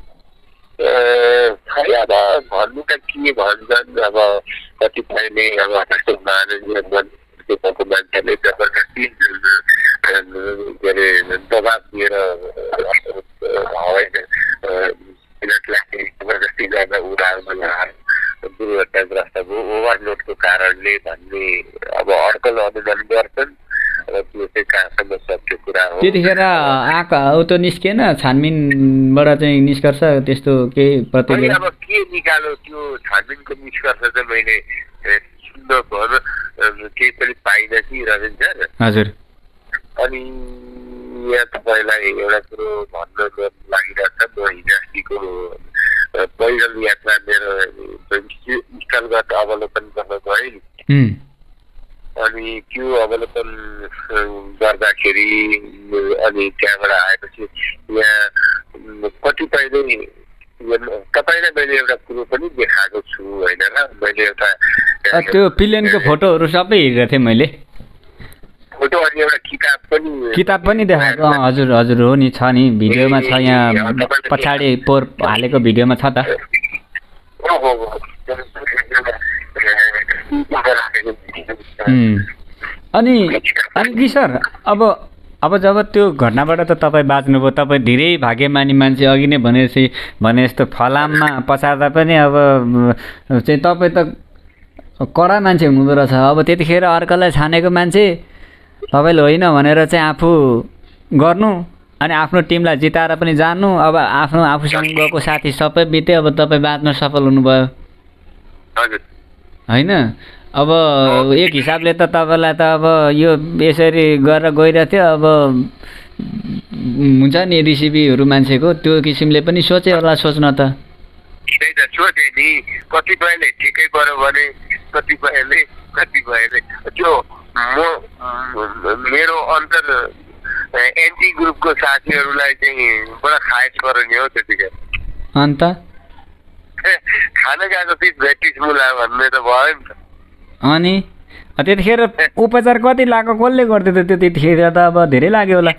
खै अब भन्नु त के भन्छन् अब कतिपयले अब त्यस्तो मानिसहरूको मान्छेले जबरजस्ती के अरे दबाब दिएर जबरजस्ती गरेर उडानमा दुर्घटनाग्रस्त भयो ओभरलोडको कारणले भन्ने अब अड्कल अनुमान गर्छन् र त्यो चाहिँ कहाँसम्म सत्य कुरा हो त्यतिखेर आँखा त निस्केन छानबिनबाट चाहिँ निष्कर्ष त्यस्तो केही प्रतिक्रिया अब के निकाल्यो त्यो छानबिनको निष्कर्ष चाहिँ मैले सुन्न भएर केही पनि पाइनँ कि रविन सर हजुर अनि यहाँ तपाईँलाई एउटा कुरो भन्न लागिरहेको छ म हिजोअस्तिको पैदल यात्रा मेरो स्थलगत अवलोकन गर्न गएँ अनि त्यो अवलोकन गर्दाखेरि अनि त्यहाँबाट आएपछि यहाँ कतिपयले तपाईँलाई मैले एउटा कुरो पनि देखाएको छु होइन र मैले एउटा त्यो प्लेनको फोटोहरू सबै हेरेको थिएँ मैले फोटो अनि एउटा किताब पनि देखाएको हजुर हो नि छ नि भिडियोमा छ यहाँ पछाडि पोर हालेको भिडियोमा छ त अनि कि सर अब जब त्यो घटनाबाट त तपाईँ बाँच्नुभयो तपाईँ धेरै भाग्यमानी मान्छे अघि नै भने जस्तो फलाममा पछार्दा पनि अब चाहिँ तपाईँ त कडा मान्छे हुनुहुँदो रहेछ अब त्यतिखेर अर्कालाई छानेको मान्छे तपाईँले होइन भनेर चाहिँ आफू गर्नु अनि आफ्नो टिमलाई जिताएर पनि जान्नु अब आफ्नो आफूसँगको साथी सबै बित्यो अब तपाईँ बाँच्न सफल हुनुभयो होइन अब एक हिसाबले त तपाईँलाई त अब यो यसरी गरेर गइरहेको थियो अब हुन्छ नि रिसिभीहरू मान्छेको त्यो किसिमले पनि सोचे होला सोच्न त सोचे नि कतिपयले ठिकै गर्यो भने कतिपयले त्यो मेरो अन्तर एन्टी ग्रुपको साथीहरूलाई चाहिँ बडा खाएस गर्ने हो त्यतिखेर अन्त खाना गएको चिज भेटिस मुला भन्ने त भयो नि त अनि त्यतिखेर उपचार कति लाग्यो कसले गर्थ्यो त त्यतिखेर त अब धेरै लाग्यो होला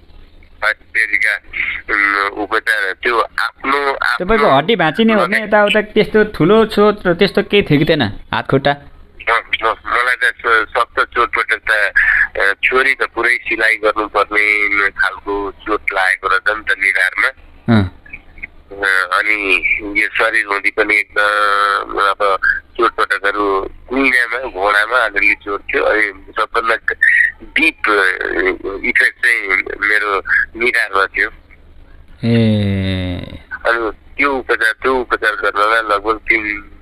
उपचार त्यो आफ्नो तपाईँको हड्डी भाँचिने हो भने यताउता त्यस्तो ठुलो चोट र त्यस्तो केही थियो कि थिएन हात खुट्टा मलाई त सख्त चोटबाट त छोरी त पुरै सिलाइ गर्नुपर्ने खालको चोट लागेको रहेछ नि त निधारमा अनि यो शरीर हुँदी पनि एकदम अब चोटपटकहरू कुइनामा घोडामा अलिअलि चोट थियो। अनि सबभन्दा डिप इफेक्ट चाहिँ मेरो निधारमा थियो। अनि त्यो उपचार गर्नलाई लगभग 3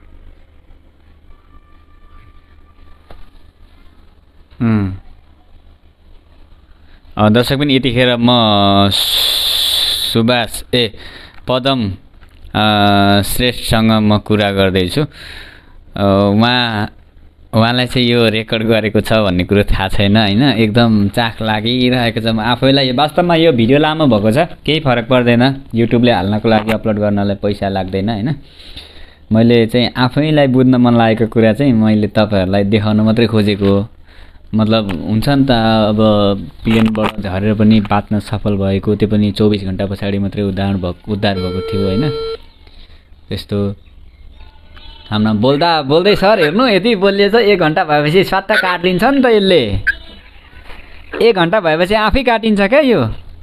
दर्शक पनि यतिखेर म सुभाष पदम श्रेष्ठसँग म कुरा गर्दैछु। उहाँलाई चाहिँ यो रेकर्ड गरेको छ भन्ने कुरो थाहा छैन होइन। एकदम चाख लागिरहेको छ। आफैलाई वास्तवमा यो भिडियो लामो भएको छ, केही फरक पर्दैन, युट्युबले हाल्नको लागि अपलोड गर्नलाई पैसा लाग्दैन होइन। मैले चाहिँ आफैलाई बुझ्न मन लागेको कुरा चाहिँ मैले तपाईँहरूलाई देखाउन मात्रै खोजेको हो। मतलब हुन्छ नि त, अब प्लेनबाट झरेर पनि बाँच्न सफल भएको, त्यो पनि 24 घन्टा पछाडि मात्रै उद्धार भएको थियो होइन। त्यस्तो हाम्रो बोल्दै सर हेर्नु यति बोलिएछ, 1 घन्टा भएपछि स्वाट काटिन्छ नि त यसले। 1 घन्टा भएपछि आफै काटिन्छ क्या यो।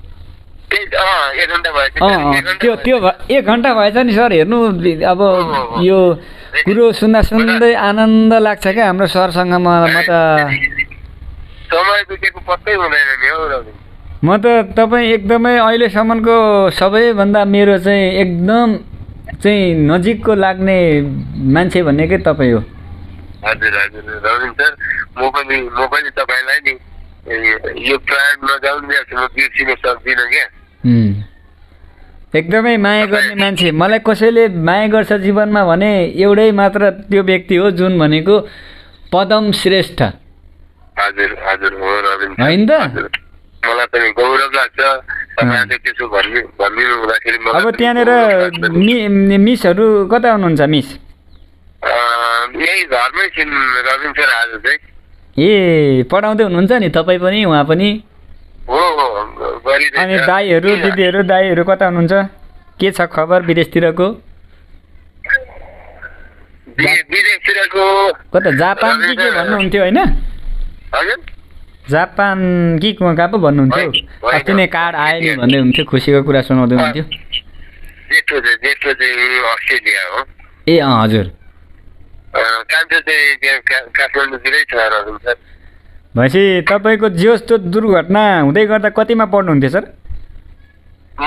त्यो 1 घन्टा भएछ नि सर हेर्नु। अब यो कुरो सुन्दै आनन्द लाग्छ क्या हाम्रो सरसँग। म त तपाईँ एकदमै अहिलेसम्मको सबैभन्दा मेरो चाहिँ एकदम चाहिँ नजिकको लाग्ने मान्छे भनेकै तपाईँ हो। हजुर हजुर रविन सर, म पनि तपाईँलाई नि यो प्राण नजाउने म बिर्सिन सक्दिनँ क्या। एकदमै माया गर्ने मान्छे। मलाई कसैले माया गर्छ जीवनमा भने एउटै मात्र त्यो व्यक्ति हो, जुन भनेको पदम श्रेष्ठ। हजुर हजुर हो रविन सर, होइन त? मलाई पनि गौरव लाग्छ तपाईँले त्यसो भनिदिनु हुँदाखेरि। अब त्यहाँनिर मिसहरू कता हुनुहुन्छ मिस? यही घरमै छिन् रविन सर आज चाहिँ। पढाउँदै हुनुहुन्छ नि तपाईँ पनि उहाँ पनि? हो अनि दाईहरू कता हुनुहुन्छ? के छ खबर विदेशतिरको? कता जापान कि के भन्नुहुन्थ्यो होइन? जापान कि कहाँ पो भन्नुहुन्थ्यो? अस्ति नै कार्ड आयो नि भन्दै हुन्थ्यो, खुसीको कुरा सुनाउँदै हुन्थ्यो। अस्ट्रेलिया हो। हजुर। भनेपछि तपाईँको जस्तो दुर्घटना हुँदै गर्दा कतिमा पढ्नुहुन्थ्यो सर? म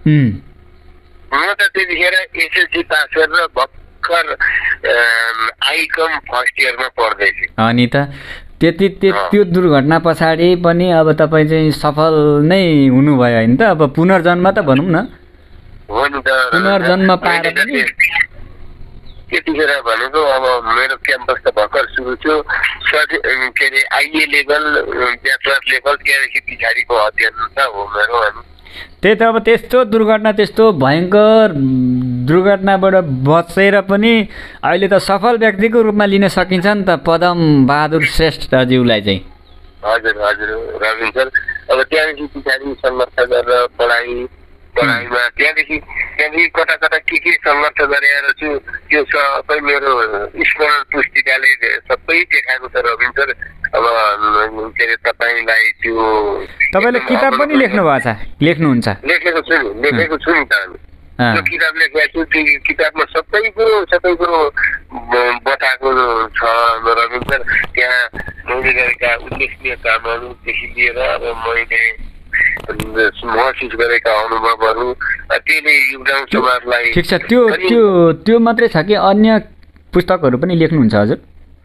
त त्यतिखेर एसएलसी पास गरेर भर्खर आइकम फर्स्ट इयरमा पढ्दैछु। अनि त त्यो दुर्घटना पछाडि पनि अब तपाईँ चाहिँ सफल नै हुनुभयो होइन त? अब पुनर्जन्म त भनौँ न। हो नि त, पुनर्जन्म पाएर पनि त्यतिखेर भनेको अब मेरो क्याम्पस त भर्खर सुरु थियो। के अरे आइए लेभल, ब्याचलर लेभल, त्यहाँदेखि पछाडिको अध्ययन त हो मेरो। त्यही त, अब त्यस्तो दुर्घटना, त्यस्तो भयङ्कर दुर्घटनाबाट बचेर पनि अहिले त सफल व्यक्तिको रूपमा लिन सकिन्छ नि त पदम बहादुर श्रेष्ठज्यूलाई चाहिँ। हजुर हजुर रविन सर, अब त्यहाँदेखि पछाडि सङ्घर्ष गरेर पढाइमा त्यहाँदेखि कता के सङ्घर्ष गरेर छु, त्यो सबै मेरो स्मरण पुस्तिकाले सबै देखाएको छ रविन सर। अब के अरे तपाईँलाई त्यो तपाईँले किताब पनि लेख्नुहुन्छ? लेखेको छु नि त। त्यो किताब लेखेको छु, त्यो किताबमा सबै कुरो बताएको छ रविन सर। त्यहाँ मैले गरेका उल्लेखनीय कामहरूदेखि लिएर अब मैले महसुस गरेका अनुभवहरू, त्यसले युवा समाजलाई। ठिक छ, त्यो मात्रै छ कि अन्य पुस्तकहरू पनि लेख्नुहुन्छ हजुर?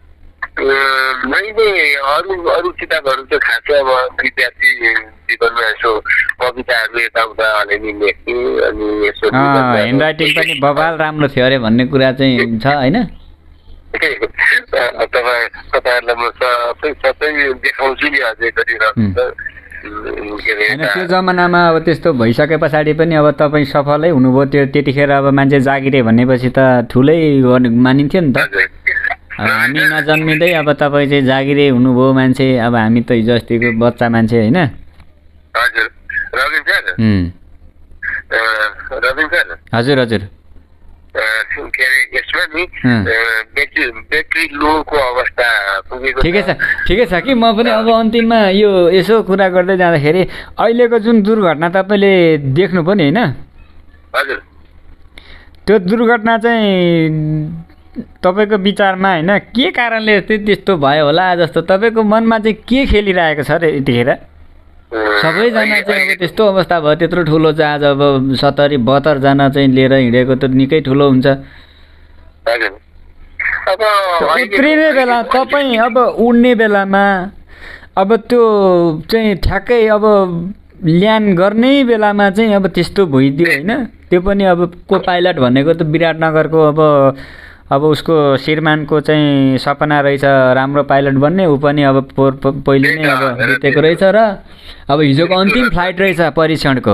मैले अरू किताबहरू त खासै अब विद्यार्थी जीवनमा यसो कविताहरू यताउता अलिअलि लेख्थेँ। अनि यसो ह्यान्ड राइटिङ पनि बबाल राम्रो थियो अरे भन्ने कुरा चाहिँ छ होइन? तपाईँहरूलाई म सबै देखाउँछु नि अझै गरिरहेको। होइन, त्यो जमानामा अब त्यस्तो भइसके पछाडि पनि अब तपाईँ सफलै हुनुभयो। त्यतिखेर अब मान्छे जागिरे भनेपछि त ठुलै मानिन्थ्यो नि त। हामी नजन्मिँदै अब तपाईँ चाहिँ जागिरे हुनुभयो मान्छे। अब हामी त हिजो अस्तिको बच्चा मान्छे होइन? हजुर रविन सर। हजुर हजुर। के अरे यसमा नि ब्याट्री लोको अवस्था पुगेको। ठिकै छ कि म पनि अब अन्तिममा यो यसो कुरा गर्दै जाँदाखेरि अहिलेको जुन दुर्घटना तपाईँले देख्नु पनि होइन? हजुर। त्यो दुर्घटना चाहिँ तपाईँको विचारमा होइन के कारणले त्यस्तो भयो होला जस्तो तपाईँको मनमा चाहिँ के खेलिरहेको छ र यतिखेर? सबैजना चाहिँ अब त्यस्तो अवस्था भयो, त्यत्रो ठुलो जहाज अब 70-72 जना चाहिँ लिएर हिँडेको त निकै ठुलो हुन्छ। उत्रिने बेला तपाईँ अब उड्ने बेलामा अब त्यो चाहिँ ठ्याक्कै अब ल्यान्ड गर्ने बेलामा चाहिँ अब त्यस्तो भइदियो होइन? त्यो पनि अब को पाइलट भनेको त विराटनगरको अब उसको श्रीमानको चाहिँ सपना रहेछ राम्रो पाइलट बन्ने, ऊ पनि अब पहिले नै अब बितेको रहेछ र अब हिजोको अन्तिम फ्लाइट रहेछ परीक्षणको।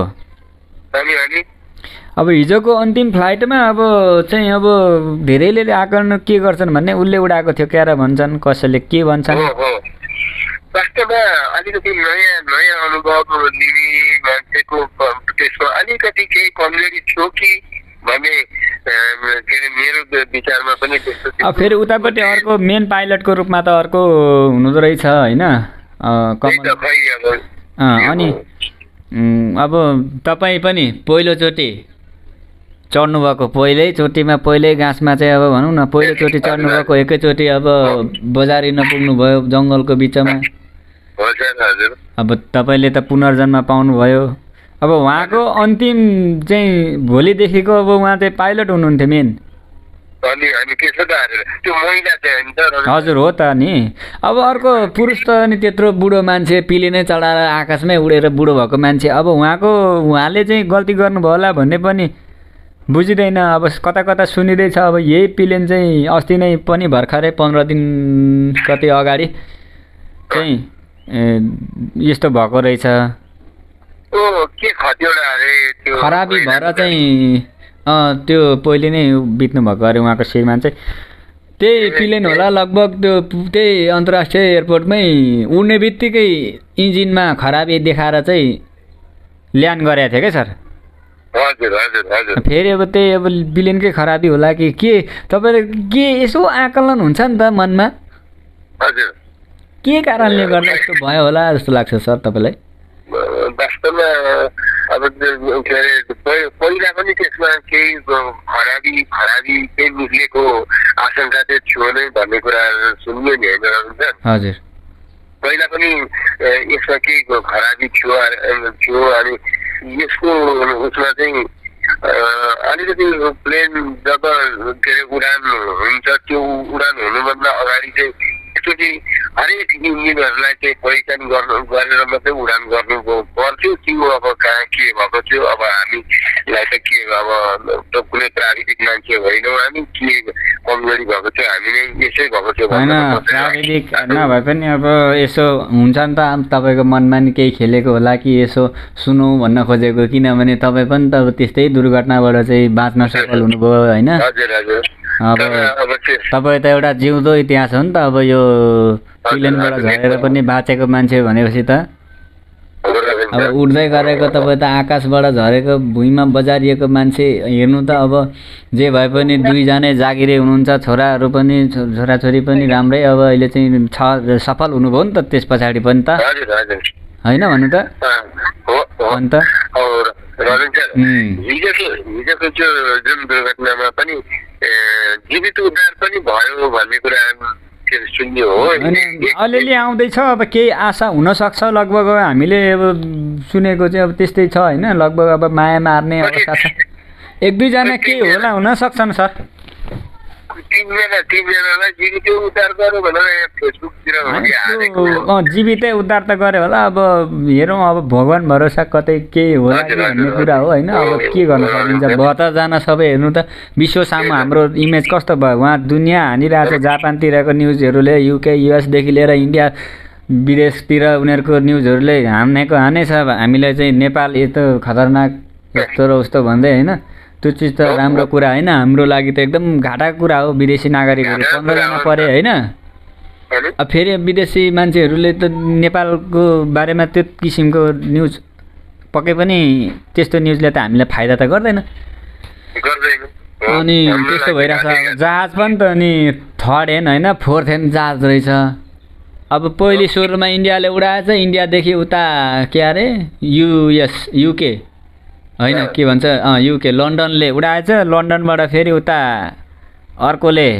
अब हिजोको अन्तिम फ्लाइटमा अब चाहिँ अब धेरैले आकलन के गर्छन् भन्ने उसले उडाएको थियो क्या र भन्छन्, कसैले के भन्छन्। वास्तवमा अलिकति नयाँ अनुभव लिने मान्छेको त्यसको अलिकति केही कमजोरी थियो कि भन्ने के अरे मेरो विचारमा पनि त्यस्तो। अब फेरि उतापट्टि अर्को मेन पाइलटको रूपमा त अर्को हुनुहुँदो रहेछ होइन? अनि अब तपाईँ पनि पहिलोचोटि चढ्नुभएको, पहिलै घाँसमा चाहिँ अब भनौँ न पहिलोचोटि चढ्नुभएको, एकैचोटि अब बजारी नपुग्नुभयो जङ्गलको बिचमा। अब तपाईँले त पुनर्जन्म पाउनुभयो। अब उहाँको अन्तिम चाहिँ भोलिदेखिको अब उहाँ चाहिँ पाइलट हुनुहुन्थ्यो मेन। हजुर हो त नि। अब अर्को पुरुष त अनि त्यत्रो बुढो मान्छे पिली नै चढाएर आकाशमै उडेर बुढो भएको मान्छे, अब उहाँले चाहिँ गल्ती गर्नुभयो होला भन्ने पनि बुझिँदैन। अब कता कता सुनिँदैछ अब यही प्लेन चाहिँ अस्ति नै पनि भर्खरै 15 दिन कति अगाडि चाहिँ यस्तो भएको रहेछ। खराबी भएर चाहिँ त्यो पहिले नै बित्नु भएको अरे उहाँको श्रीमान चाहिँ। त्यही प्लेन होला लगभग त्यही अन्तर्राष्ट्रिय एयरपोर्टमै उड्ने बित्तिकै इन्जिनमा खराबी देखाएर चाहिँ ल्यान्ड गरेको थियो क्या सर। फेरि अब त्यही अब प्लेनकै खराबी होला कि के तपाईँले के यसो आकलन हुन्छ नि त मनमा? के कारणले गर्दा यस्तो भयो होला जस्तो लाग्छ सर तपाईँलाई? वास्तवमा अब के अरे पहिला पनि त्यसमा केही खराबी केही निस्केको आशंका चाहिँ थियो नै भन्ने कुरा सुन्यो नि होइन? हजुर पहिला पनि यसमा केही खराबी थियो अनि यसको उसमा चाहिँ अलिकति प्लेन जब के अरे उडान हुन्छ त्यो उडान हुनुभन्दा अगाडि चाहिँ एकचोटि हरेक इन्जिनहरूलाई चाहिँ पहिचान गरेर मात्रै उडान गर्नु पर्थ्यो कि अब कहाँ के भएको थियो। अब हामीलाई त के अब कुनै प्राविधिक मान्छे होइनौँ हामी, के कमजोरी भएको थियो हामी नै यसै भएको थियो होइन। प्राविधिक नभए पनि अब यसो हुन्छ नि त तपाईँको मनमा नि केही खेलेको होला कि यसो सुनौँ भन्न खोजेको, किनभने तपाईँ पनि त त्यस्तै दुर्घटनाबाट चाहिँ बाँच्न सफल हुनुभयो होइन? अब तपाईँ त एउटा जिउँदो इतिहास हो नि त। अब यो प्लेनबाट झरेर पनि बाँचेको मान्छे भनेपछि त अब उड्दै गरेको तपाईँ त आकाशबाट झरेको भुइँमा बजारिएको मान्छे हेर्नु त अब जे भए पनि दुईजना जागिरे हुनुहुन्छ, छोराहरू पनि छोराछोरी पनि राम्रै अब अहिले चाहिँ सफल हुनुभयो नि त त्यस पछाडि पनि त होइन भन्नु त? अन्त हिजोको जुन दुर्घटनामा पनि जीवित उद्धार पनि भयो भन्ने कुरा सुन्यो हो। अलिअलि आउँदैछ अब केही आशा हुनसक्छ लगभग हामीले अब सुनेको चाहिँ अब त्यस्तै छ होइन? लगभग अब माया मार्ने अवस्था छ। 1-2 जना केही होला हुनसक्छन् सर। 3 जनालाई जीवितै उद्धार गर्यो भनेर फेसबुकतिर जीवितै उद्धार त गर्यो होला। अब हेरौँ अब भगवान भरोसा कतै केही होला कि भन्ने कुरा हो होइन? अब के गर्न सकिन्छ? 72 जना सबै हेर्नु त विश्व सामु हाम्रो इमेज कस्तो भयो? उहाँ दुनियाँ हानिरहेको छ। जापानतिरको न्युजहरूले UK US देखि लिएर इन्डिया विदेशतिर उनीहरूको न्युजहरूले हानेछ। हामीलाई चाहिँ नेपाल यस्तो खतरनाक यस्तो र उस्तो भन्दै होइन? त्यो चिज त राम्रो कुरा होइन, हाम्रो लागि त एकदम घाटाको कुरा हो। विदेशी नागरिकहरू 15 जना परे होइन? अब फेरि विदेशी मान्छेहरूले त नेपालको बारेमा त्यो किसिमको न्युज पक्कै पनि त्यस्तो न्युजले त हामीलाई फाइदा त गर्दैन। अनि त्यस्तो भइरहेछ। जहाज पनि त अनि 3rd ह्यान्ड होइन 4th ह्यान्ड जहाज रहेछ। अब पहिले सुरुमा इन्डियाले उडाएछ, इन्डियादेखि उता के अरे UK होइन के भन्छ युके लन्डनले उडाएछ लन्डनबाट फेरि उता अर्कोले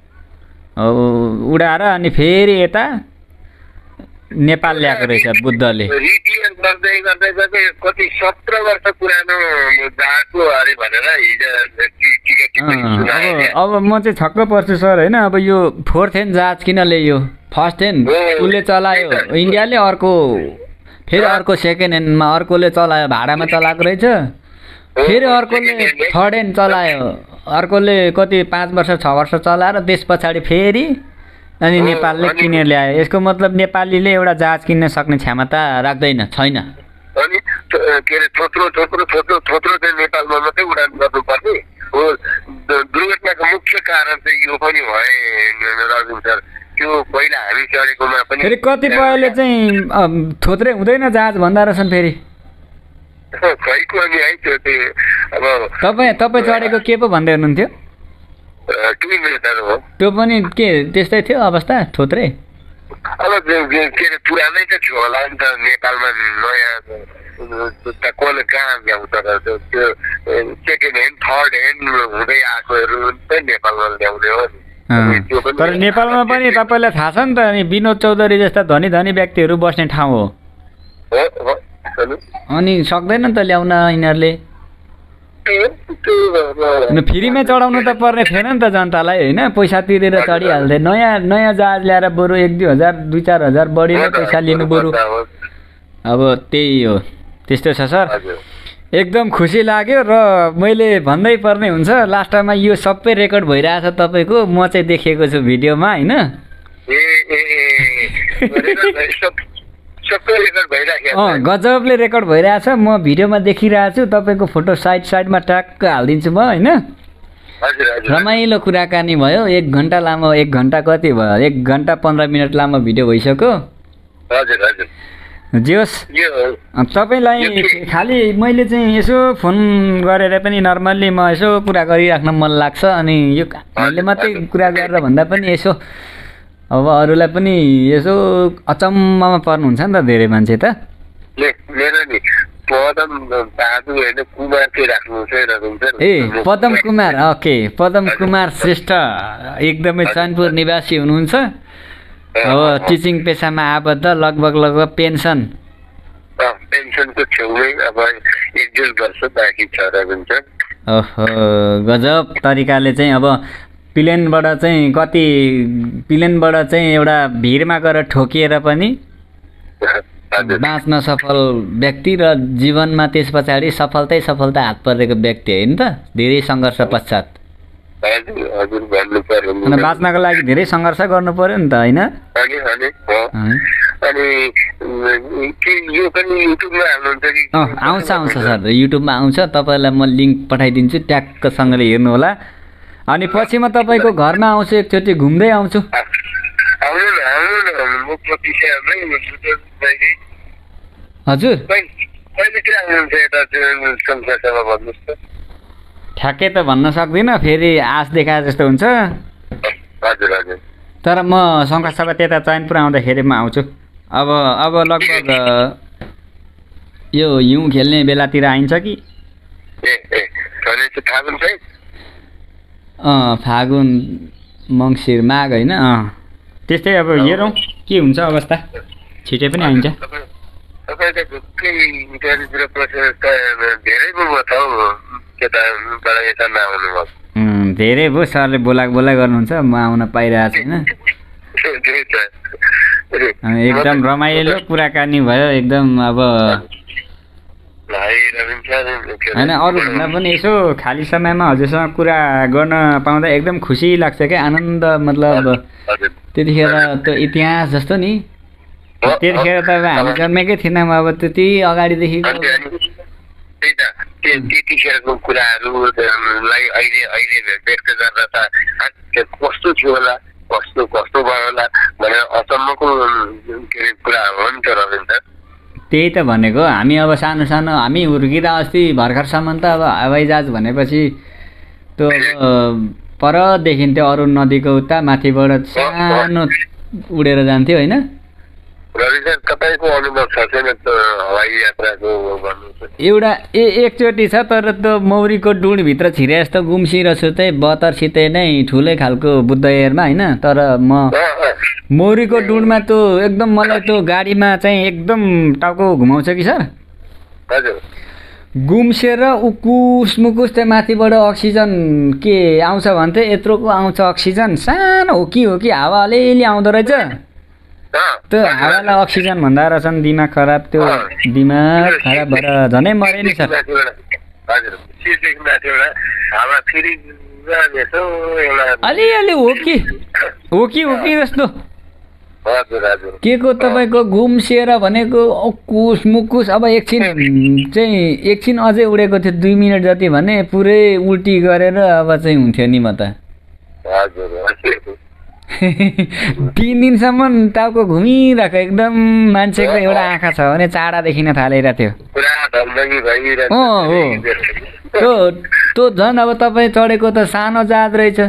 उडाएर अनि फेरि यता नेपाल ल्याएको रहेछ बुद्धले रिक्लियर गर्दै गर्दै गर्दै कति 17 वर्ष पुरानो जहाजको अरे भनेर अब म चाहिँ छक्क पर्छु सर होइन अब यो 4th ह्यान्ड जहाज किन ल्यायो फर्स्ट ह्यान्ड उसले चलायो इन्डियाले अर्को फेरि अर्को 2nd ह्यान्डमा अर्कोले चलायो भाडामा चलाएको रहेछ फेरि अर्कोले 3rd ह्यान्ड चलायो अर्कोले कति 5 वर्ष 6 वर्ष चलाएर त्यस पछाडि फेरि अनि नेपालले किनेर ल्यायो यसको मतलब नेपालीले एउटा जहाज किन्न सक्ने क्षमता राख्दैन छैन अनि के अरे थोत्रो चाहिँ नेपालमा मात्रै उडान गर्नुपर्ने हो दुर्घटनाको मुख्य कारण चाहिँ यो पनि भए राजुन सर त्यो पहिला हामी चढेकोमा पनि फेरि कतिपयले चाहिँ थोत्रे हुँदैन जहाज भन्दा रहेछन् फेरि खैको अनि है त्यो अब तपाईँ चढेको के पो भन्दै हुनुहुन्थ्यो त्यो पनि के त्यस्तै थियो अवस्था थोत्रे अब के अरे पुरानै त थियो होला नि त नेपालमा नयाँ कसले कहाँ ल्याउँछ र त्यो 2nd ह्यान्ड 3rd ह्यान्ड हुँदै आएकोहरू चाहिँ नेपालमा ल्याउने हो नि तर नेपालमा पनि तपाईँलाई थाहा छ नि त अनि विनोद चौधरी जस्ता धनी धनी व्यक्तिहरू बस्ने ठाउँ हो अनि सक्दैन नि त ल्याउन यिनीहरूले फ्रीमै चढाउनु त पर्ने थिएन नि त जनतालाई होइन पैसा तिरेर चढिहाल्थे नयाँ जहाज ल्याएर बरु 1-2 हजार 2-4 हजार बढी नै पैसा लिनु बरु अब त्यही हो त्यस्तो छ सर एकदम खुसी लाग्यो र मैले भन्दै पर्ने हुन्छ लास्टमा यो सबै रेकर्ड भइरहेछ तपाईँको म चाहिँ देखेको छु भिडियोमा होइन गजबले रेकर्ड भइरहेछ म भिडियोमा देखिरहेको छु तपाईँको फोटो साइडमा ट्याक्क हालिदिन्छु म होइन रमाइलो कुराकानी भयो 1 घन्टा लामो 1 घन्टा कति भयो 1 घन्टा 15 मिनट लामो भिडियो भइसक्यो जे होस् तपाईँलाई खालि मैले चाहिँ यसो फोन गरेर पनि नर्मल्ली म यसो कुरा गरिराख्न मन लाग्छ अनि यो मैले मात्रै कुरा गरेर भन्दा पनि यसो अब अरूलाई पनि यसो अचम्ममा पर्नुहुन्छ नि त धेरै मान्छे त ए पदम कुमार ओके पदम कुमार श्रेष्ठ एकदमै चैनपुर निवासी हुनुहुन्छ अब टिचिङ पेसामा आबद्ध लगभग पेन्सनको छेउमै अब 1-1.5 वर्ष बाँकी छ हुन्छ ओहो गजब तरिकाले चाहिँ अब प्लेनबाट चाहिँ एउटा भिरमा गएर ठोकिएर पनि बाँच्न सफल व्यक्ति र जीवनमा त्यस पछाडि सफलता हात परेको व्यक्ति होइन त धेरै सङ्घर्ष पश्चात बाँच्नको लागि धेरै सङ्घर्ष गर्नु पर्यो नि त होइन आउँछ सर युट्युबमा आउँछ तपाईँलाई म लिङ्क पठाइदिन्छु ट्याक्कसँगले हेर्नु होला अनि पछि म तपाईँको घरमा आउँछु एकचोटि घुम्दै आउँछु हजुर ठ्याक्कै त भन्न सक्दिनँ फेरि आश देखाए जस्तो हुन्छ तर म शङ्करसभा त्यता चैनपुर आउँदाखेरि म आउँछु अब लगभग यो हिउँ खेल्ने बेलातिर आइन्छ कि फागुन मङ्सिर माघ होइन त्यस्तै अब हेरौँ के हुन्छ अवस्था छिटै पनि आइन्छ धेरै भयो सरले बोलाक गर्नुहुन्छ म आउन पाइरहेको छैन एकदम रमाइलो कुराकानी भयो एकदम अब होइन अरूभन्दा पनि यसो खाली समयमा हजुरसँग कुरा गर्न पाउँदा एकदम खुसी लाग्छ क्या आनन्द मतलब त्यतिखेर त्यो इतिहास जस्तो नि त्यतिखेर त हामी जन्मेकै थिएनौँ अब त्यति अगाडिदेखि त्यतिखेरको कुराहरूलाई अहिले व्यक्त गर्दा त कस्तो थियो होला कस्तो भयो होला भनेर अचम्मको के अरे कुरा हो नि त रविन्द्र त्यही त भनेको हामी अब सानो हामी हुर्किँदा अस्ति भर्खरसम्म त अब हवाईजहाज भनेपछि त्यो पर देखिन्थ्यो अरुण नदीको उता माथिबाट सानो उडेर जान्थ्यो होइन रवि सर तपाईँको अनुभव छ छैन हवाई यात्राको भन्नु? एउटा एकचोटि छ, तर त्यो मौरीको डुँडभित्र छिरे जस्तो गुम्सिरहेछु चाहिँ बतरसितै नै ठुलै खालको बुद्ध एयरमा होइन। तर म मौरीको डुँडमा त्यो एकदम मलाई त्यो गाडीमा चाहिँ एकदम टाउको घुमाउँछ कि सर। हजुर। गुम्सेर उकुस मुकुस चाहिँ माथिबाट अक्सिजन के आउँछ भन्थे, यत्रोको आउँछ अक्सिजन, सानो हो कि हावा अलिअलि आउँदो रहेछ। त्यो हावालाई अक्सिजन भन्दा रहेछन्। दिमाग खराब, त्यो दिमाग खराब भएर झनै मरे नि सर। अलिअलि हो कि जस्तो के को तपाईँको गुम्सिएर भनेको अकुस मुकुस। अब एकछिन अझै उडेको थियो 2 मिनट जति भने पुरै उल्टी गरेर अब चाहिँ हुन्थ्यो नि म त। 3 दिनसम्म टाउको घुमिरहेको एकदम मान्छेको एउटा आँखा छ भने चाडा देखिन थालेर थियो। त्यो झन् अब तपाईँ चढेको त सानो जहाज रहेछ।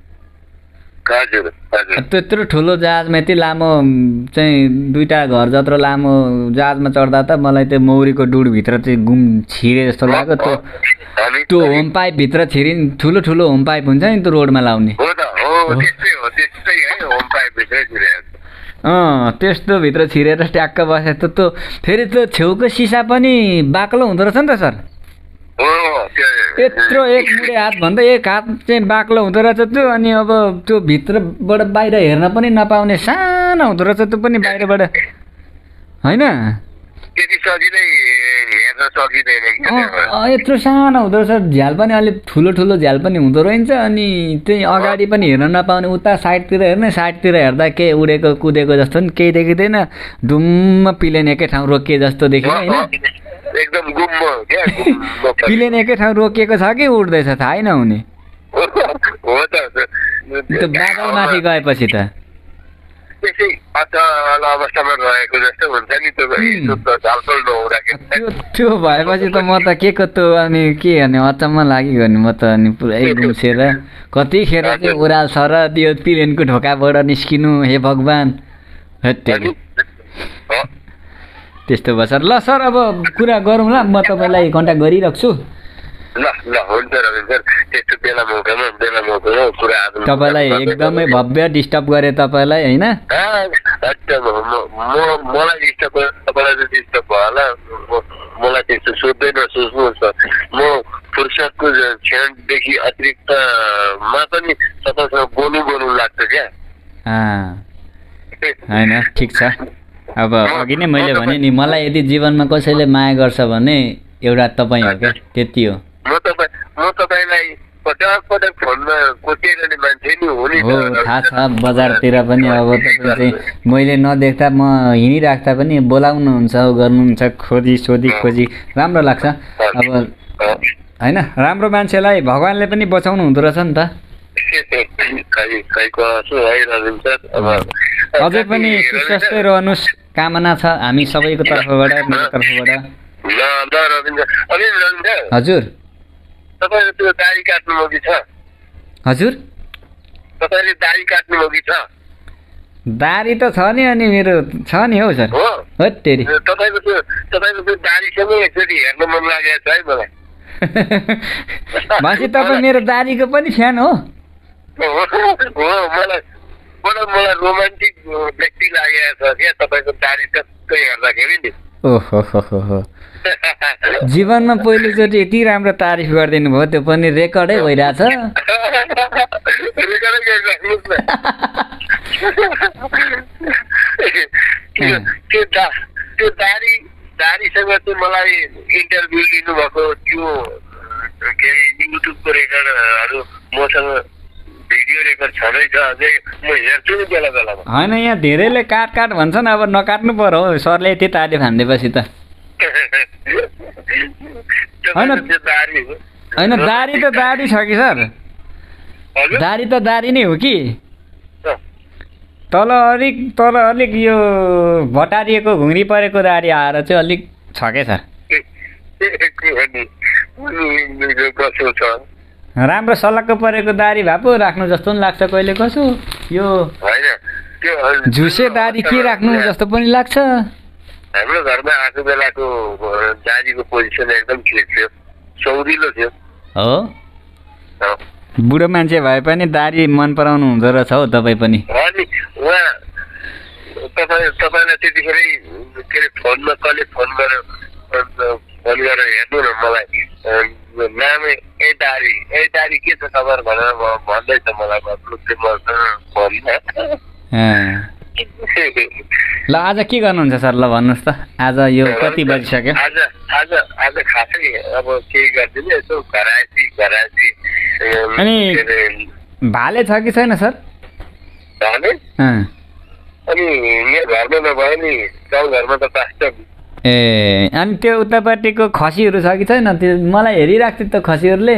त्यत्रो ठुलो जहाजमा यति लामो चाहिँ 2टा घर जत्रो लामो जहाजमा चढ्दा त मलाई त्यो मौरीको डुँडभित्र चाहिँ छिरे जस्तो लाग्यो। त्यो होम पाइप भित्र ठुलो होम पाइप हुन्छ नि त्यो रोडमा लाउने, त्यस्तो भित्र छिरेर ट्याक्क बसेको। त्यो फेरि त्यो छेउको सिसा पनि बाक्लो हुँदो रहेछ नि त सर। यत्रो एक मुढे हात भन्दा एक हात चाहिँ बाक्लो हुँदो रहेछ त्यो। अनि अब त्यो भित्रबाट बाहिर हेर्न पनि नपाउने सानो हुँदो रहेछ त्यो पनि बाहिरबाट होइन। यत्रो सानो हुँदो रहेछ। झ्याल पनि अलिक ठुलो झ्याल पनि हुँदो रहेछ। अनि त्यही अगाडि पनि हेर्न नपाउने, उता साइडतिर हेर्ने, साइडतिर हेर्दा के उडेको कुदेको जस्तो नि केही देखिँदैन। डुम्म प्लेन एकै ठाउँ रोकिए जस्तो देखियो होइन। एकदम गुम्म क्या, प्लेन एकै ठाउँ रोकिएको छ कि उड्दैछ थाहै नहुने। त्यो बादलमाथि गएपछि त त्यसै अचल अवस्थामा रहेको जस्तो हुन्छ नि त्यो भएपछि त म त के त्यो अनि के गर्ने अचम्म लाग्यो नि म त। अनि पुरै गुम्सेर कतिखेर चाहिँ ओह्राल सर त्यो प्लेनको ढोकाबाट निस्किनु, हे भगवान्। त्यस्तो भयो सर। ल सर अब कुरा गरौँ ल, म तपाईँलाई कन्ट्याक्ट गरिराख्छु। ल हुन्छ रविन सर, त्यस्तो बेला मौकामा कुरा। तपाईँलाई एकदमै भव्य डिस्टर्ब गरेँ तपाईँलाई होइन। मलाई डिस्टर्ब तपाईँलाई त डिस्टर्ब भयो होला। मलाई त्यस्तो सोध्दै नसोच्नुहोस्। म फुर्सदको क्षणदेखि अतिरिक्तमा पनि तपाईँसँग बोल्नु लाग्छ क्या। होइन ठिक छ। अब अघि नै मैले भने नि, मलाई यदि जीवनमा कसैले माया गर्छ भने एउटा तपाईँ हो क्या, त्यति हो। म तपाईँलाई पटक फोनमा कोसिरहने मान्छे नि हो नि। हो थाहा छ। बजारतिर पनि अब तपाईँ चाहिँ मैले नदेख्दा म हिँडिराख्दा पनि बोलाउनुहुन्छ, गर्नुहुन्छ, खोजी राम्रो लाग्छ। अब होइन, राम्रो मान्छेलाई भगवान्ले पनि बचाउनु हुँदो रहेछ नि त। अझै पनि सुस्वस्थै रहनुहोस्, कामना छ हामी सबैको तर्फबाट, मेरो तर्फबाट। हजुर तपाईँले त्यो दाढी काट्नुभयो कि छ? हजुर तपाईँले दाढी काट्नुभयो कि छ? दाढी त छ नि, अनि मेरो छ नि हौ सर। हो तेरी तपाईँको त्यो दाढीसँगै एकचोटि हेर्न मन लागेको छ है मलाई। भनेपछि तपाईँ मेरो दाढीको पनि फ्यान हो? मलाई रोमान्टिक व्यक्ति लागेको छ क्या तपाईँको दाढी टक्कै हेर्दाखेरि नि। ओहो, जीवनमा पहिलोचोटि यति राम्रो तारिफ गरिदिनु भयो, त्यो पनि रेकर्डै भइरहेछ। त्यो दाढीसँग चाहिँ मलाई इन्टरभ्यू लिनुभएको त्यो के अरे युट्युबको रेकर्डहरू मसँग भिडियो रेकर्ड छँदैछ, अझै म हेर्छु नि बेला बेलामा। होइन, यहाँ धेरैले काट भन्छन्, अब नकाट्नु पर्यो हौ सरले यति तारिफ हान्दिएपछि त। होइन, दाढी त दाढी छ कि सर, दाढी त दाढी नै हो कि तल अलिक यो भटारिएको घुङ्री परेको दाढी आएर चाहिँ अलिक छ क्या सर। राम्रो सलक्क परेको दाढी भए पो राख्नु जस्तो पनि लाग्छ कहिले कसो। यो होइन, त्यो झुसे दारी के राख्नु जस्तो पनि लाग्छ। हाम्रो घरमा आएको बेलाको दारीको पोजिसन एकदम ठिक थियो, सौरिलो थियो। हो बुढो मान्छे भए पनि दारी मन पराउनु हुँदो रहेछ हौ तपाईँ पनि। अनि उहाँ तपाईँलाई त्यतिखेरै के अरे फोनमा कसले फोन गरेर हेर्नु न मलाई नामै ए दारी के छ खबर भनेर भन्दैछ मलाई ल आज के गर्नुहुन्छ सर? ल भन्नुहोस् त, आज यो कति बजिसक्यो? आज खासै अब केही गर्दिनँ, यसो घरासी अनि भाले छ कि छैन सर? भाले अनि यहाँ घरमा नभए नि गाउँघरमा त पास्छ। ए अनि त्यो उतापट्टिको खसीहरू छ कि छैन? त्यो मलाई हेरिराख्थ्यो त खसीहरूले।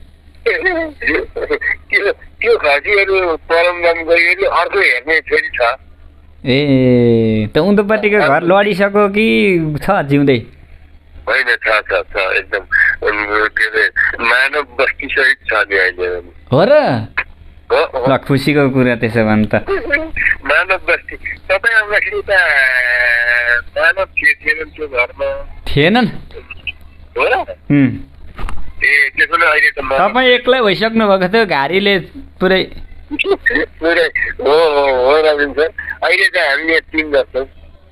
त्यो खसीहरू परमगाम गयो अर्को हेर्ने फेरि छ। ए त उतापट्टिको घर लडिसक्यो कि छ जिउँदै? होइन छ एकदम के अरे मानव बस्ती सहित छ नि अहिले। हो र? ल खुसीको कुरा त्यसो भने त। मानव बस्ती तपाईँ आउँदाखेरि त मानव थिएनन् त्यो घरमा? थिएनन् हो र? ए त्यसो भने अहिले त तपाईँ एक्लै भइसक्नु भएको थियो घारीले पुरै। हो रविन सर, अहिले त हामी 3 जस्तो।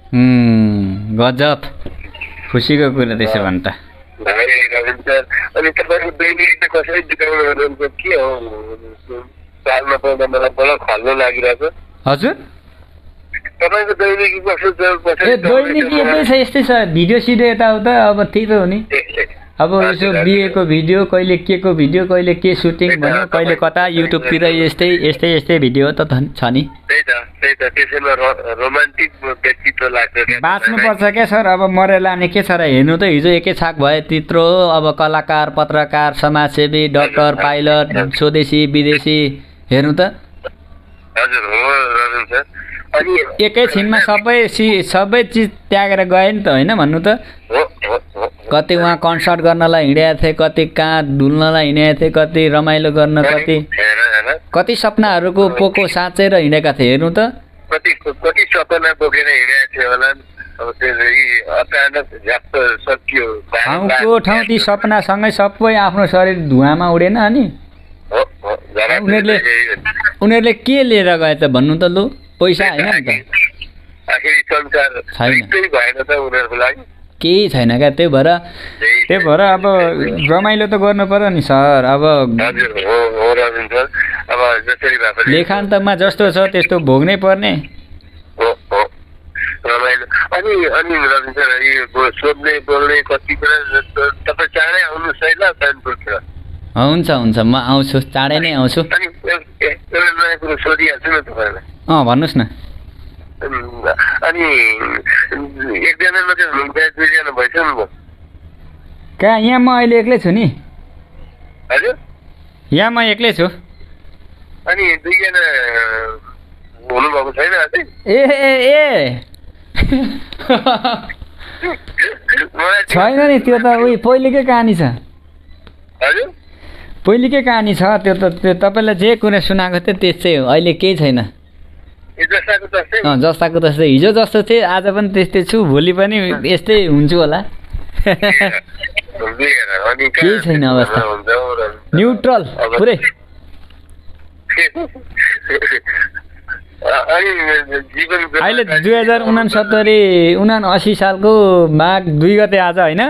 गजब खुसीको कुरा त्यसो भने त। रविन सर अनि तपाईँको दैनिक त कसरी बिताउनुहुन्छ? के हो पाल्न पाउँदा मलाई बडो खल्लो लागिरहेको। हजुर तपाईँको दैनिकी कसो छ? ए दैनिकी यस्तै छ, भिडियो सिडियो यताउता अब त्यही त हो नि। अब यसो बिहेको भिडियो, कहिले के को भिडियो, कहिले के सुटिङ भन्यो, कहिले कता युट्युबतिर यस्तै भिडियो त छ नि। त्यही त त्यसैमा रोमान्टिक व्यक्तित्व लाग्छ। बाँच्नुपर्छ क्या सर, अब मरेर लाने के छ र? हेर्नु त हिजो एकै छाक भयो त्यत्रो। अब कलाकार, पत्रकार, समाजसेवी, डाक्टर, पाइलट, स्वदेशी विदेशी हेर्नु त। हजुर हो रविन सर। अनि एकैछिनमा सबै चिज त्यागेर गए नि त होइन भन्नु त। कति उहाँ कन्सर्ट गर्नलाई हिँडेका थिए, कति कहाँ डुल्नलाई हिँडेका थिए, कति रमाइलो गर्न, कति सपनाहरूको पोको साँचेर हिँडेका थिए हेर्नु त। कति सपना बोकेर हिँडेका थियो होला। अब अचानक झ्याप्प सकियो। ठाउँको ठाउँ ती सपनासँगै सबै आफ्नो शरीर धुवामा उडेन। अनि उनीहरूले के लिएर गए त भन्नु त? लु पैसा होइन नि त, केही छैन क्या। त्यही भएर अब रमाइलो त गर्नु पर्यो नि सर। अब लेखान्तमा जस्तो छ त्यस्तो भोग्नै पर्ने। रमाइलो अनि रविन सर सोध्ने बोल्ने कति बेला तपाईँ चाँडै आउनुहोस् है ल कानपुरतिर। हुन्छ म आउँछु, चाँडै नै आउँछु। अनि एउटा नयाँ कुरो सोधिहाल्छु न तपाईँलाई। भन्नुहोस् न। अनि एकजना मात्रै हुनुहुन्छ, 2जना भइसक्नु भयो? कहाँ? यहाँ म अहिले एक्लै छु नि। हजुर यहाँ म एक्लै छु। अनि 2जना हुनुभएको छैन अझै? ए छैन नि, त्यो त उही पहिलेकै कहानी छ। हजुर पहिलेकै कहानी छ त्यो त। त्यो तपाईँलाई जे कुरा सुनाएको थियो त्यस्तै हो, अहिले केही छैन। जस्ताको तस्तै, हिजो जस्तो थिएँ आज पनि त्यस्तै छु, भोलि पनि यस्तै हुन्छु होला। केही छैन अवस्था, न्युट्रल पुरै। अहिले 2069 सालको माघ 2 गते आज होइन?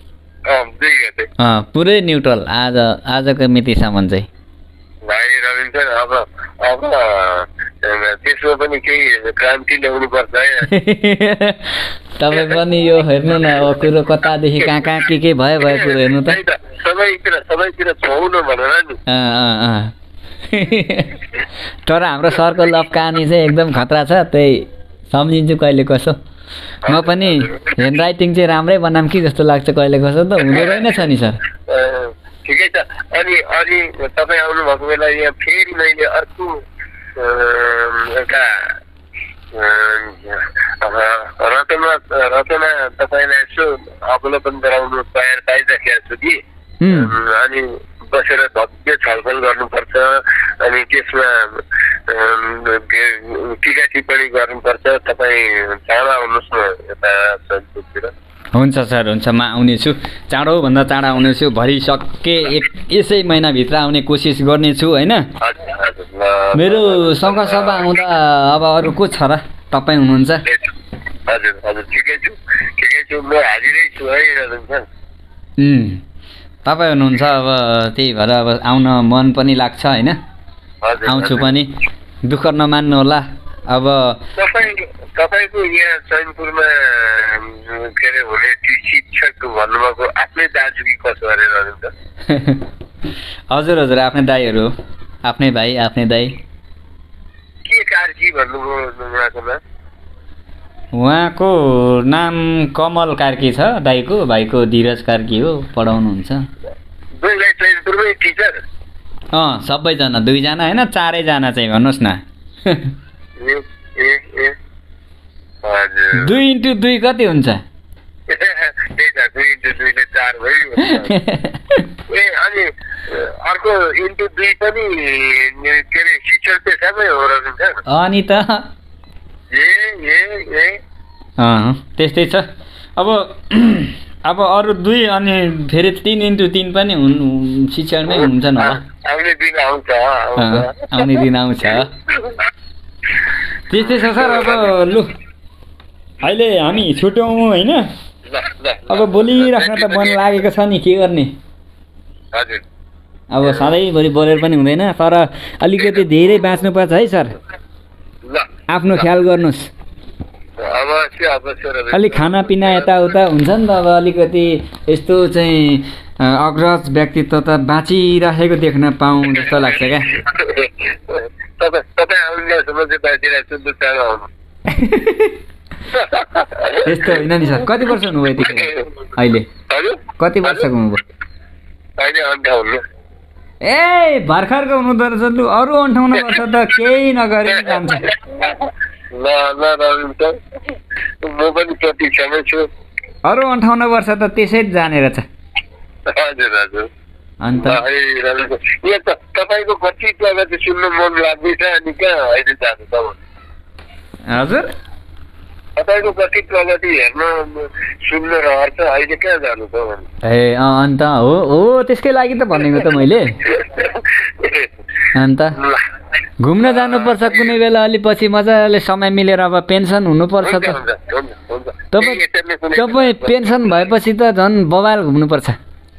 पुरै न्युट्रल आजको मितिसम्म चाहिँ। भाइ रविन सर अब त्यसमा पनि केही क्रान्ति ल्याउनु पर्छ है। तपाईँ पनि यो हेर्नु न, अब कुरो कतादेखि कहाँ के भयो कुरो हेर्नु त। सबैतिर छौँ भनेर नि। तर हाम्रो सरको लभ कहानी चाहिँ एकदम खतरा छ, त्यही सम्झिन्छु कहिले कसो। म पनि ह्यान्ड राइटिङ चाहिँ राम्रै बनाऊँ कि जस्तो लाग्छ कहिले कसो त हुँदो रहेनछ नि सर। ठिकै छ। अनि तपाईँ आउनुभएको बेला यहाँ फेरि मैले अर्को एउटा रचना तपाईँलाई यसो अवलोकन गराउनु तयार पाइराखेको छु कि। अनि बसेर भव्य छलफल गर्नुपर्छ। अनि त्यसमा के टिका टिप्पणी गर्नुपर्छ। तपाईँ चाँडो आउनुहोस् न यता सन्तुकतिर। हुन्छ सर, हुन्छ, म आउनेछु, चाँडोभन्दा चाँडो आउनेछु। भरिसके यसै महिनाभित्र आउने कोसिस गर्नेछु होइन। मेरो सङ्घसभा आउँदा अब अरू को छ र? तपाईँ हुनुहुन्छ? हजुर हजुर, ठिकै छु, म हाजिरै छु है रजन। तपाईँ हुनुहुन्छ, अब त्यही भएर अब आउन मन पनि लाग्छ होइन। आउँछु पनि, दुःख नमान्नु होला। अब तपाईँको यहाँ चैनपुरमा के अरे हुने शिक्षक भन्नुभएको आफ्नै दाजु कि कसो अरे रजन? हजुर हजुर, आफ्नै दाईहरू हो, आफ्नै भाइ, आफ्नै दाई। के कार्की भन्नुभयो उहाँको नाम? उहाँको नाम कमल कार्की छ, दाईको। भाइको धीरज कार्की हो, पढाउनुहुन्छ। दुईलाई चैनपुरमै टिचर? सबैजना, 2जना होइन, 4जना चाहिँ भन्नुहोस् न। 2 into 2 कति हुन्छ? त्यही त, 2 into 2 ले 4 भयो। अनि अर्को into 2 पनि के अरे शिक्षक पेसामै हो रहेछ। अनि त त्यस्तै छ। अब अरू 2 अनि फेरि 3 into 3 पनि शिक्षणमै हुन्छन् होला। आउने दिन आउँछ। त्यस्तै छ सर। अब लु, अहिले हामी छुट्यौँ होइन। अब बोलिराख्न त मन लागेको छ नि, के गर्ने। अब सधैँभरि बोलेर पनि हुँदैन, तर अलिकति धेरै बाँच्नुपर्छ है सर। आफ्नो ख्याल गर्नुहोस्। अलिक खानापिना यताउता हुन्छ नि त। अब अलिकति यस्तो चाहिँ अग्रज व्यक्तित्व त बाँचिराखेको देख्न पाऊँ जस्तो लाग्छ क्या। त्यस्तो होइन नि सर। कति वर्ष हुनुभयो यतिखेर? अहिले कति वर्षको हुनुभयो? ए भर्खरको हुनुहुँदो रहेछ। लु, अरू 58 वर्ष त केही नगरे जान्छ। म पनि प्रतीक्षामै छु। अरू 58 वर्ष त त्यसै जाने रहेछ। अन्त तपाईँको कति प्रगति सुन्नु मन लाग्दैछ। अनि कहाँ अहिले जानु त? हजुर, तपाईँको कति प्रगति हेर्न सुन्न रहर छ। अहिले कहाँ जानु त? ए अन्त हो त्यसकै लागि त भनेको त मैले। अन्त घुम्न जानुपर्छ कुनै बेला, अलि पछि मजाले समय मिलेर। अब पेन्सन हुनुपर्छ त। तपाईँ पेन्सन भएपछि त झन् बबाल घुम्नुपर्छ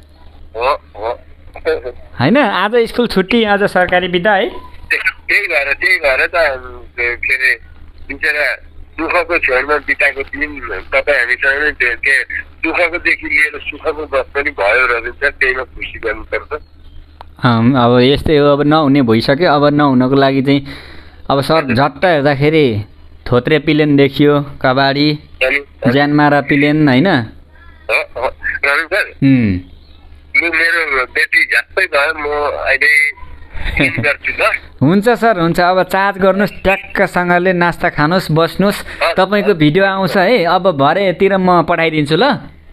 होइन। आज स्कुल छुट्टी, आज सरकारी बिदा है। त्यही भएर त के अरे बिचरा दुःखको छेउमा बिताएको दिन तपाईँ हामीसँग के दुःखकोदेखि लिएर सुखको बस पनि भयो रहेछ। त्यहीमा खुसी गर्नुपर्छ। अब यस्तै हो। अब नहुने भइसक्यो। अब नहुनको लागि चाहिँ अब सर झट्ट हेर्दाखेरि थोत्रे पिलेन देखियो, कबाडी, ज्यानमारा पिलेन होइन। मेरो बेटी झट्टै भयो। म अहिले गर्छु ल। हुन्छ सर, हुन्छ। अब चार्ज गर्नुहोस्, ट्याक्कसँगले नास्ता खानुहोस्, बस्नुहोस्। तपाईँको भिडियो आउँछ है। अब भरेतिर म पठाइदिन्छु ल।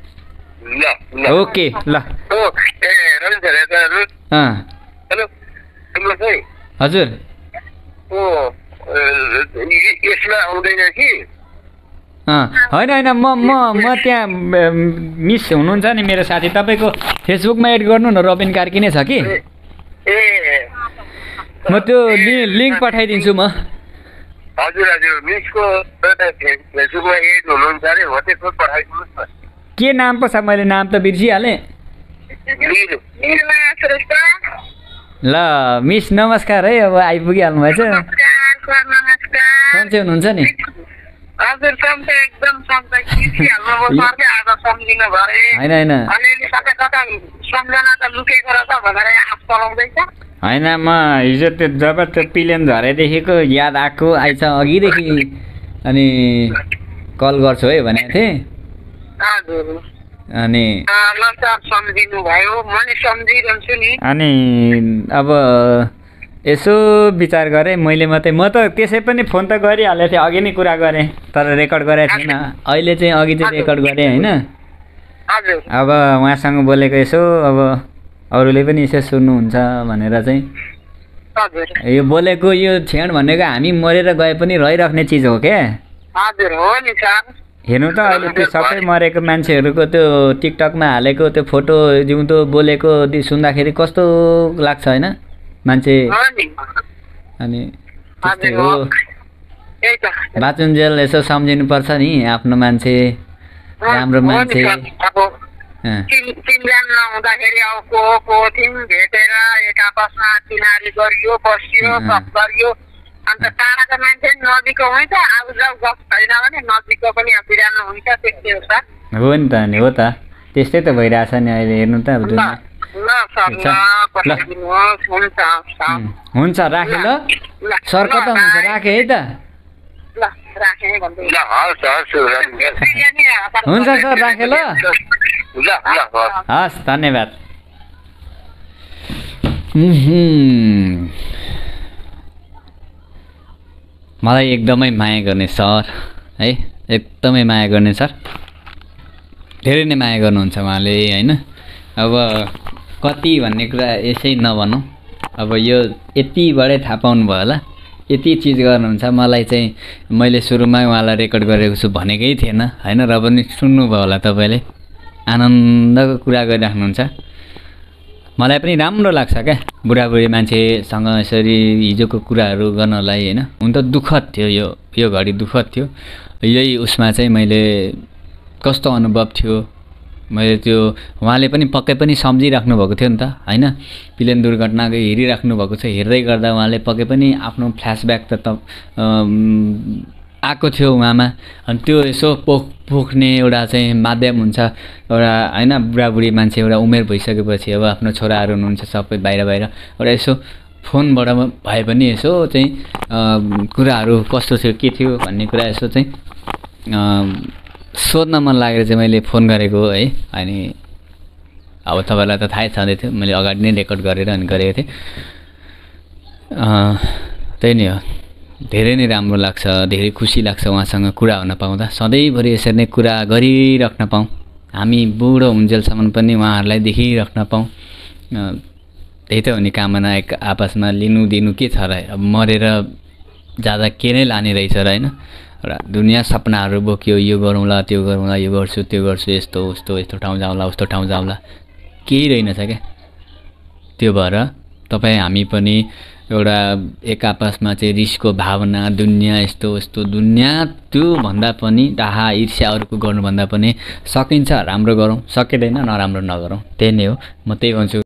ओके ल। हजुर, यसमा आउँदैन कि? होइन, म त्यहाँ मिस हुनुहुन्छ नि मेरो साथी। तपाईँको फेसबुकमा एड गर्नु न, रबिन कार्की नै छ कि। म त्यो लिङ्क पठाइदिन्छु म। हजुर, मिसको फेसबुकमा एड हुनुहुन्छ अरे, हो त्यसमा पठाइदिनुहोस् न। के नाम पो छ? मैले नाम त बिर्सिहालेँ। ल मिस नमस्कार है। अब आइपुगिहाल्नु भएछ। सन्चै हुनुहुन्छ नि? होइन, म हिजो त्यो जब त्यो पिलेन झरेदेखिको याद आएको आइछ अघिदेखि। अनि कल गर्छु है भनेको थिएँ। अनि अब यसो विचार गरेँ मैले मात्रै। म त त्यसै पनि फोन त गरिहालेको थिएँ, अघि नै कुरा गरेँ, तर रेकर्ड गरेको थिएन। अहिले चाहिँ अघि चाहिँ रेकर्ड गरेँ होइन। अब उहाँसँग बोलेको यसो, अब अरूले पनि यसो सुन्नुहुन्छ भनेर चाहिँ हजुर यो बोलेको यो क्षण भनेको हामी मरेर गए पनि रहिराख्ने चिज हो क्या। हजुर हो नि सर। हेर्नु त अहिले त्यो सबै मरेको मान्छेहरूको त्यो टिकटकमा हालेको त्यो फोटो जिउँदो बोलेको सुन्दाखेरि कस्तो लाग्छ होइन मान्छे। अनि त्यस्तै हो बाचुन्जेल यसो सम्झिनुपर्छ नि आफ्नो मान्छे राम्रो मान्छे। चिनजान नहुँदाखेरि अब को थियौँ भेटेर एक आपसमा चिनारी गरियो बसियो गफ गरियो। अन्त टाढाको मान्छे नजिकको हुन्छ आउ जाउ गफ छैन भने नजिकको पनि बिरानो हुन्छ त्यस्तै हो सर। हो नि त नि हो त त्यस्तै त भइरहेछ नि अहिले हेर्नु त अब दुनियाँ। हुन्छ राखेँ ल सर कता हुन्छ राखेँ है त। हुन्छ सर राखेँ ल। हस् धन्यवाद। मलाई एकदमै माया गर्ने सर है एकदमै माया गर्ने सर धेरै नै माया गर्नुहुन्छ उहाँले होइन। अब कति भन्ने कुरा यसै नभनौँ अब यो यतिबाटै थाहा पाउनु भयो होला यति चिज गर्नुहुन्छ। मलाई चाहिँ मैले सुरुमा उहाँलाई रेकर्ड गरेको छु भनेकै थिएन होइन र पनि सुन्नुभयो होला तपाईँले आनन्दको कुरा गरिराख्नुहुन्छ। मलाई पनि राम्रो लाग्छ क्या बुढाबुढी मान्छेसँग यसरी हिजोको कुराहरू गर्नलाई होइन। हुन त दुःखद थियो यो घडी दुःखद थियो। यही उसमा चाहिँ मैले कस्तो अनुभव थियो मैले त्यो उहाँले पनि पक्कै पनि सम्झिराख्नु भएको थियो नि त होइन। प्लेन दुर्घटनाको हेरिराख्नु भएको छ हेर्दै गर्दा उहाँले पक्कै पनि आफ्नो फ्ल्यासब्याक त आएको थियो उहाँमा। अनि त्यो यसो पोख्ने एउटा चाहिँ माध्यम हुन्छ एउटा होइन। बुढाबुढी मान्छे एउटा उमेर भइसकेपछि अब आफ्नो छोराहरू हुनुहुन्छ सबै बाहिर एउटा यसो फोनबाट भए पनि यसो चाहिँ कुराहरू कस्तो थियो के थियो भन्ने कुरा यसो चाहिँ सोध्न मन लागेर चाहिँ मैले फोन गरेको है। अनि अब तपाईँलाई त थाहै छँदै थियो मैले अगाडि नै रेकर्ड गरेर अनि गरेको थिएँ। त्यही नै हो धेरै नै राम्रो लाग्छ धेरै खुसी लाग्छ उहाँसँग कुरा हुन पाउँदा। सधैँभरि यसरी नै कुरा गरिराख्न पाऊँ हामी बुढो हुन्जेलसम्म पनि उहाँहरूलाई देखिराख्न पाऊँ त्यही त हो नि कामना। एक आपसमा लिनु दिनु के छ र अब मरेर जाँदा के नै लाने रहेछ र होइन। एउटा दुनियाँ सपनाहरू बोक्यो यो गरौँला त्यो गरौँला यो गर्छु त्यो गर्छु यस्तो उस्तो यस्तो ठाउँ जाउँला उस्तो ठाउँ जाउँला केही रहेनछ क्या। त्यो भएर तपाईँ हामी पनि एउटा एक आपसमा चाहिँ रिसको भावना दुनियाँ यस्तो यस्तो दुनियाँ त्यो भन्दा पनि डाहा ईर्ष्या अरूको गर्नुभन्दा पनि सकिन्छ राम्रो गरौँ सकिँदैन नराम्रो नगरौँ त्यही नै हो म त्यही भन्छु।